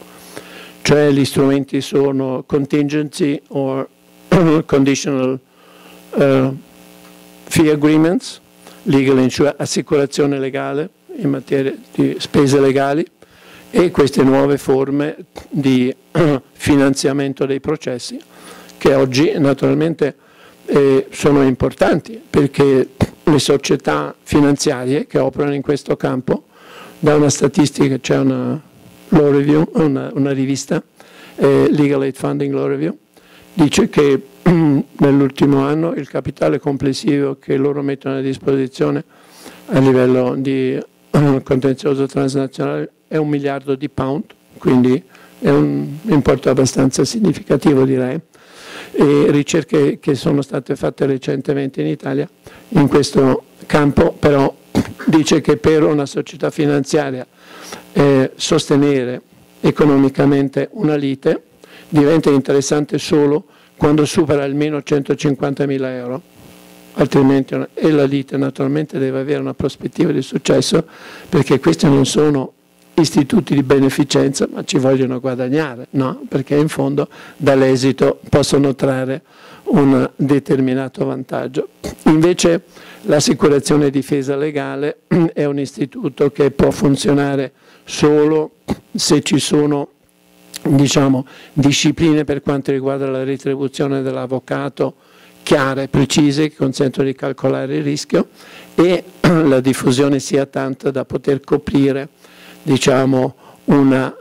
Cioè gli strumenti sono contingency or conditional uh, fee agreements, legal insurance, assicurazione legale in materia di spese legali, e queste nuove forme di uh, finanziamento dei processi che oggi naturalmente eh, sono importanti perché le società finanziarie che operano in questo campo, da una statistica c'è una law review, una, una rivista, eh, Legal Aid Funding Law Review, dice che nell'ultimo anno il capitale complessivo che loro mettono a disposizione a livello di uh, contenzioso transnazionale è un miliardo di pound, quindi è un importo abbastanza significativo, direi. E ricerche che sono state fatte recentemente in Italia in questo campo però dice che per una società finanziaria eh, sostenere economicamente una lite diventa interessante solo quando supera almeno centocinquantamila euro, altrimenti, e la lite naturalmente deve avere una prospettiva di successo, perché questi non sono istituti di beneficenza, ma ci vogliono guadagnare, no? Perché in fondo dall'esito possono trarre un determinato vantaggio. Invece l'assicurazione e difesa legale è un istituto che può funzionare solo se ci sono, diciamo, discipline per quanto riguarda la retribuzione dell'avvocato chiare, precise, che consentono di calcolare il rischio, e la diffusione sia tanta da poter coprire, diciamo, una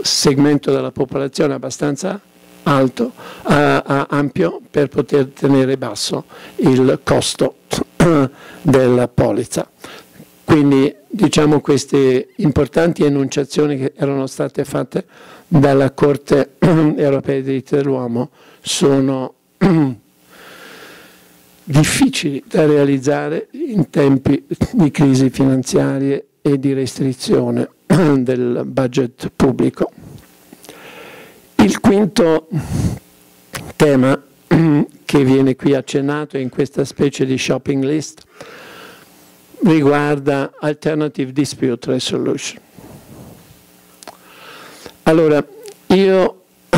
segmento della popolazione abbastanza alto, uh, uh, ampio, per poter tenere basso il costo della polizza. Quindi diciamo queste importanti enunciazioni che erano state fatte dalla Corte europea dei diritti dell'uomo sono difficili da realizzare in tempi di crisi finanziarie e di restrizione del budget pubblico. Il quinto tema che viene qui accennato in questa specie di shopping list riguarda Alternative Dispute Resolution. Allora, io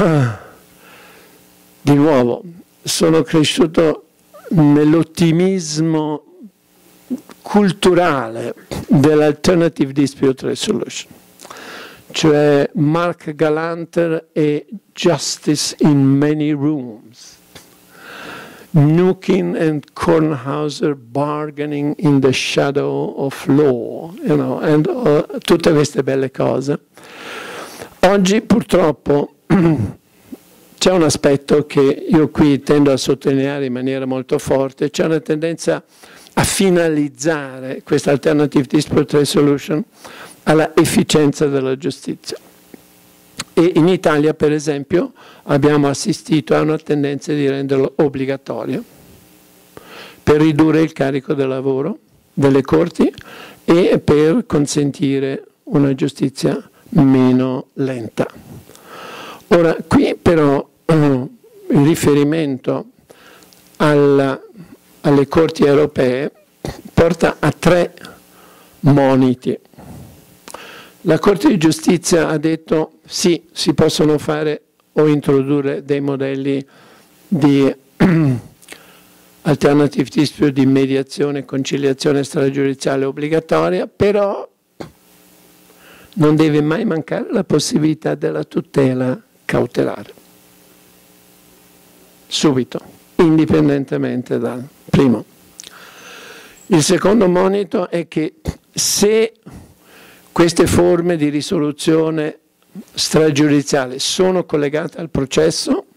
di nuovo sono cresciuto nell'ottimismo culturale dell'Alternative Dispute Resolution, cioè Mark Galanter e Justice in Many Rooms, Nukin and Kornhauser bargaining in the shadow of law, you know, and, uh, tutte queste belle cose. Oggi purtroppo c'è un aspetto che io qui tendo a sottolineare in maniera molto forte, c'è una tendenza a finalizzare questa Alternative Dispute Resolution alla efficienza della giustizia. E in Italia, per esempio, abbiamo assistito a una tendenza di renderlo obbligatorio per ridurre il carico del lavoro delle corti e per consentire una giustizia meno lenta. Ora, qui però il riferimento alla, alle corti europee porta a tre moniti. La Corte di Giustizia ha detto sì, si possono fare o introdurre dei modelli di alternative dispute, di mediazione e conciliazione stragiudiziale obbligatoria, però non deve mai mancare la possibilità della tutela cautelare. Subito, indipendentemente dal primo. Il secondo monito è che se queste forme di risoluzione stragiudiziale sono collegate al processo,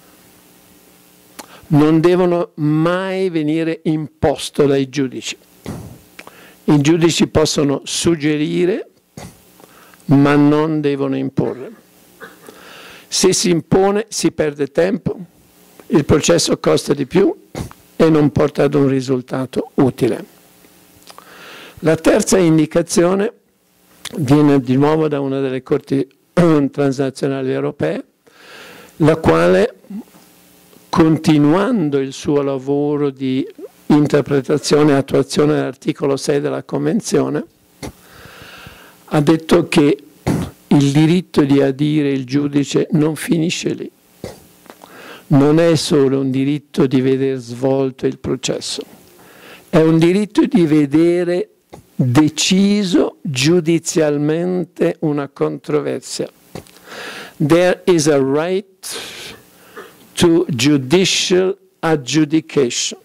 non devono mai venire imposto dai giudici. I giudici possono suggerire, ma non devono imporre. Se si impone si perde tempo, il processo costa di più e non porta ad un risultato utile. La terza indicazione viene di nuovo da una delle corti transnazionali europee, la quale, continuando il suo lavoro di interpretazione e attuazione dell'articolo sei della Convenzione, ha detto che il diritto di adire il giudice non finisce lì. Non è solo un diritto di vedere svolto il processo, è un diritto di vedere deciso giudizialmente una controversia. There is a right to judicial adjudication.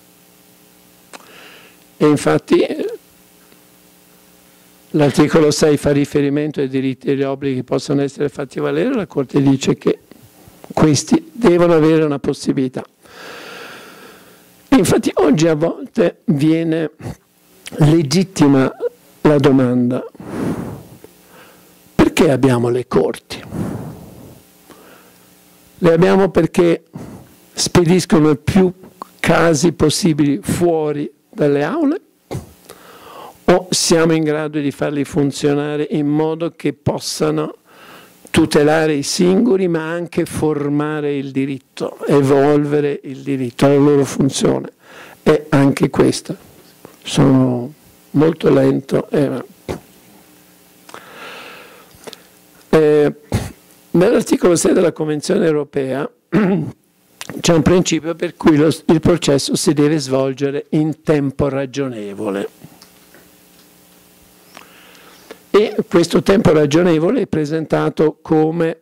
E infatti l'articolo sei fa riferimento ai diritti e agli obblighi che possono essere fatti valere, la Corte dice che questi devono avere una possibilità. Infatti oggi a volte viene legittima la domanda: perché abbiamo le corti? Le abbiamo perché spediscono più casi possibili fuori dalle aule, o siamo in grado di farli funzionare in modo che possano tutelare i singoli ma anche formare il diritto, evolvere il diritto? La loro funzione è anche questa. Sono molto lento. Eh, eh, nell'articolo sei della Convenzione europea c'è un principio per cui lo, il processo si deve svolgere in tempo ragionevole. E questo tempo ragionevole è presentato come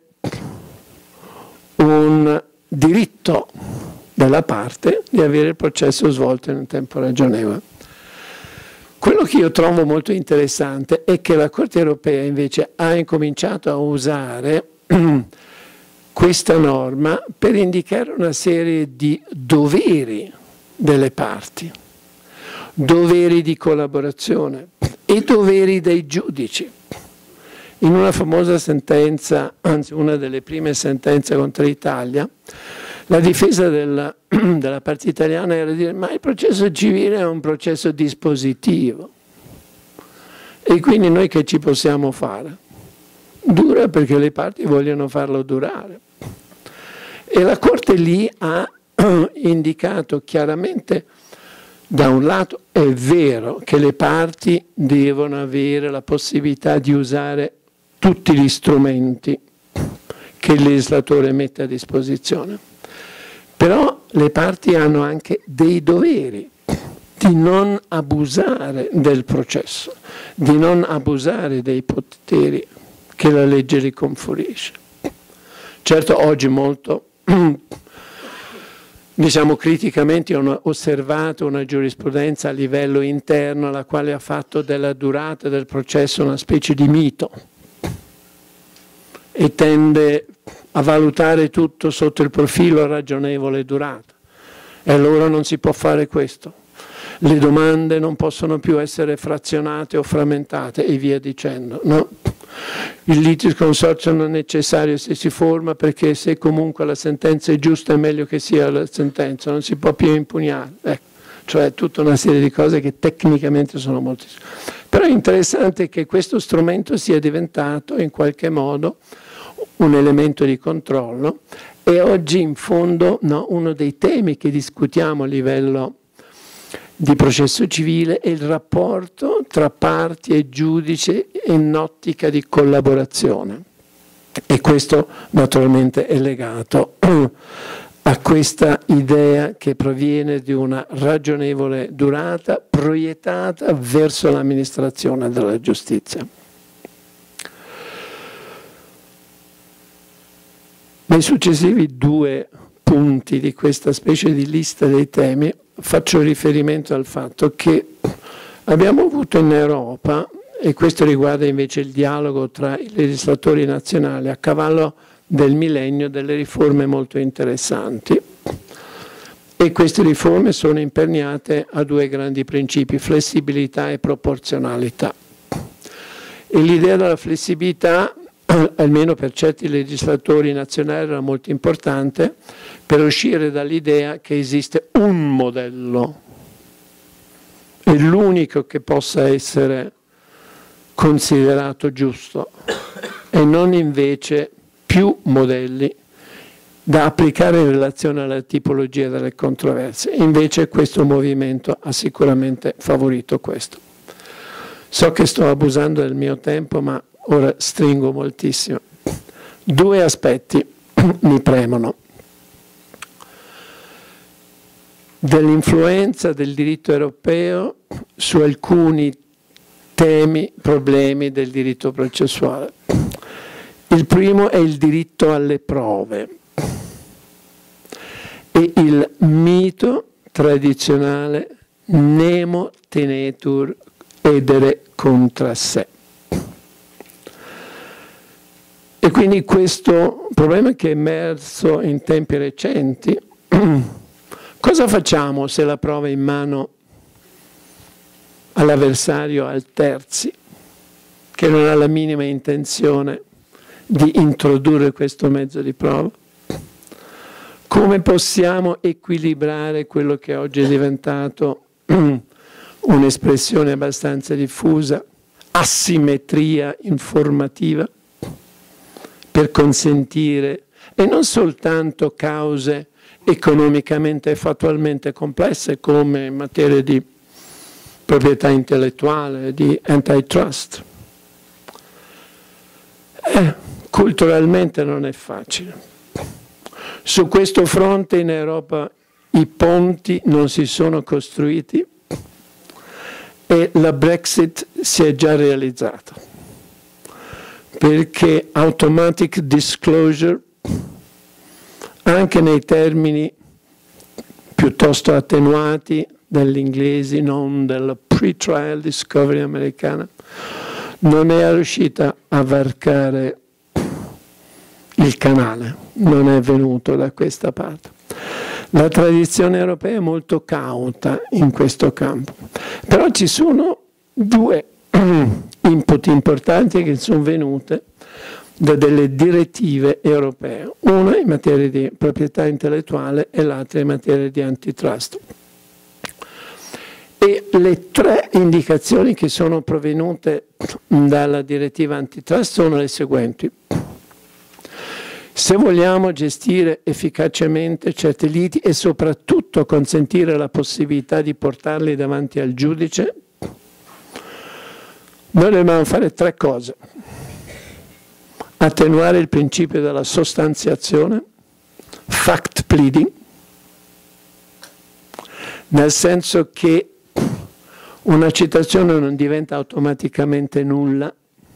un diritto della parte di avere il processo svolto in un tempo ragionevole. Quello che io trovo molto interessante è che la Corte europea invece ha incominciato a usare questa norma per indicare una serie di doveri delle parti, doveri di collaborazione e doveri dei giudici. In una famosa sentenza, anzi una delle prime sentenze contro l'Italia, la difesa della, della parte italiana era di dire ma il processo civile è un processo dispositivo e quindi noi che ci possiamo fare? Dura perché le parti vogliono farlo durare. E la Corte lì ha indicato chiaramente, da un lato è vero che le parti devono avere la possibilità di usare tutti gli strumenti che il legislatore mette a disposizione, però le parti hanno anche dei doveri di non abusare del processo, di non abusare dei poteri che la legge gli conferisce. Certo, oggi molto, diciamo criticamente, ho osservato una giurisprudenza a livello interno la quale ha fatto della durata del processo una specie di mito e tende a valutare tutto sotto il profilo ragionevole durata. E allora non si può fare questo. Le domande non possono più essere frazionate o frammentate e via dicendo. No? Il litis consortio non è necessario se si forma perché se comunque la sentenza è giusta è meglio che sia la sentenza, non si può più impugnare. Ecco. Cioè tutta una serie di cose che tecnicamente sono moltissime. Però è interessante che questo strumento sia diventato in qualche modo un elemento di controllo e oggi in fondo no, uno dei temi che discutiamo a livello di processo civile è il rapporto tra parti e giudice in ottica di collaborazione e questo naturalmente è legato a questa idea che proviene di una ragionevole durata proiettata verso l'amministrazione della giustizia. Nei successivi due punti di questa specie di lista dei temi faccio riferimento al fatto che abbiamo avuto in Europa, e questo riguarda invece il dialogo tra i legislatori nazionali a cavallo del millennio, delle riforme molto interessanti e queste riforme sono imperniate a due grandi principi, flessibilità e proporzionalità. E l'idea della flessibilità almeno per certi legislatori nazionali era molto importante per uscire dall'idea che esiste un modello e l'unico che possa essere considerato giusto e non invece più modelli da applicare in relazione alla tipologia delle controversie. Invece questo movimento ha sicuramente favorito questo. So che sto abusando del mio tempo, ma ora stringo moltissimo. Due aspetti mi premono. Dell'influenza del diritto europeo su alcuni temi, problemi del diritto processuale. Il primo è il diritto alle prove e il mito tradizionale nemo tenetur edere contra se. E quindi questo problema che è emerso in tempi recenti, cosa facciamo se la prova è in mano all'avversario, al terzi, che non ha la minima intenzione di introdurre questo mezzo di prova? Come possiamo equilibrare quello che oggi è diventato un'espressione abbastanza diffusa, asimmetria informativa, per consentire, e non soltanto cause economicamente e fattualmente complesse come in materia di proprietà intellettuale, di antitrust. Eh, culturalmente non è facile. Su questo fronte in Europa i ponti non si sono costruiti e la Brexit si è già realizzata, perché automatic disclosure, anche nei termini piuttosto attenuati degli inglesi, non della pre-trial discovery americana, non è riuscita a varcare il canale, non è venuto da questa parte. La tradizione europea è molto cauta in questo campo, però ci sono due input importanti che sono venute da delle direttive europee, una in materia di proprietà intellettuale e l'altra in materia di antitrust. E le tre indicazioni che sono provenute dalla direttiva antitrust sono le seguenti. Se vogliamo gestire efficacemente certi liti e soprattutto consentire la possibilità di portarli davanti al giudice, noi dobbiamo fare tre cose. Attenuare il principio della sostanziazione, fact pleading, nel senso che una citazione non diventa automaticamente nulla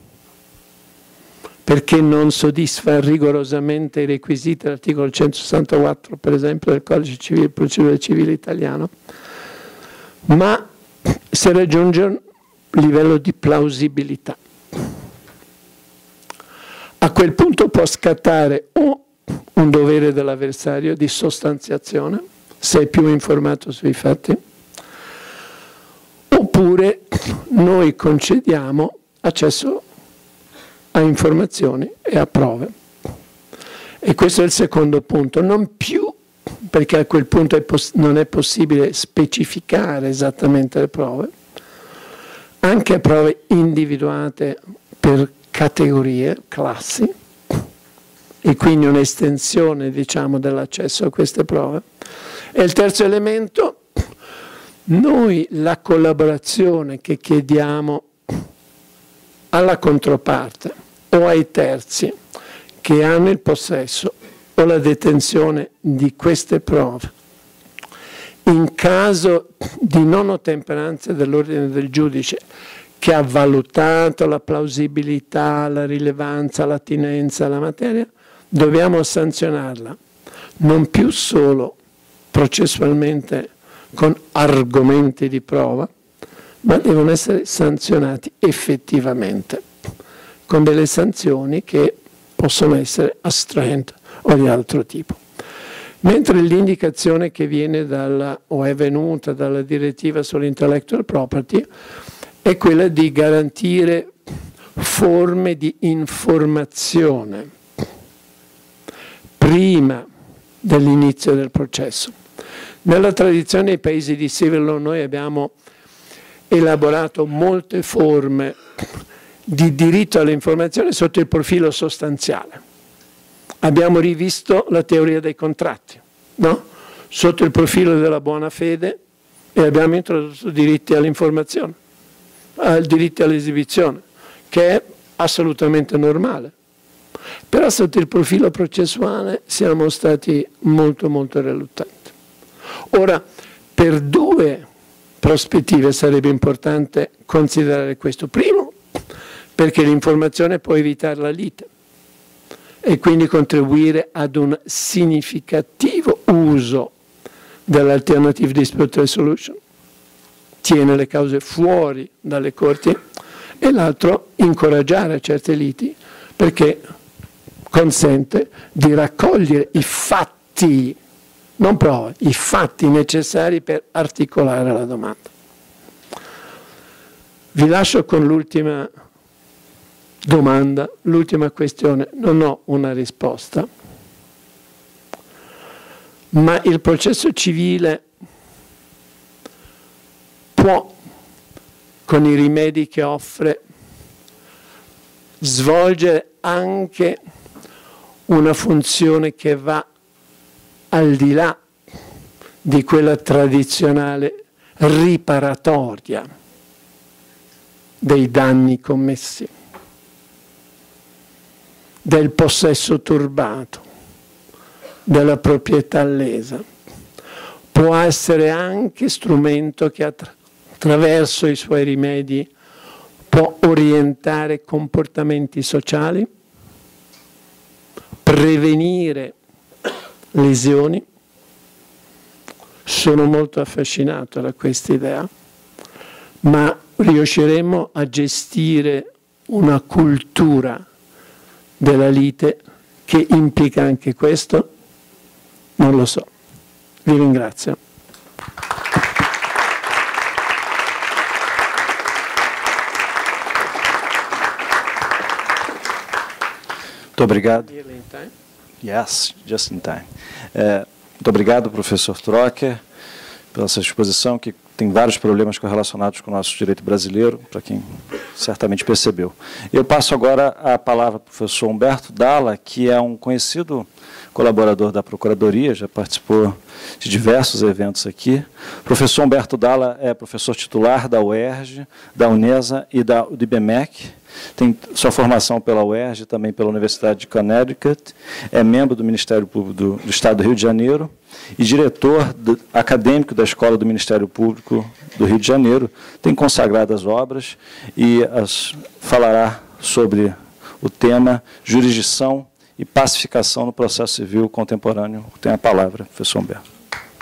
perché non soddisfa rigorosamente i requisiti dell'articolo centosessantaquattro, per esempio, del Codice Civile, Procedura Civile Italiano, ma si raggiunge un livello di plausibilità. A quel punto può scattare o un dovere dell'avversario di sostanziazione, se è più informato sui fatti, oppure noi concediamo accesso a informazioni e a prove. E questo è il secondo punto, non più perché a quel punto è non è possibile specificare esattamente le prove, anche prove individuate per categorie, classi, e quindi un'estensione, diciamo, dell'accesso a queste prove. E il terzo elemento, noi la collaborazione che chiediamo alla controparte o ai terzi che hanno il possesso o la detenzione di queste prove, in caso di non ottemperanza dell'ordine del giudice che ha valutato la plausibilità, la rilevanza, l'attinenza alla materia, dobbiamo sanzionarla, non più solo processualmente con argomenti di prova, ma devono essere sanzionati effettivamente, con delle sanzioni che possono essere astreinte o di altro tipo. Mentre l'indicazione che viene dalla, o è venuta dalla direttiva sull'intellectual property è quella di garantire forme di informazione prima dell'inizio del processo. Nella tradizione dei paesi di civil law noi abbiamo elaborato molte forme di diritto all'informazione sotto il profilo sostanziale. Abbiamo rivisto la teoria dei contratti, no? Sotto il profilo della buona fede, e abbiamo introdotto diritti all'informazione, eh, diritti all'esibizione, che è assolutamente normale. Però sotto il profilo processuale siamo stati molto molto reluttanti. Ora, per due prospettive sarebbe importante considerare questo. Primo, perché l'informazione può evitare la lite e quindi contribuire ad un significativo uso dell'alternative dispute resolution, tiene le cause fuori dalle corti, e l'altro, incoraggiare certe liti perché consente di raccogliere i fatti, non prove, i fatti necessari per articolare la domanda. Vi lascio con l'ultima domanda, l'ultima questione. Non ho una risposta, ma il processo civile può, con i rimedi che offre, svolgere anche una funzione che va al di là di quella tradizionale riparatoria dei danni commessi, del possesso turbato, della proprietà lesa. Può essere anche strumento che attra- attraverso i suoi rimedi può orientare comportamenti sociali, prevenire lesioni, sono molto affascinato da questa idea, ma riusciremo a gestire una cultura della lite che implica anche questo? Non lo so. Vi ringrazio. Muito obrigado. Yes, just in time. É, muito obrigado, professor Trocker, pela sua exposição, que tem vários problemas correlacionados com o nosso direito brasileiro, para quem certamente percebeu. Eu passo agora a palavra para o professor Humberto Dalla, que é um conhecido colaborador da Procuradoria, já participou de diversos eventos aqui. O professor Humberto Dalla é professor titular da U E R J, da Unesa e da, do I B M E C. Tem sua formação pela U E R J e também pela Universidade de Connecticut, é membro do Ministério Público do, do Estado do Rio de Janeiro e diretor do, acadêmico da Escola do Ministério Público do Rio de Janeiro. Tem consagrado as obras e as, falará sobre o tema jurisdição e pacificação no processo civil contemporâneo. Tem a palavra, professor Humberto.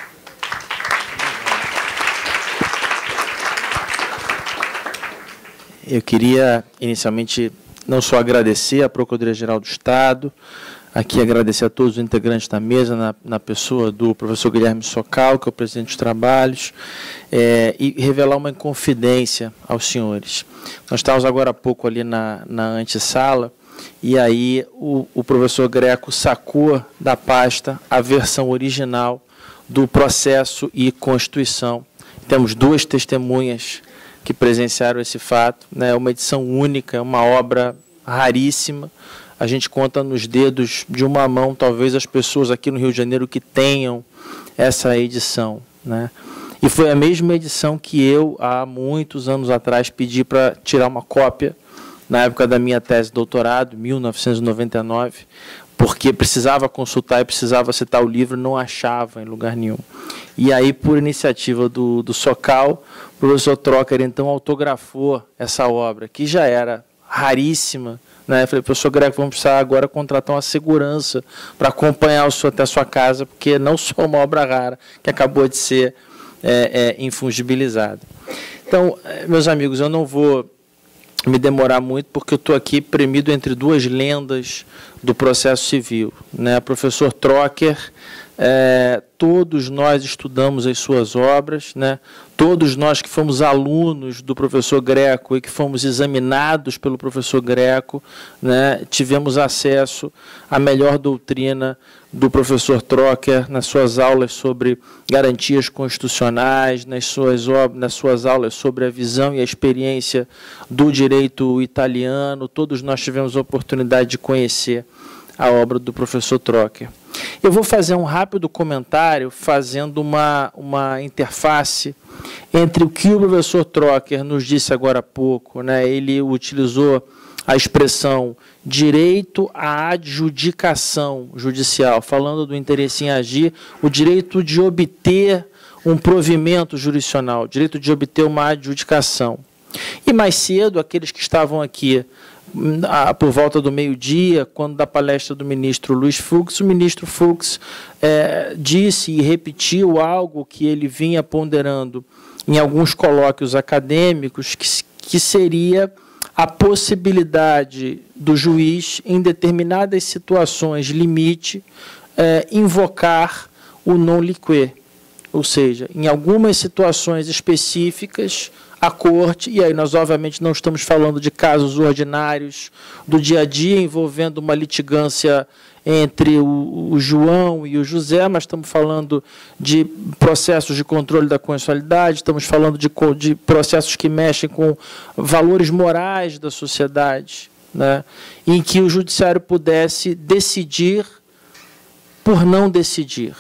Eu queria, inicialmente, não só agradecer à Procuradoria-Geral do Estado, aqui agradecer a todos os integrantes da mesa, na, na pessoa do professor Guilherme Socal, que é o presidente dos trabalhos, é, e revelar uma inconfidência aos senhores. Nós estávamos agora há pouco ali na, na antessala, e aí o, o professor Greco sacou da pasta a versão original do processo e Constituição. Temos duas testemunhas que presenciaram esse fato, né? Uma edição única, uma obra raríssima. A gente conta nos dedos de uma mão, talvez, as pessoas aqui no Rio de Janeiro que tenham essa edição, né? E foi a mesma edição que eu, há muitos anos atrás, pedi para tirar uma cópia, na época da minha tese de doutorado, mil novecentos e noventa e nove, porque precisava consultar e precisava citar o livro, não achava em lugar nenhum. E aí, por iniciativa do, do Socal, o professor Trocker, então, autografou essa obra, que já era raríssima, né? Eu falei, professor Greco, vamos precisar agora contratar uma segurança para acompanhar o senhor até a sua casa, porque não só uma obra rara, que acabou de ser é, é, infungibilizada. Então, meus amigos, eu não vou me demorar muito, porque eu estou aqui premido entre duas lendas do processo civil, né? Professor Trocker, é, todos nós estudamos as suas obras, né? Todos nós que fomos alunos do professor Greco e que fomos examinados pelo professor Greco, né, tivemos acesso à melhor doutrina do professor Trocker nas suas aulas sobre garantias constitucionais, nas suas, nas suas aulas sobre a visão e a experiência do direito italiano. Todos nós tivemos a oportunidade de conhecer a obra do professor Trocker. Eu vou fazer um rápido comentário, fazendo uma, uma interface entre o que o professor Trocker nos disse agora há pouco, né? Ele utilizou a expressão direito à adjudicação judicial, falando do interesse em agir, o direito de obter um provimento jurisdicional, o direito de obter uma adjudicação. E mais cedo, aqueles que estavam aqui por volta do meio-dia, quando da palestra do ministro Luiz Fux, o ministro Fux é, disse e repetiu algo que ele vinha ponderando em alguns colóquios acadêmicos, que, que seria a possibilidade do juiz, em determinadas situações limite, é, invocar o non liquid, ou seja, em algumas situações específicas, a corte, e aí nós obviamente não estamos falando de casos ordinários do dia a dia envolvendo uma litigância entre o, o João e o José, mas estamos falando de processos de controle da constitucionalidade, estamos falando de, de processos que mexem com valores morais da sociedade, né, em que o judiciário pudesse decidir por não decidir.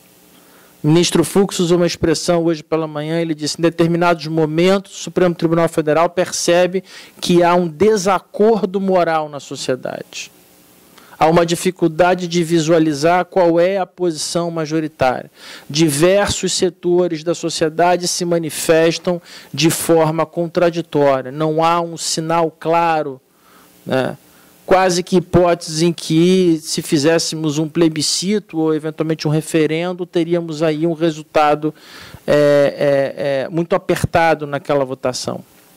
O ministro Fux usou uma expressão hoje pela manhã, ele disse, em determinados momentos, o Supremo Tribunal Federal percebe que há um desacordo moral na sociedade. Há uma dificuldade de visualizar qual é a posição majoritária. Diversos setores da sociedade se manifestam de forma contraditória. Não há um sinal claro, né, quase que hipóteses em que, se fizéssemos um plebiscito ou, eventualmente, um referendo, teríamos aí um resultado é, é, é, muito apertado naquela votação.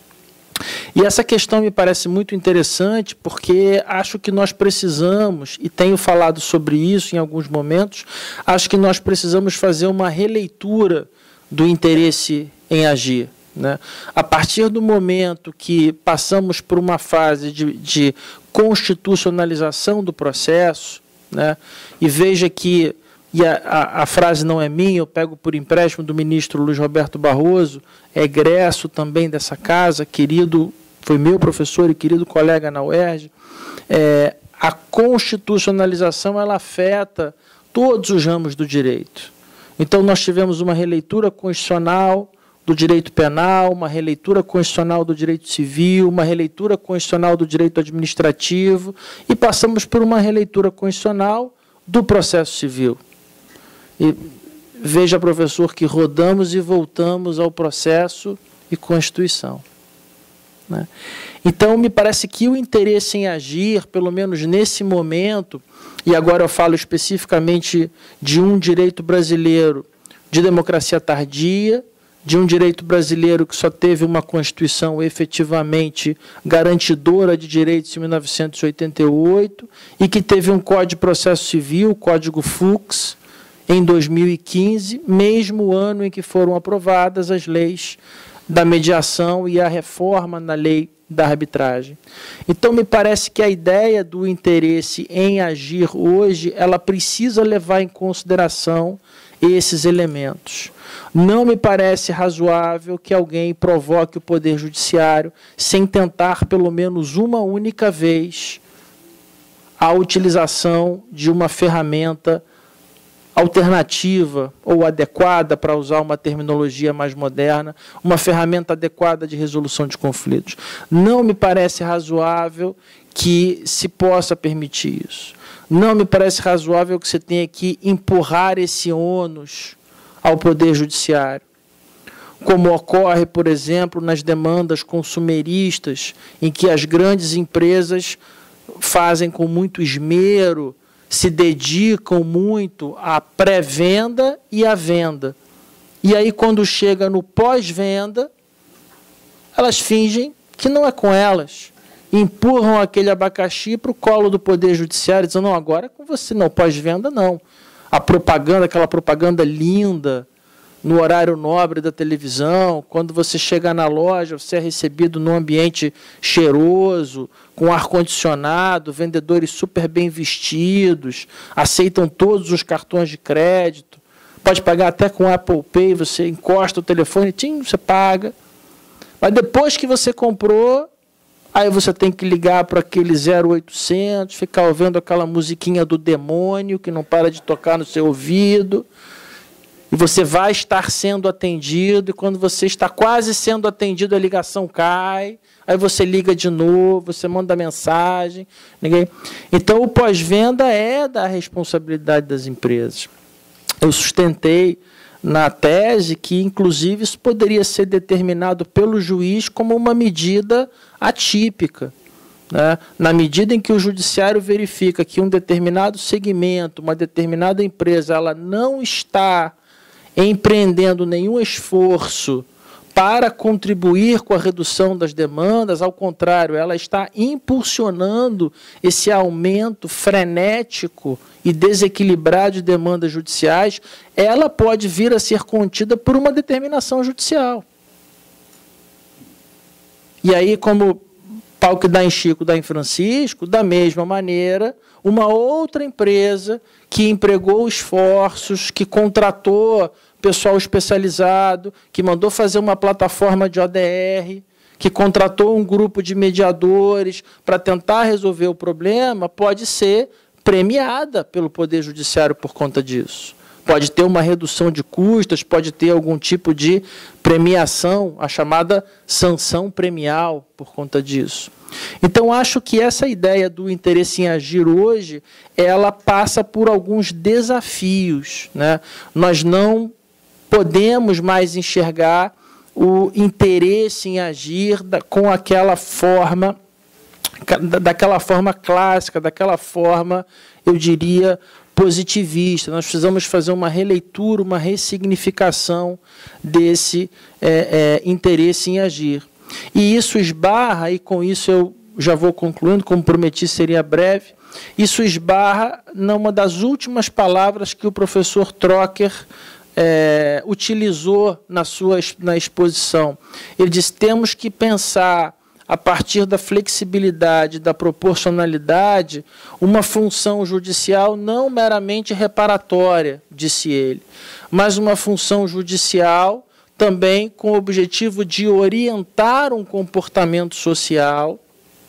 E essa questão me parece muito interessante, porque acho que nós precisamos, e tenho falado sobre isso em alguns momentos, acho que nós precisamos fazer uma releitura do interesse em agir. Né? A partir do momento que passamos por uma fase de, de constitucionalização do processo, né? E veja que, e a, a, a frase não é minha, eu pego por empréstimo do ministro Luiz Roberto Barroso, é egresso também dessa casa, querido, foi meu professor e querido colega na U E R J, é, a constitucionalização ela afeta todos os ramos do direito. Então, nós tivemos uma releitura constitucional do direito penal, uma releitura constitucional do direito civil, uma releitura constitucional do direito administrativo e passamos por uma releitura constitucional do processo civil. E veja, professor, que rodamos e voltamos ao processo e Constituição. Né? Então, me parece que o interesse em agir, pelo menos nesse momento, e agora eu falo especificamente de um direito brasileiro de democracia tardia, de um direito brasileiro que só teve uma Constituição efetivamente garantidora de direitos em mil novecentos e oitenta e oito e que teve um Código de Processo Civil, o Código Fux, em dois mil e quinze, mesmo ano em que foram aprovadas as leis da mediação e a reforma na lei da arbitragem. Então, me parece que a ideia do interesse em agir hoje, ela precisa levar em consideração esses elementos. Não me parece razoável que alguém provoque o Poder Judiciário sem tentar, pelo menos uma única vez, a utilização de uma ferramenta alternativa ou adequada, para usar uma terminologia mais moderna, uma ferramenta adequada de resolução de conflitos. Não me parece razoável que se possa permitir isso. Não me parece razoável que você tenha que empurrar esse ônus ao Poder Judiciário, como ocorre, por exemplo, nas demandas consumeristas, em que as grandes empresas fazem com muito esmero, se dedicam muito à pré-venda e à venda. E aí, quando chega no pós-venda, elas fingem que não é com elas. Empurram aquele abacaxi para o colo do Poder Judiciário, dizendo, não, agora é com você, não, pós-venda não. A propaganda, aquela propaganda linda, no horário nobre da televisão, quando você chega na loja, você é recebido num ambiente cheiroso, com ar-condicionado, vendedores super bem vestidos, aceitam todos os cartões de crédito, pode pagar até com Apple Pay, você encosta o telefone, tim, você paga. Mas depois que você comprou, aí você tem que ligar para aquele zero oitocentos, ficar ouvindo aquela musiquinha do demônio que não para de tocar no seu ouvido. E você vai estar sendo atendido, e quando você está quase sendo atendido, a ligação cai, aí você liga de novo, você manda mensagem. Ninguém... Então, o pós-venda é da responsabilidade das empresas. Eu sustentei na tese que, inclusive, isso poderia ser determinado pelo juiz como uma medida atípica. Né? Na medida em que o judiciário verifica que um determinado segmento, uma determinada empresa, ela não está empreendendo nenhum esforço para contribuir com a redução das demandas, ao contrário, ela está impulsionando esse aumento frenético e desequilibrado de demandas judiciais, ela pode vir a ser contida por uma determinação judicial. E aí, como pau que dá em Chico, dá em Francisco, da mesma maneira, uma outra empresa que empregou esforços, que contratou pessoal especializado, que mandou fazer uma plataforma de O D R, que contratou um grupo de mediadores para tentar resolver o problema, pode ser premiada pelo Poder Judiciário por conta disso. Pode ter uma redução de custas, pode ter algum tipo de premiação, a chamada sanção premial por conta disso. Então, acho que essa ideia do interesse em agir hoje, ela passa por alguns desafios, né? Nós não podemos mais enxergar o interesse em agir da, com aquela forma daquela forma clássica, daquela forma, eu diria, positivista. Nós precisamos fazer uma releitura, uma ressignificação desse é, é, interesse em agir. E isso esbarra, e com isso eu já vou concluindo, como prometi, seria breve, isso esbarra numa das últimas palavras que o professor Trocker é, utilizou na sua na exposição. Ele disse: temos que pensar, a partir da flexibilidade, da proporcionalidade, uma função judicial não meramente reparatória, disse ele, mas uma função judicial também com o objetivo de orientar um comportamento social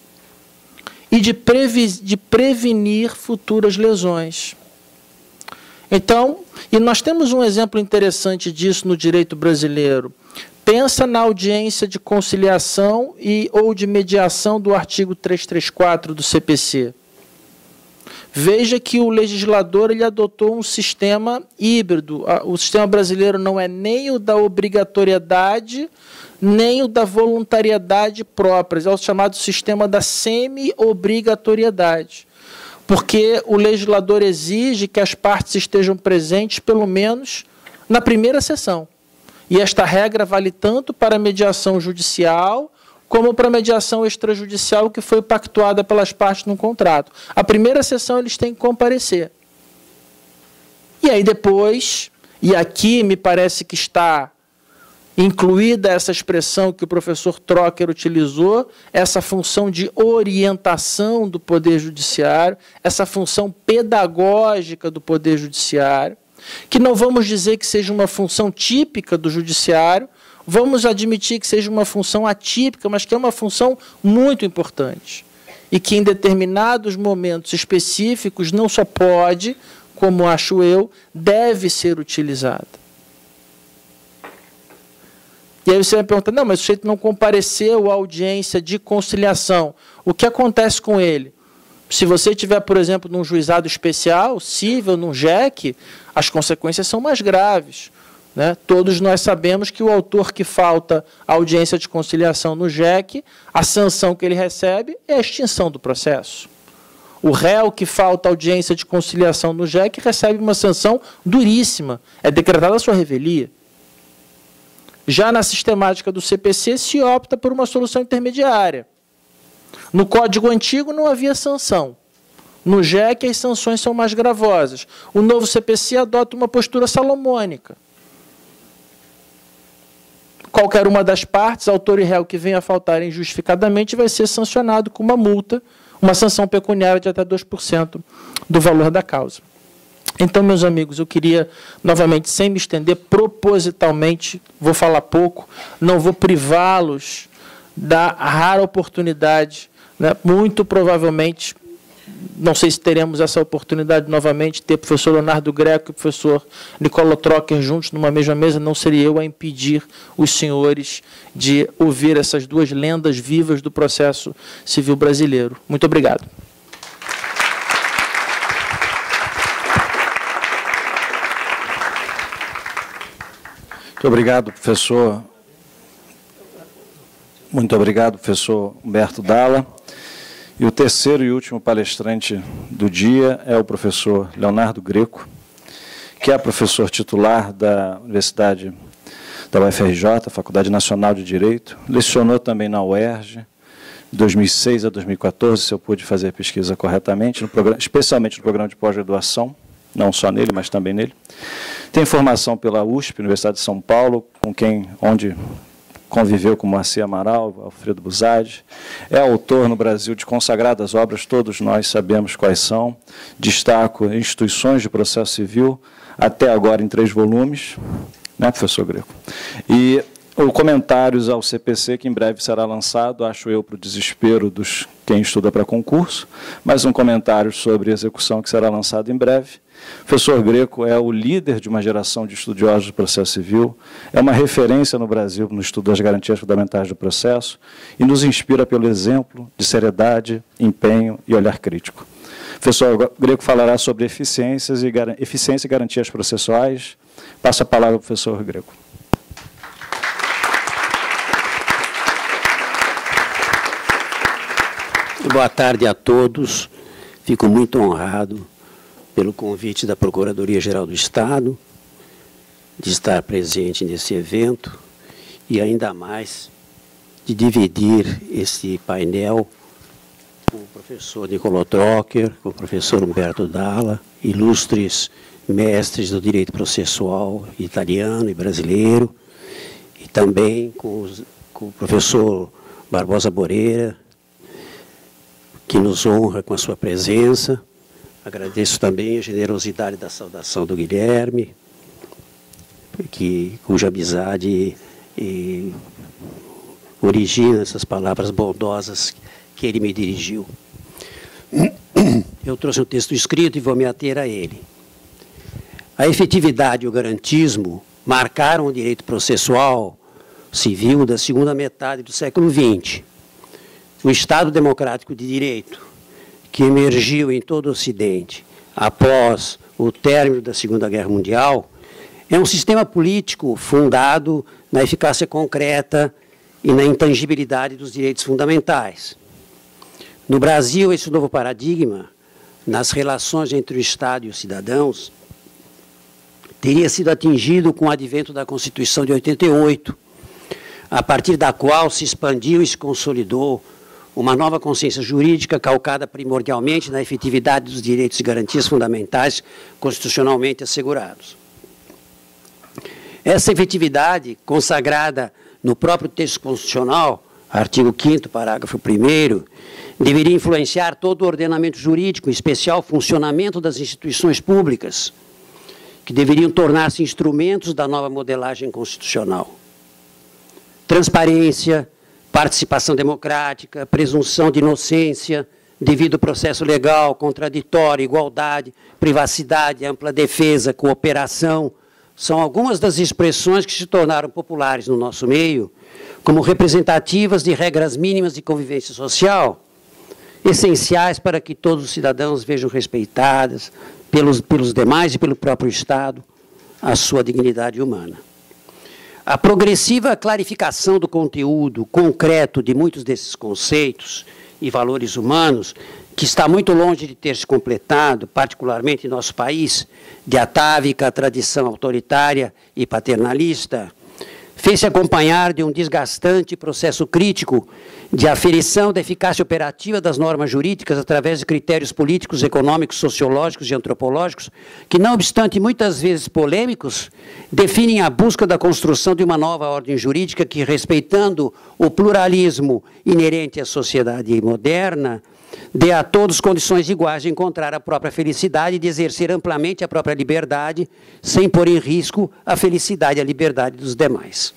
e de, previ de prevenir futuras lesões. Então, e nós temos um exemplo interessante disso no direito brasileiro. Pensa na audiência de conciliação e, ou de mediação do artigo trezentos e trinta e quatro do C P C. Veja que o legislador ele adotou um sistema híbrido. O sistema brasileiro não é nem o da obrigatoriedade, nem o da voluntariedade próprias. É o chamado sistema da semi-obrigatoriedade. Porque o legislador exige que as partes estejam presentes, pelo menos, na primeira sessão. E esta regra vale tanto para a mediação judicial como para a mediação extrajudicial que foi pactuada pelas partes no contrato. A primeira sessão eles têm que comparecer. E aí depois, e aqui me parece que está incluída essa expressão que o professor Trocker utilizou, essa função de orientação do Poder Judiciário, essa função pedagógica do Poder Judiciário, que não vamos dizer que seja uma função típica do Judiciário, vamos admitir que seja uma função atípica, mas que é uma função muito importante. E que em determinados momentos específicos não só pode, como acho eu, deve ser utilizada. E aí você vai perguntar, não, mas o sujeito não compareceu à audiência de conciliação. O que acontece com ele? Se você tiver, por exemplo, num juizado especial, cível, num J E C, as consequências são mais graves. Né? Todos nós sabemos que o autor que falta à audiência de conciliação no J E C, a sanção que ele recebe é a extinção do processo. O réu que falta à audiência de conciliação no J E C recebe uma sanção duríssima, é decretada a sua revelia. Já na sistemática do C P C se opta por uma solução intermediária. No Código Antigo não havia sanção. No J E C as sanções são mais gravosas. O novo C P C adota uma postura salomônica. Qualquer uma das partes, autor e réu que venha a faltar injustificadamente, vai ser sancionado com uma multa, uma sanção pecuniária de até dois por cento do valor da causa. Então, meus amigos, eu queria, novamente, sem me estender, propositalmente, vou falar pouco, não vou privá-los da rara oportunidade, né, muito provavelmente, não sei se teremos essa oportunidade novamente, ter o professor Leonardo Greco e o professor Nicola Trocker juntos numa mesma mesa, não seria eu a impedir os senhores de ouvir essas duas lendas vivas do processo civil brasileiro. Muito obrigado. Muito obrigado, professor. Muito obrigado, professor Humberto Dalla. E o terceiro e último palestrante do dia é o professor Leonardo Greco, que é professor titular da Universidade da U F R J, Faculdade Nacional de Direito. Lecionou também na U E R J, de dois mil e seis a dois mil e quatorze, se eu pude fazer a pesquisa corretamente, no programa, especialmente no programa de pós-graduação, não só nele, mas também nele. Tem formação pela U S P, Universidade de São Paulo, com quem, onde conviveu com Moacir Amaral, Alfredo Busadi. É autor no Brasil de consagradas obras, todos nós sabemos quais são. Destaco Instituições de Processo Civil, até agora em três volumes, né, professor Greco? E o Comentários ao C P C, que em breve será lançado, acho eu, para o desespero dos quem estuda para concurso, mas um comentário sobre execução que será lançado em breve. O professor Greco é o líder de uma geração de estudiosos do processo civil, é uma referência no Brasil no estudo das garantias fundamentais do processo e nos inspira pelo exemplo de seriedade, empenho e olhar crítico. O professor Greco falará sobre eficiências e, eficiência e garantias processuais. Passo a palavra ao professor Greco. Boa tarde a todos. Fico muito honrado pelo convite da Procuradoria-Geral do Estado de estar presente nesse evento e ainda mais de dividir esse painel com o professor Nicolò Trocker, com o professor Humberto Dalla, ilustres mestres do direito processual italiano e brasileiro, e também com, os, com o professor Barbosa Moreira, que nos honra com a sua presença. Agradeço também a generosidade da saudação do Guilherme, que, cuja amizade e, origina essas palavras bondosas que ele me dirigiu. Eu trouxe um texto escrito e vou me ater a ele. A efetividade e o garantismo marcaram o direito processual civil da segunda metade do século vinte. O Estado Democrático de Direito, que emergiu em todo o Ocidente após o término da Segunda Guerra Mundial, é um sistema político fundado na eficácia concreta e na intangibilidade dos direitos fundamentais. No Brasil, esse novo paradigma, nas relações entre o Estado e os cidadãos, teria sido atingido com o advento da Constituição de oitenta e oito, a partir da qual se expandiu e se consolidou uma nova consciência jurídica calcada primordialmente na efetividade dos direitos e garantias fundamentais constitucionalmente assegurados. Essa efetividade, consagrada no próprio texto constitucional, artigo quinto, parágrafo primeiro, deveria influenciar todo o ordenamento jurídico, em especial o funcionamento das instituições públicas, que deveriam tornar-se instrumentos da nova modelagem constitucional. Transparência, participação democrática, presunção de inocência, devido processo legal, contraditório, igualdade, privacidade, ampla defesa, cooperação, são algumas das expressões que se tornaram populares no nosso meio, como representativas de regras mínimas de convivência social, essenciais para que todos os cidadãos vejam respeitadas pelos, pelos demais e pelo próprio Estado a sua dignidade humana. A progressiva clarificação do conteúdo concreto de muitos desses conceitos e valores humanos, que está muito longe de ter se completado, particularmente em nosso país, de atávica tradição autoritária e paternalista, fez-se acompanhar de um desgastante processo crítico de aferição da eficácia operativa das normas jurídicas através de critérios políticos, econômicos, sociológicos e antropológicos, que, não obstante muitas vezes polêmicos, definem a busca da construção de uma nova ordem jurídica que, respeitando o pluralismo inerente à sociedade moderna, dê a todos condições iguais de encontrar a própria felicidade e de exercer amplamente a própria liberdade, sem pôr em risco a felicidade e a liberdade dos demais.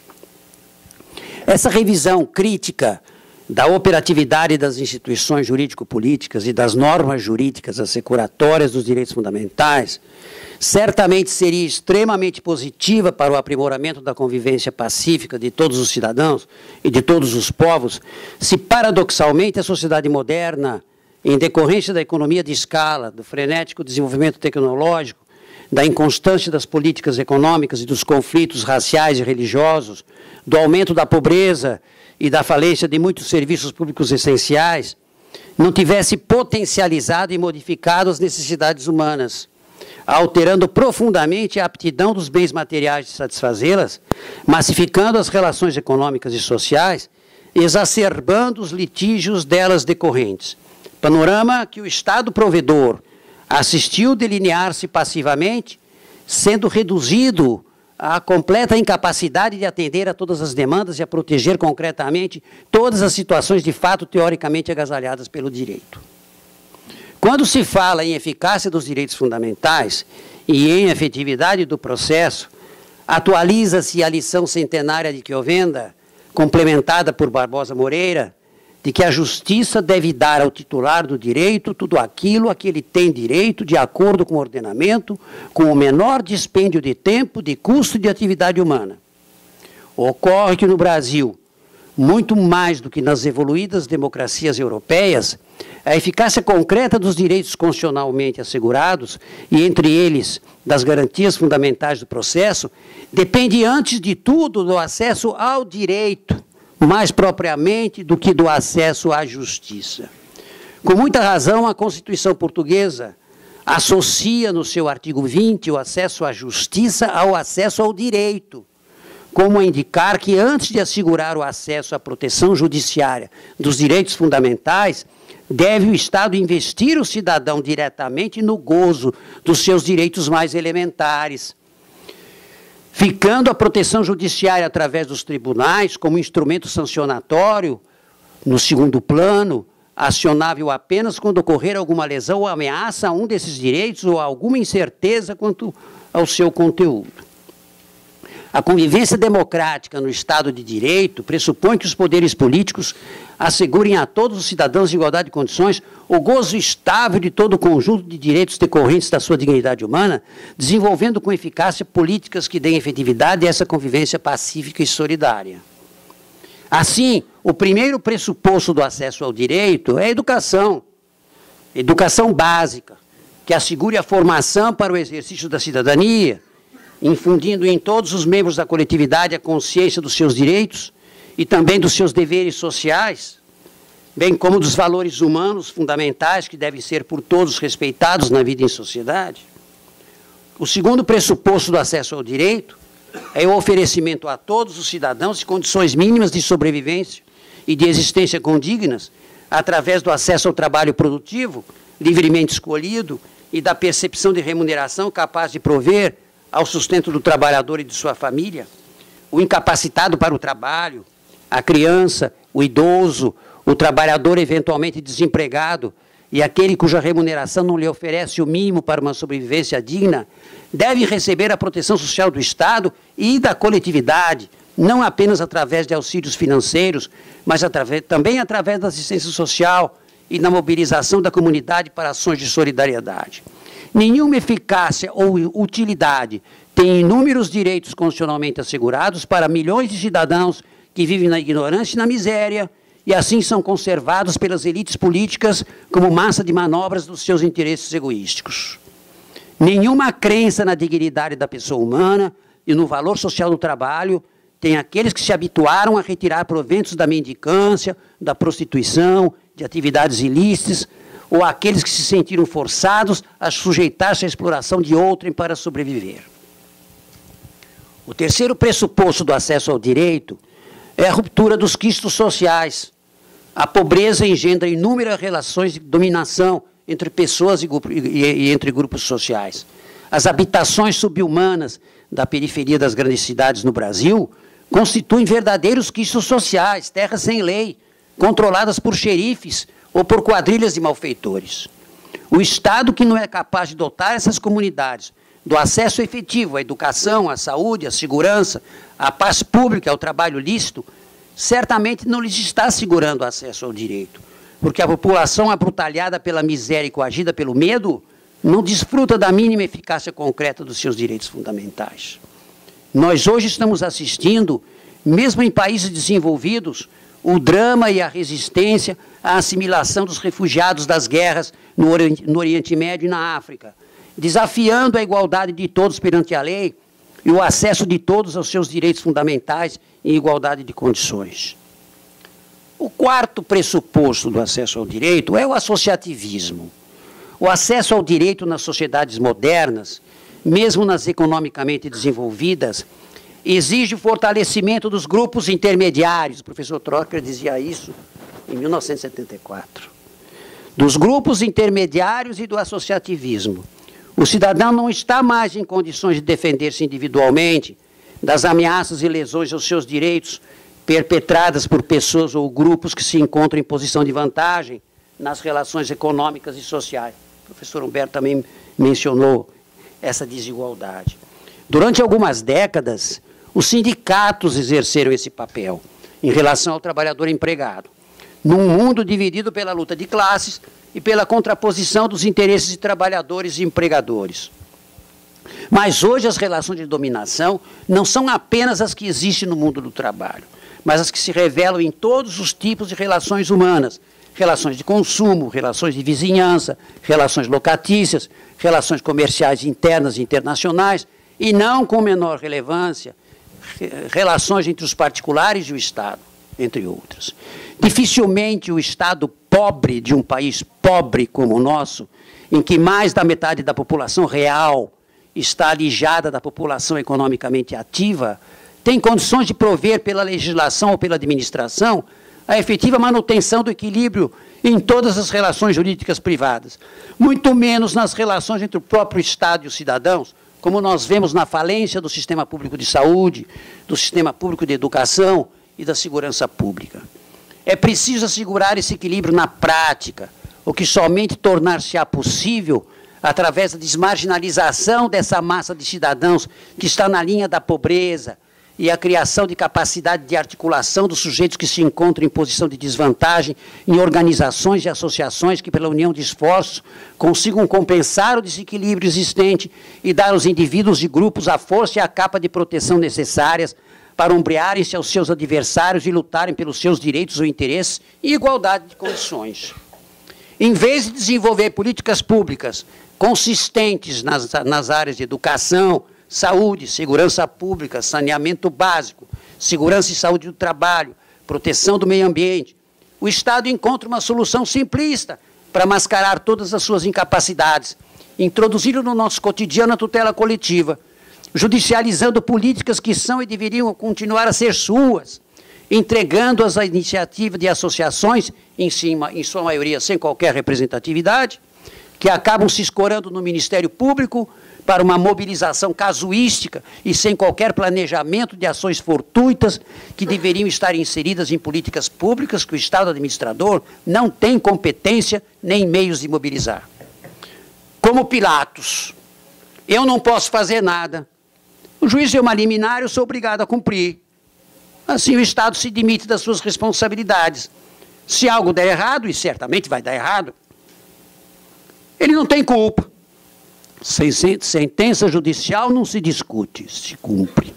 Essa revisão crítica da operatividade das instituições jurídico-políticas e das normas jurídicas assecuratórias dos direitos fundamentais certamente seria extremamente positiva para o aprimoramento da convivência pacífica de todos os cidadãos e de todos os povos, se paradoxalmente a sociedade moderna, em decorrência da economia de escala, do frenético desenvolvimento tecnológico, da inconstância das políticas econômicas e dos conflitos raciais e religiosos, do aumento da pobreza e da falência de muitos serviços públicos essenciais, não tivesse potencializado e modificado as necessidades humanas, alterando profundamente a aptidão dos bens materiais de satisfazê-las, massificando as relações econômicas e sociais, exacerbando os litígios delas decorrentes. Panorama que o Estado provedor assistiu delinear-se passivamente, sendo reduzido à completa incapacidade de atender a todas as demandas e a proteger concretamente todas as situações de fato teoricamente agasalhadas pelo direito. Quando se fala em eficácia dos direitos fundamentais e em efetividade do processo, atualiza-se a lição centenária de Chiovenda, complementada por Barbosa Moreira, de que a justiça deve dar ao titular do direito tudo aquilo a que ele tem direito de acordo com o ordenamento, com o menor dispêndio de tempo, de custo e de atividade humana. Ocorre que no Brasil, muito mais do que nas evoluídas democracias europeias, a eficácia concreta dos direitos constitucionalmente assegurados, e entre eles das garantias fundamentais do processo, depende antes de tudo do acesso ao direito, mais propriamente do que do acesso à justiça. Com muita razão, a Constituição portuguesa associa no seu artigo vinte o acesso à justiça ao acesso ao direito, como a indicar que antes de assegurar o acesso à proteção judiciária dos direitos fundamentais, deve o Estado investir o cidadão diretamente no gozo dos seus direitos mais elementares, ficando a proteção judiciária através dos tribunais como instrumento sancionatório, no segundo plano, acionável apenas quando ocorrer alguma lesão ou ameaça a um desses direitos ou alguma incerteza quanto ao seu conteúdo. A convivência democrática no Estado de Direito pressupõe que os poderes políticos assegurem a todos os cidadãos de igualdade de condições o gozo estável de todo o conjunto de direitos decorrentes da sua dignidade humana, desenvolvendo com eficácia políticas que deem efetividade a essa convivência pacífica e solidária. Assim, o primeiro pressuposto do acesso ao direito é a educação, educação básica, que assegure a formação para o exercício da cidadania, infundindo em todos os membros da coletividade a consciência dos seus direitos e também dos seus deveres sociais, bem como dos valores humanos fundamentais que devem ser por todos respeitados na vida em sociedade. O segundo pressuposto do acesso ao direito é o oferecimento a todos os cidadãos de condições mínimas de sobrevivência e de existência condignas, através do acesso ao trabalho produtivo, livremente escolhido, e da percepção de remuneração capaz de prover ao sustento do trabalhador e de sua família. O incapacitado para o trabalho, a criança, o idoso, o trabalhador eventualmente desempregado e aquele cuja remuneração não lhe oferece o mínimo para uma sobrevivência digna, devem receber a proteção social do Estado e da coletividade, não apenas através de auxílios financeiros, mas através, também através da assistência social e na mobilização da comunidade para ações de solidariedade. Nenhuma eficácia ou utilidade tem inúmeros direitos constitucionalmente assegurados para milhões de cidadãos que vivem na ignorância e na miséria, e assim são conservados pelas elites políticas como massa de manobras dos seus interesses egoísticos. Nenhuma crença na dignidade da pessoa humana e no valor social do trabalho tem aqueles que se habituaram a retirar proventos da mendicância, da prostituição, de atividades ilícitas, ou aqueles que se sentiram forçados a sujeitar-se à exploração de outrem para sobreviver. O terceiro pressuposto do acesso ao direito é a ruptura dos quistos sociais. A pobreza engendra inúmeras relações de dominação entre pessoas e, e, e entre grupos sociais. As habitações subhumanas da periferia das grandes cidades no Brasil constituem verdadeiros quistos sociais, terras sem lei, controladas por xerifes ou por quadrilhas de malfeitores. O Estado que não é capaz de dotar essas comunidades do acesso efetivo à educação, à saúde, à segurança, à paz pública, ao trabalho lícito, certamente não lhes está assegurando acesso ao direito, porque a população abrutalhada pela miséria e coagida pelo medo não desfruta da mínima eficácia concreta dos seus direitos fundamentais. Nós hoje estamos assistindo, mesmo em países desenvolvidos, o drama e a resistência à assimilação dos refugiados das guerras no Oriente, no Oriente Médio e na África, desafiando a igualdade de todos perante a lei e o acesso de todos aos seus direitos fundamentais em igualdade de condições. O quarto pressuposto do acesso ao direito é o associativismo. O acesso ao direito nas sociedades modernas, mesmo nas economicamente desenvolvidas, exige o fortalecimento dos grupos intermediários. O professor Trocker dizia isso em mil novecentos e setenta e quatro. Dos grupos intermediários e do associativismo. O cidadão não está mais em condições de defender-se individualmente das ameaças e lesões aos seus direitos perpetradas por pessoas ou grupos que se encontram em posição de vantagem nas relações econômicas e sociais. O professor Humberto também mencionou essa desigualdade. Durante algumas décadas, os sindicatos exerceram esse papel em relação ao trabalhador empregado, num mundo dividido pela luta de classes e pela contraposição dos interesses de trabalhadores e empregadores. Mas hoje as relações de dominação não são apenas as que existem no mundo do trabalho, mas as que se revelam em todos os tipos de relações humanas, relações de consumo, relações de vizinhança, relações locatícias, relações comerciais internas e internacionais, e não com menor relevância, relações entre os particulares e o Estado. entre outras. Dificilmente o Estado pobre de um país pobre como o nosso, em que mais da metade da população real está alijada da população economicamente ativa, tem condições de prover pela legislação ou pela administração a efetiva manutenção do equilíbrio em todas as relações jurídicas privadas, muito menos nas relações entre o próprio Estado e os cidadãos, como nós vemos na falência do sistema público de saúde, do sistema público de educação e da segurança pública. É preciso assegurar esse equilíbrio na prática, o que somente tornar-se-á possível através da desmarginalização dessa massa de cidadãos que está na linha da pobreza e a criação de capacidade de articulação dos sujeitos que se encontram em posição de desvantagem em organizações e associações que, pela união de esforços, consigam compensar o desequilíbrio existente e dar aos indivíduos e grupos a força e a capa de proteção necessárias para ombrearem-se aos seus adversários e lutarem pelos seus direitos ou interesses em igualdade de condições. Em vez de desenvolver políticas públicas consistentes nas, nas áreas de educação, saúde, segurança pública, saneamento básico, segurança e saúde do trabalho, proteção do meio ambiente, o Estado encontra uma solução simplista para mascarar todas as suas incapacidades, introduzindo no nosso cotidiano a tutela coletiva, judicializando políticas que são e deveriam continuar a ser suas, entregando-as à iniciativa de associações, em, cima, em sua maioria sem qualquer representatividade, que acabam se escorando no Ministério Público para uma mobilização casuística e sem qualquer planejamento de ações fortuitas que deveriam estar inseridas em políticas públicas que o Estado administrador não tem competência nem meios de mobilizar. Como Pilatos, eu não posso fazer nada. O juiz é uma liminar, eu sou obrigado a cumprir. Assim o Estado se demite das suas responsabilidades. Se algo der errado, e certamente vai dar errado, ele não tem culpa. Sentença judicial não se discute, se cumpre.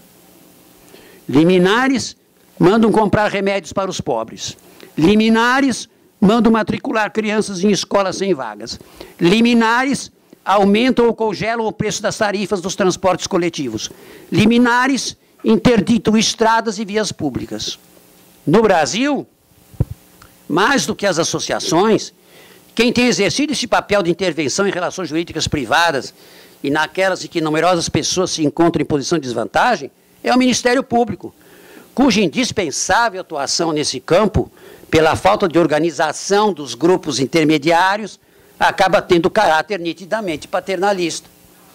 Liminares mandam comprar remédios para os pobres. Liminares mandam matricular crianças em escolas sem vagas. Liminares aumentam ou congelam o preço das tarifas dos transportes coletivos. Liminares interditam estradas e vias públicas. No Brasil, mais do que as associações, quem tem exercido esse papel de intervenção em relações jurídicas privadas e naquelas em que numerosas pessoas se encontram em posição de desvantagem é o Ministério Público, cuja indispensável atuação nesse campo, pela falta de organização dos grupos intermediários, acaba tendo caráter nitidamente paternalista.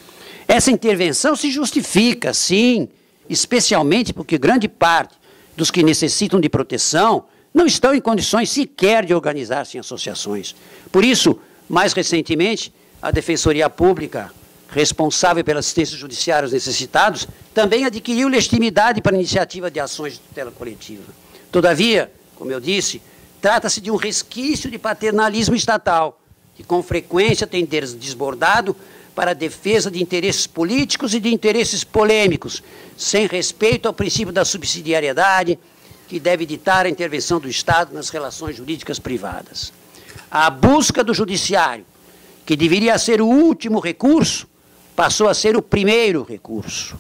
Essa intervenção se justifica, sim, especialmente porque grande parte dos que necessitam de proteção não estão em condições sequer de organizar-se em associações. Por isso, mais recentemente, a Defensoria Pública, responsável pela assistência judiciária aos necessitados, também adquiriu legitimidade para a iniciativa de ações de tutela coletiva. Todavia, como eu disse, trata-se de um resquício de paternalismo estatal, que com frequência tem desbordado para a defesa de interesses políticos e de interesses polêmicos, sem respeito ao princípio da subsidiariedade, que deve ditar a intervenção do Estado nas relações jurídicas privadas. A busca do judiciário, que deveria ser o último recurso, passou a ser o primeiro recurso.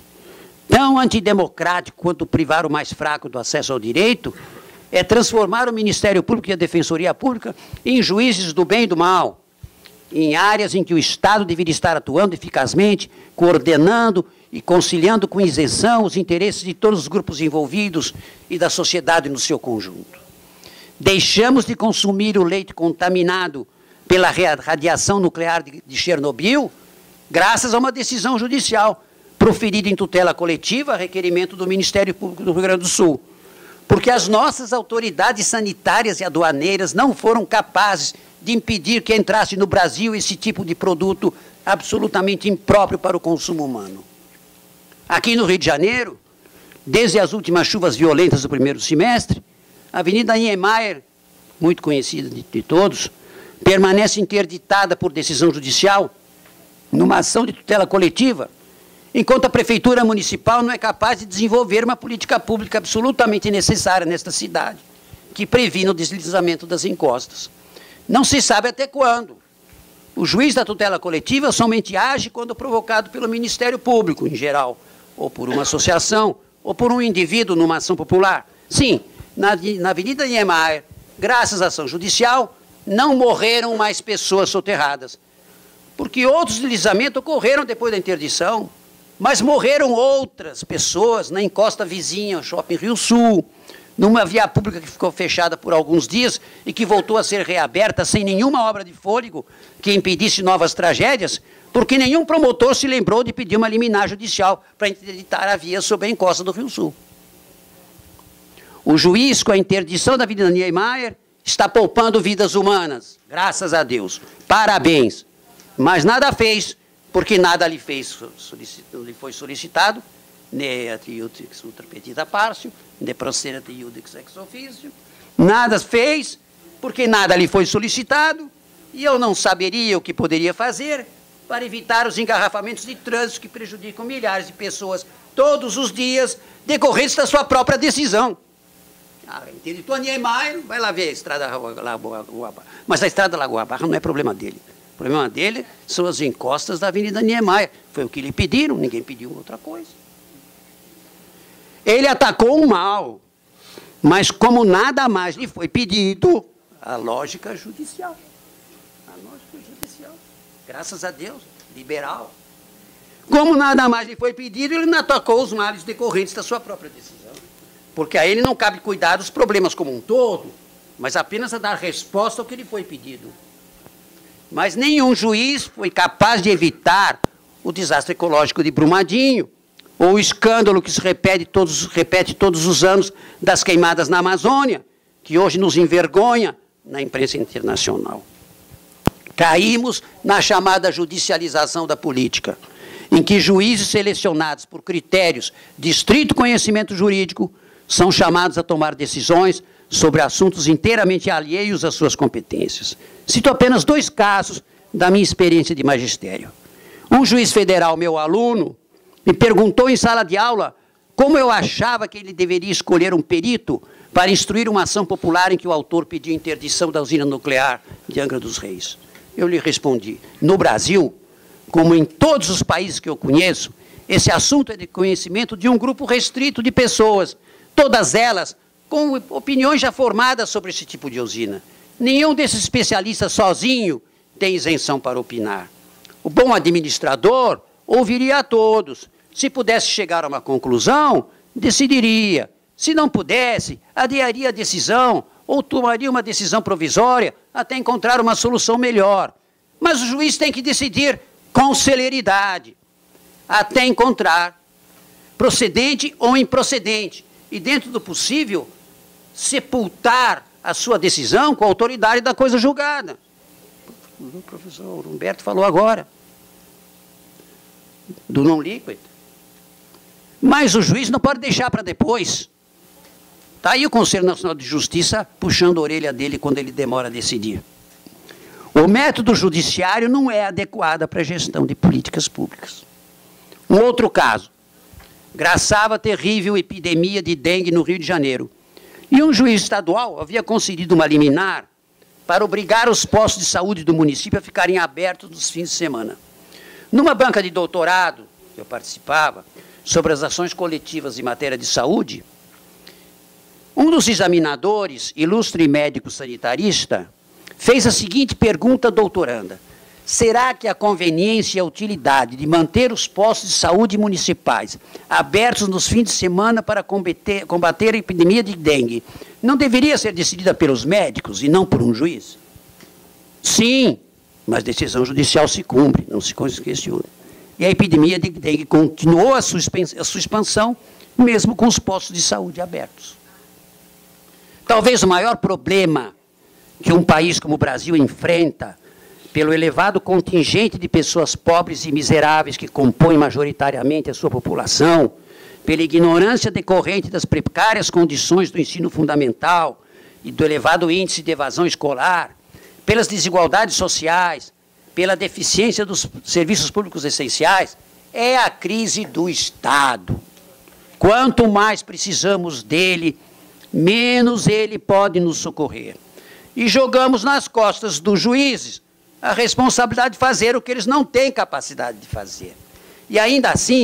Tão antidemocrático quanto privar o mais fraco do acesso ao direito é transformar o Ministério Público e a Defensoria Pública em juízes do bem e do mal, em áreas em que o Estado deveria estar atuando eficazmente, coordenando e conciliando com isenção os interesses de todos os grupos envolvidos e da sociedade no seu conjunto. Deixamos de consumir o leite contaminado pela radiação nuclear de Chernobyl, graças a uma decisão judicial proferida em tutela coletiva a requerimento do Ministério Público do Rio Grande do Sul, porque as nossas autoridades sanitárias e aduaneiras não foram capazes de impedir que entrasse no Brasil esse tipo de produto absolutamente impróprio para o consumo humano. Aqui no Rio de Janeiro, desde as últimas chuvas violentas do primeiro semestre, a Avenida Niemeyer, muito conhecida de, de todos, permanece interditada por decisão judicial numa ação de tutela coletiva, enquanto a Prefeitura Municipal não é capaz de desenvolver uma política pública absolutamente necessária nesta cidade, que previna o deslizamento das encostas. Não se sabe até quando. O juiz da tutela coletiva somente age quando provocado pelo Ministério Público, em geral, ou por uma associação, ou por um indivíduo numa ação popular. Sim, na, na Avenida Niemeyer, graças à ação judicial, não morreram mais pessoas soterradas. Porque outros deslizamentos ocorreram depois da interdição, mas morreram outras pessoas na encosta vizinha, Shopping Rio Sul, numa via pública que ficou fechada por alguns dias e que voltou a ser reaberta sem nenhuma obra de fôlego que impedisse novas tragédias, porque nenhum promotor se lembrou de pedir uma liminar judicial para interditar a via sob a encosta do Rio Sul. O juiz, com a interdição da Avenida Niemeyer, está poupando vidas humanas, graças a Deus. Parabéns. Mas nada fez, porque nada lhe, fez, lhe foi solicitado, ne at iudex ultra petita partio, ne procedat iudex ex officio. Nada fez, porque nada lhe foi solicitado, e eu não saberia o que poderia fazer para evitar os engarrafamentos de trânsito que prejudicam milhares de pessoas todos os dias, decorrentes da sua própria decisão. Ah, interditou a Niemeyer, vai lá ver a estrada Lagoa Barra. Mas a estrada Lagoa Barra não é problema dele. O problema dele são as encostas da Avenida Niemeyer. Foi o que lhe pediram, ninguém pediu outra coisa. Ele atacou o mal, mas como nada mais lhe foi pedido, a lógica judicial. A lógica judicial. Graças a Deus, liberal. Como nada mais lhe foi pedido, ele não atacou os males decorrentes da sua própria decisão. Porque a ele não cabe cuidar dos problemas como um todo, mas apenas a dar resposta ao que lhe foi pedido. Mas nenhum juiz foi capaz de evitar o desastre ecológico de Brumadinho, ou o escândalo que se repete todos, repete todos os anos das queimadas na Amazônia, que hoje nos envergonha na imprensa internacional. Caímos na chamada judicialização da política, em que juízes selecionados por critérios de estrito conhecimento jurídico são chamados a tomar decisões sobre assuntos inteiramente alheios às suas competências. Cito apenas dois casos da minha experiência de magistério. Um juiz federal, meu aluno, me perguntou em sala de aula como eu achava que ele deveria escolher um perito para instruir uma ação popular em que o autor pediu interdição da usina nuclear de Angra dos Reis. Eu lhe respondi, no Brasil, como em todos os países que eu conheço, esse assunto é de conhecimento de um grupo restrito de pessoas, todas elas com opiniões já formadas sobre esse tipo de usina. Nenhum desses especialistas sozinho tem isenção para opinar. O bom administrador ouviria a todos. Se pudesse chegar a uma conclusão, decidiria. Se não pudesse, adiaria a decisão ou tomaria uma decisão provisória até encontrar uma solução melhor. Mas o juiz tem que decidir com celeridade, até encontrar procedente ou improcedente. E, dentro do possível, sepultar a sua decisão com a autoridade da coisa julgada. O professor Humberto falou agora do non liquid. Mas o juiz não pode deixar para depois. Está aí o Conselho Nacional de Justiça puxando a orelha dele quando ele demora a decidir. O método judiciário não é adequado para a gestão de políticas públicas. Um outro caso. Graçava a terrível epidemia de dengue no Rio de Janeiro. E um juiz estadual havia concedido uma liminar para obrigar os postos de saúde do município a ficarem abertos nos fins de semana. Numa banca de doutorado, que eu participava, sobre as ações coletivas em matéria de saúde, um dos examinadores, ilustre médico sanitarista, fez a seguinte pergunta doutoranda. Será que a conveniência e a utilidade de manter os postos de saúde municipais abertos nos fins de semana para combater, combater a epidemia de dengue não deveria ser decidida pelos médicos e não por um juiz? Sim, mas decisão judicial se cumpre, não se questiona. E a epidemia de dengue continuou a sua, a sua expansão, mesmo com os postos de saúde abertos. Talvez o maior problema que um país como o Brasil enfrenta pelo elevado contingente de pessoas pobres e miseráveis que compõem majoritariamente a sua população, pela ignorância decorrente das precárias condições do ensino fundamental e do elevado índice de evasão escolar, pelas desigualdades sociais, pela deficiência dos serviços públicos essenciais, é a crise do Estado. Quanto mais precisamos dele, menos ele pode nos socorrer. E jogamos nas costas dos juízes a responsabilidade de fazer o que eles não têm capacidade de fazer. E ainda assim,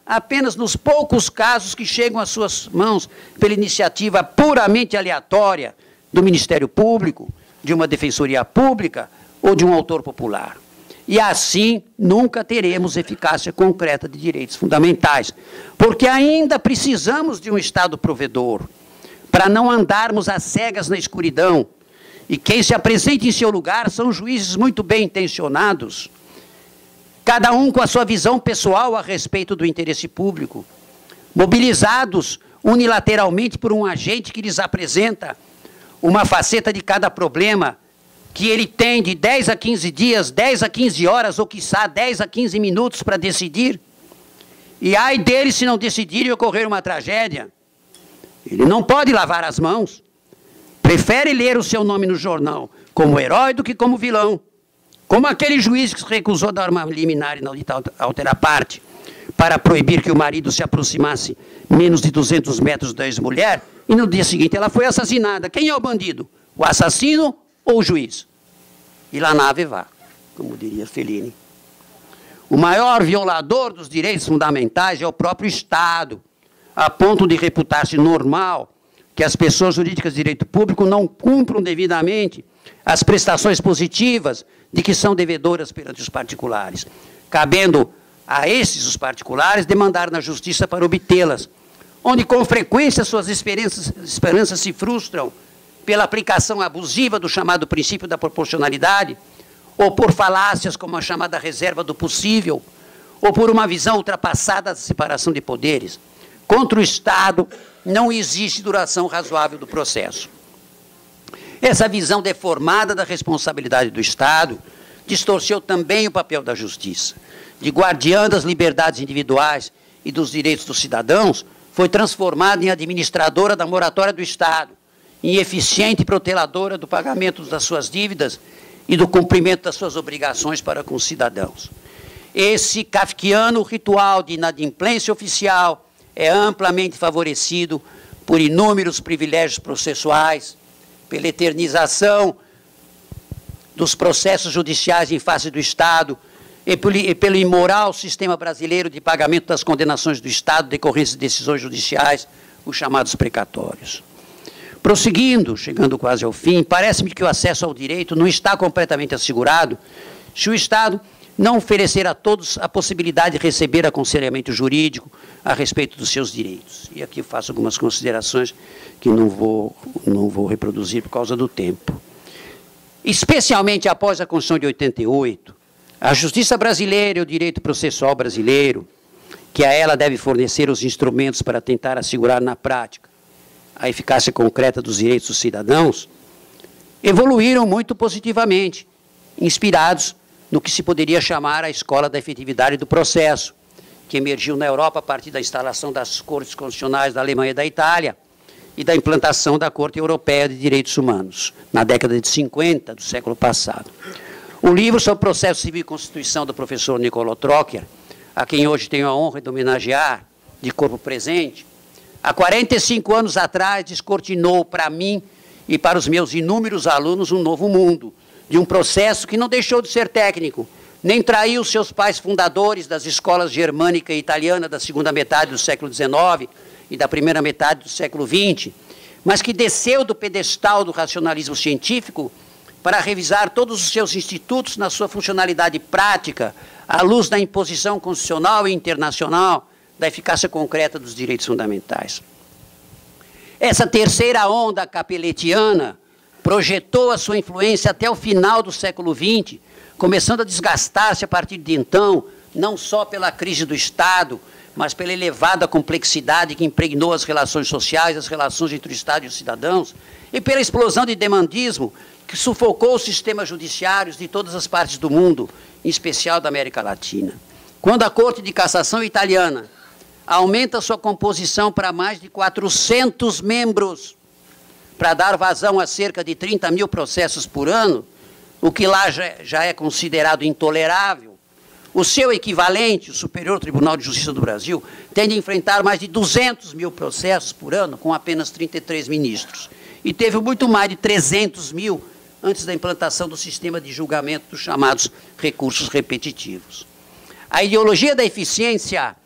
apenas nos poucos casos que chegam às suas mãos pela iniciativa puramente aleatória do Ministério Público, de uma Defensoria Pública ou de um autor popular. E assim nunca teremos eficácia concreta de direitos fundamentais, porque ainda precisamos de um Estado provedor, para não andarmos às cegas na escuridão. E quem se apresenta em seu lugar são juízes muito bem intencionados, cada um com a sua visão pessoal a respeito do interesse público, mobilizados unilateralmente por um agente que lhes apresenta uma faceta de cada problema, que ele tem de dez a quinze dias, dez a quinze horas, ou quiçá dez a quinze minutos para decidir. E ai dele se não decidir e ocorrer uma tragédia. Ele não pode lavar as mãos. Prefere ler o seu nome no jornal como herói do que como vilão. Como aquele juiz que se recusou a dar uma liminar inaudita altera parte para proibir que o marido se aproximasse menos de duzentos metros da ex-mulher, e no dia seguinte ela foi assassinada. Quem é o bandido? O assassino ou o juiz? E lá nave vá, como diria Fellini. O maior violador dos direitos fundamentais é o próprio Estado, a ponto de reputar-se normal que as pessoas jurídicas de direito público não cumpram devidamente as prestações positivas de que são devedoras perante os particulares, cabendo a esses, os particulares, demandar na justiça para obtê-las, onde com frequência suas esperanças, esperanças se frustram pela aplicação abusiva do chamado princípio da proporcionalidade, ou por falácias como a chamada reserva do possível, ou por uma visão ultrapassada da separação de poderes. Contra o Estado não existe duração razoável do processo. Essa visão deformada da responsabilidade do Estado distorceu também o papel da justiça. De guardiã das liberdades individuais e dos direitos dos cidadãos, foi transformada em administradora da moratória do Estado, em eficiente proteladora do pagamento das suas dívidas e do cumprimento das suas obrigações para com os cidadãos. Esse kafkiano ritual de inadimplência oficial é amplamente favorecido por inúmeros privilégios processuais, pela eternização dos processos judiciais em face do Estado e pelo imoral sistema brasileiro de pagamento das condenações do Estado decorrentes de decisões judiciais, os chamados precatórios. Prosseguindo, chegando quase ao fim, parece-me que o acesso ao direito não está completamente assegurado se o Estado não oferecer a todos a possibilidade de receber aconselhamento jurídico a respeito dos seus direitos. E aqui faço algumas considerações que não vou, não vou reproduzir por causa do tempo. Especialmente após a Constituição de oitenta e oito, a justiça brasileira e o direito processual brasileiro, que a ela deve fornecer os instrumentos para tentar assegurar na prática a eficácia concreta dos direitos dos cidadãos, evoluíram muito positivamente, inspirados no que se poderia chamar a escola da efetividade do processo, que emergiu na Europa a partir da instalação das cortes constitucionais da Alemanha e da Itália e da implantação da Corte Europeia de Direitos Humanos, na década de cinquenta do século passado. O livro sobre o processo civil e constituição do professor Nicolò Trocchia, a quem hoje tenho a honra de homenagear de corpo presente, há quarenta e cinco anos atrás descortinou para mim e para os meus inúmeros alunos um novo mundo, de um processo que não deixou de ser técnico, nem traiu seus pais fundadores das escolas germânica e italiana da segunda metade do século dezenove e da primeira metade do século vinte, mas que desceu do pedestal do racionalismo científico para revisar todos os seus institutos na sua funcionalidade prática, à luz da imposição constitucional e internacional da eficácia concreta dos direitos fundamentais. Essa terceira onda capeletiana projetou a sua influência até o final do século vinte, começando a desgastar-se a partir de então, não só pela crise do Estado, mas pela elevada complexidade que impregnou as relações sociais, as relações entre o Estado e os cidadãos, e pela explosão de demandismo que sufocou os sistemas judiciários de todas as partes do mundo, em especial da América Latina. Quando a Corte de Cassação italiana aumenta sua composição para mais de quatrocentos membros, para dar vazão a cerca de trinta mil processos por ano, o que lá já, já é considerado intolerável, o seu equivalente, o Superior Tribunal de Justiça do Brasil, tem de enfrentar mais de duzentos mil processos por ano, com apenas trinta e três ministros. E teve muito mais de trezentos mil antes da implantação do sistema de julgamento dos chamados recursos repetitivos. A ideologia da eficiência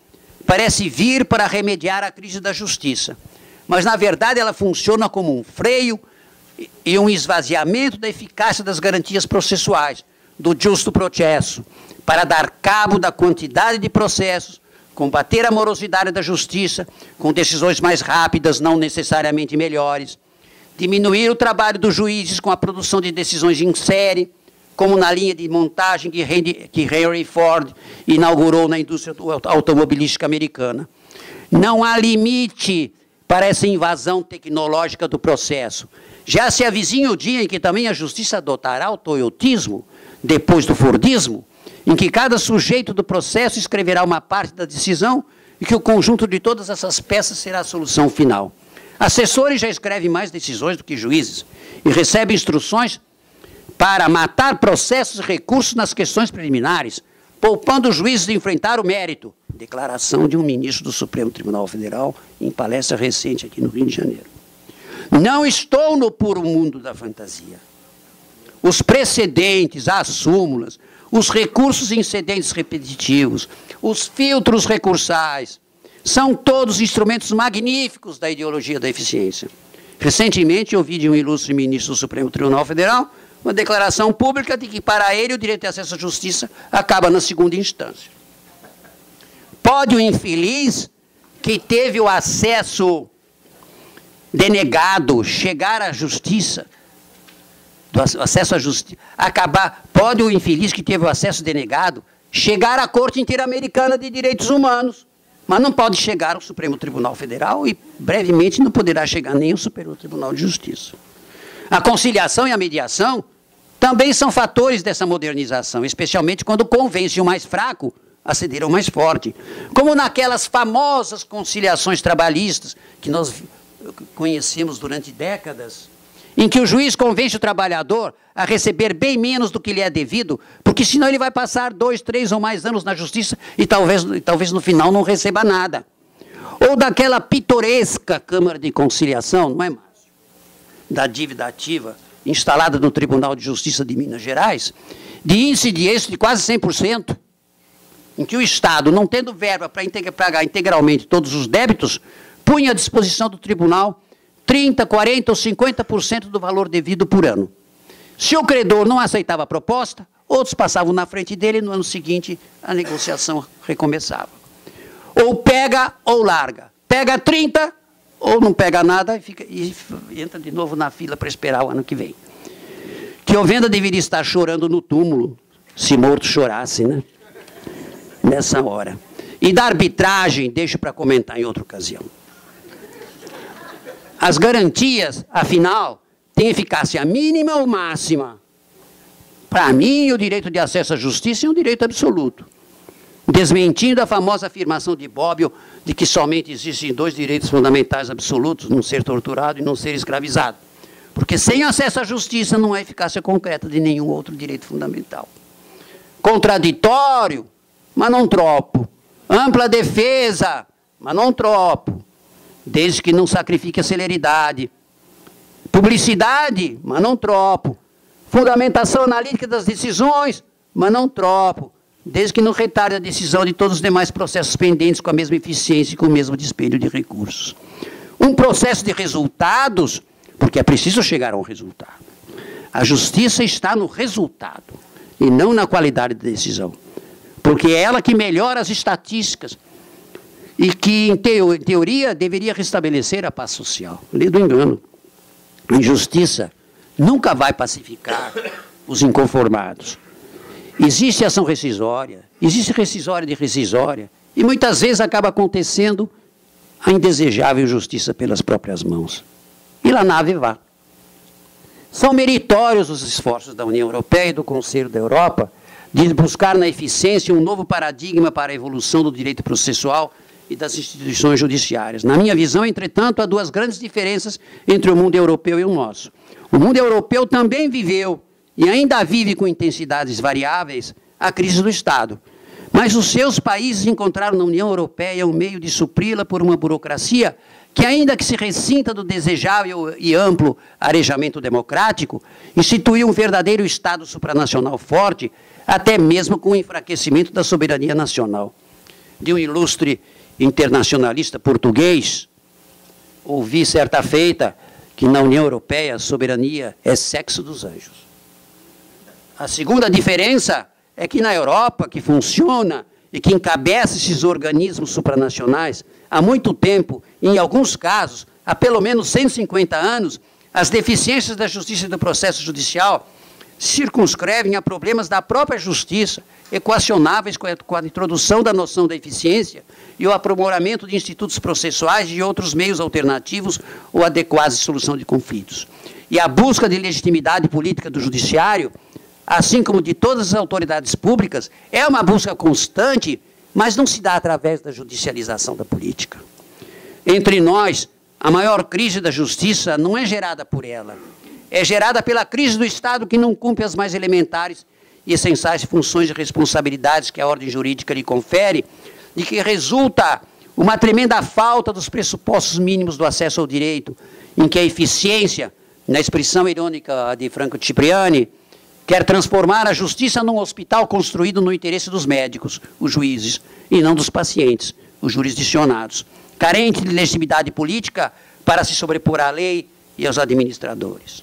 parece vir para remediar a crise da justiça. Mas, na verdade, ela funciona como um freio e um esvaziamento da eficácia das garantias processuais, do justo processo, para dar cabo da quantidade de processos, combater a morosidade da justiça, com decisões mais rápidas, não necessariamente melhores, diminuir o trabalho dos juízes com a produção de decisões em série, como na linha de montagem que Henry, que Henry Ford inaugurou na indústria automobilística americana. Não há limite para essa invasão tecnológica do processo. Já se avizinha o dia em que também a justiça adotará o toyotismo, depois do fordismo, em que cada sujeito do processo escreverá uma parte da decisão e que o conjunto de todas essas peças será a solução final. Assessores já escrevem mais decisões do que juízes e recebem instruções para matar processos e recursos nas questões preliminares, poupando os juízes de enfrentar o mérito. Declaração de um ministro do Supremo Tribunal Federal em palestra recente aqui no Rio de Janeiro. Não estou no puro mundo da fantasia. Os precedentes, as súmulas, os recursos incidentes repetitivos, os filtros recursais, são todos instrumentos magníficos da ideologia da eficiência. Recentemente, ouvi de um ilustre ministro do Supremo Tribunal Federal uma declaração pública de que, para ele, o direito de acesso à justiça acaba na segunda instância. Pode o infeliz que teve o acesso denegado chegar à justiça, do acesso à justiça, acabar, pode o infeliz que teve o acesso denegado chegar à Corte Interamericana de Direitos Humanos, mas não pode chegar ao Supremo Tribunal Federal e, brevemente, não poderá chegar nem ao Superior Tribunal de Justiça. A conciliação e a mediação também são fatores dessa modernização, especialmente quando convence o mais fraco a ceder ao mais forte, como naquelas famosas conciliações trabalhistas que nós conhecemos durante décadas, em que o juiz convence o trabalhador a receber bem menos do que lhe é devido, porque senão ele vai passar dois, três ou mais anos na justiça e talvez, e talvez no final não receba nada. Ou daquela pitoresca Câmara de Conciliação, não é, Márcio? Da dívida ativa, instalada no Tribunal de Justiça de Minas Gerais, de índice de êxito de quase cem por cento, em que o Estado, não tendo verba para pagar integralmente todos os débitos, punha à disposição do tribunal trinta, quarenta ou cinquenta por cento do valor devido por ano. Se o credor não aceitava a proposta, outros passavam na frente dele e no ano seguinte a negociação recomeçava. Ou pega ou larga. Pega trinta ou não pega nada e, fica, e entra de novo na fila para esperar o ano que vem. Que o venda deveria estar chorando no túmulo, se morto chorasse, né? Nessa hora. E da arbitragem, deixo para comentar em outra ocasião. As garantias, afinal, têm eficácia mínima ou máxima? Para mim, o direito de acesso à justiça é um direito absoluto. Desmentindo a famosa afirmação de Bobbio de que somente existem dois direitos fundamentais absolutos, não ser torturado e não ser escravizado. Porque sem acesso à justiça não há eficácia concreta de nenhum outro direito fundamental. Contraditório, mas não tropo. Ampla defesa, mas não tropo. Desde que não sacrifique a celeridade. Publicidade, mas não tropo. Fundamentação analítica das decisões, mas não tropo. Desde que não retarde a decisão de todos os demais processos pendentes com a mesma eficiência e com o mesmo despejo de recursos. Um processo de resultados, porque é preciso chegar a um resultado. A justiça está no resultado e não na qualidade da decisão. Porque é ela que melhora as estatísticas e que, em teoria, deveria restabelecer a paz social. Lei do engano. A injustiça nunca vai pacificar os inconformados. Existe ação rescisória, existe rescisória de rescisória, e muitas vezes acaba acontecendo a indesejável justiça pelas próprias mãos. E lá nave vá. São meritórios os esforços da União Europeia e do Conselho da Europa de buscar na eficiência um novo paradigma para a evolução do direito processual e das instituições judiciárias. Na minha visão, entretanto, há duas grandes diferenças entre o mundo europeu e o nosso. O mundo europeu também viveu, e ainda vive com intensidades variáveis, a crise do Estado. Mas os seus países encontraram na União Europeia um meio de supri-la por uma burocracia que, ainda que se ressinta do desejável e amplo arejamento democrático, instituiu um verdadeiro Estado supranacional forte, até mesmo com o enfraquecimento da soberania nacional. De um ilustre internacionalista português, ouvi certa feita que na União Europeia a soberania é sexo dos anjos. A segunda diferença é que na Europa, que funciona e que encabeça esses organismos supranacionais há muito tempo, e em alguns casos, há pelo menos cento e cinquenta anos, as deficiências da justiça e do processo judicial circunscrevem a problemas da própria justiça, equacionáveis com a, com a introdução da noção da eficiência e o aprimoramento de institutos processuais e outros meios alternativos ou adequados de solução de conflitos. E a busca de legitimidade política do judiciário, assim como de todas as autoridades públicas, é uma busca constante, mas não se dá através da judicialização da política. Entre nós, a maior crise da justiça não é gerada por ela, é gerada pela crise do Estado que não cumpre as mais elementares e essenciais funções e responsabilidades que a ordem jurídica lhe confere, e que resulta uma tremenda falta dos pressupostos mínimos do acesso ao direito, em que a eficiência, na expressão irônica de Franco Cipriani, quer transformar a justiça num hospital construído no interesse dos médicos, os juízes, e não dos pacientes, os jurisdicionados, carente de legitimidade política para se sobrepor à lei e aos administradores.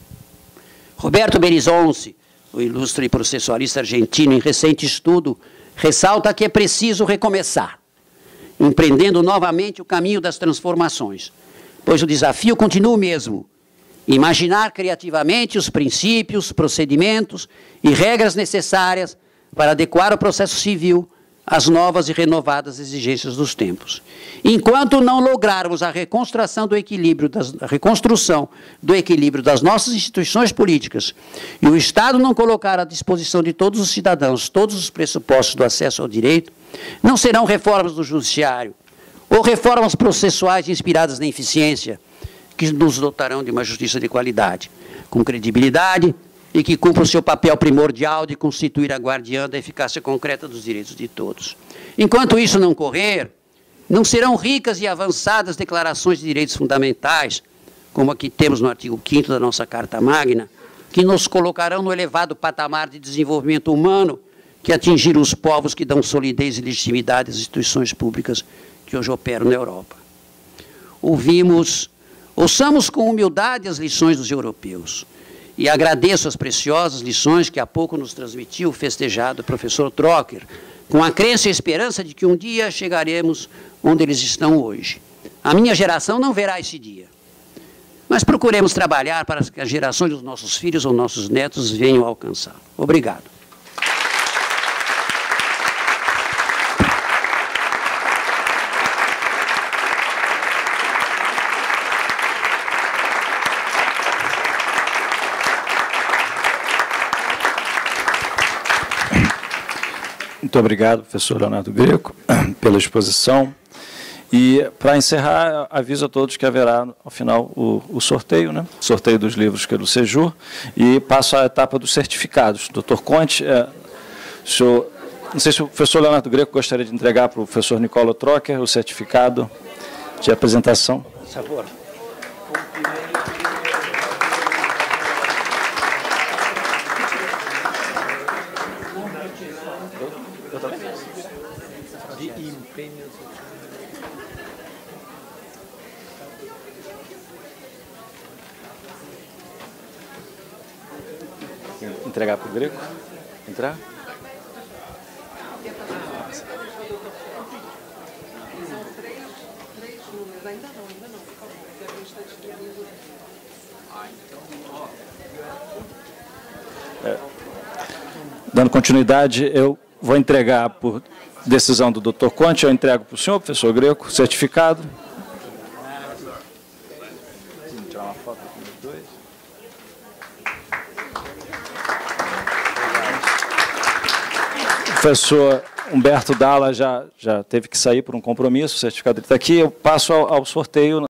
Roberto Berizonce, o ilustre processualista argentino, em recente estudo, ressalta que é preciso recomeçar, empreendendo novamente o caminho das transformações, pois o desafio continua o mesmo: imaginar criativamente os princípios, procedimentos e regras necessárias para adequar o processo civil às novas e renovadas exigências dos tempos. Enquanto não lograrmos a reconstrução do equilíbrio das, a reconstrução do equilíbrio das nossas instituições políticas e o Estado não colocar à disposição de todos os cidadãos todos os pressupostos do acesso ao direito, não serão reformas do judiciário ou reformas processuais inspiradas na eficiência que nos dotarão de uma justiça de qualidade, com credibilidade e que cumpra o seu papel primordial de constituir a guardiã da eficácia concreta dos direitos de todos. Enquanto isso não ocorrer, não serão ricas e avançadas declarações de direitos fundamentais, como a que temos no artigo quinto da nossa Carta Magna, que nos colocarão no elevado patamar de desenvolvimento humano que atingiram os povos que dão solidez e legitimidade às instituições públicas que hoje operam na Europa. Ouvimos, ouçamos com humildade as lições dos europeus, e agradeço as preciosas lições que há pouco nos transmitiu o festejado professor Trocker, com a crença e a esperança de que um dia chegaremos onde eles estão hoje. A minha geração não verá esse dia, mas procuremos trabalhar para que as gerações dos nossos filhos ou nossos netos venham a alcançar. Obrigado. Muito obrigado, professor Leonardo Greco, pela exposição. E, para encerrar, aviso a todos que haverá, ao final, o, o sorteio, né? Sorteio dos livros pelo Sejur, e passo à etapa dos certificados. doutor Conte, é, senhor, não sei se o professor Leonardo Greco gostaria de entregar para o professor Nicola Trocker o certificado de apresentação. Por favor. Entregar para o Greco? Entrar? É. Dando continuidade, eu vou entregar por decisão do doutor Conte, eu entrego para o senhor, professor Greco, certificado. Vou tirar uma foto aqui dos dois. O professor Humberto Dalla já, já teve que sair por um compromisso, o certificado está aqui, eu passo ao, ao sorteio.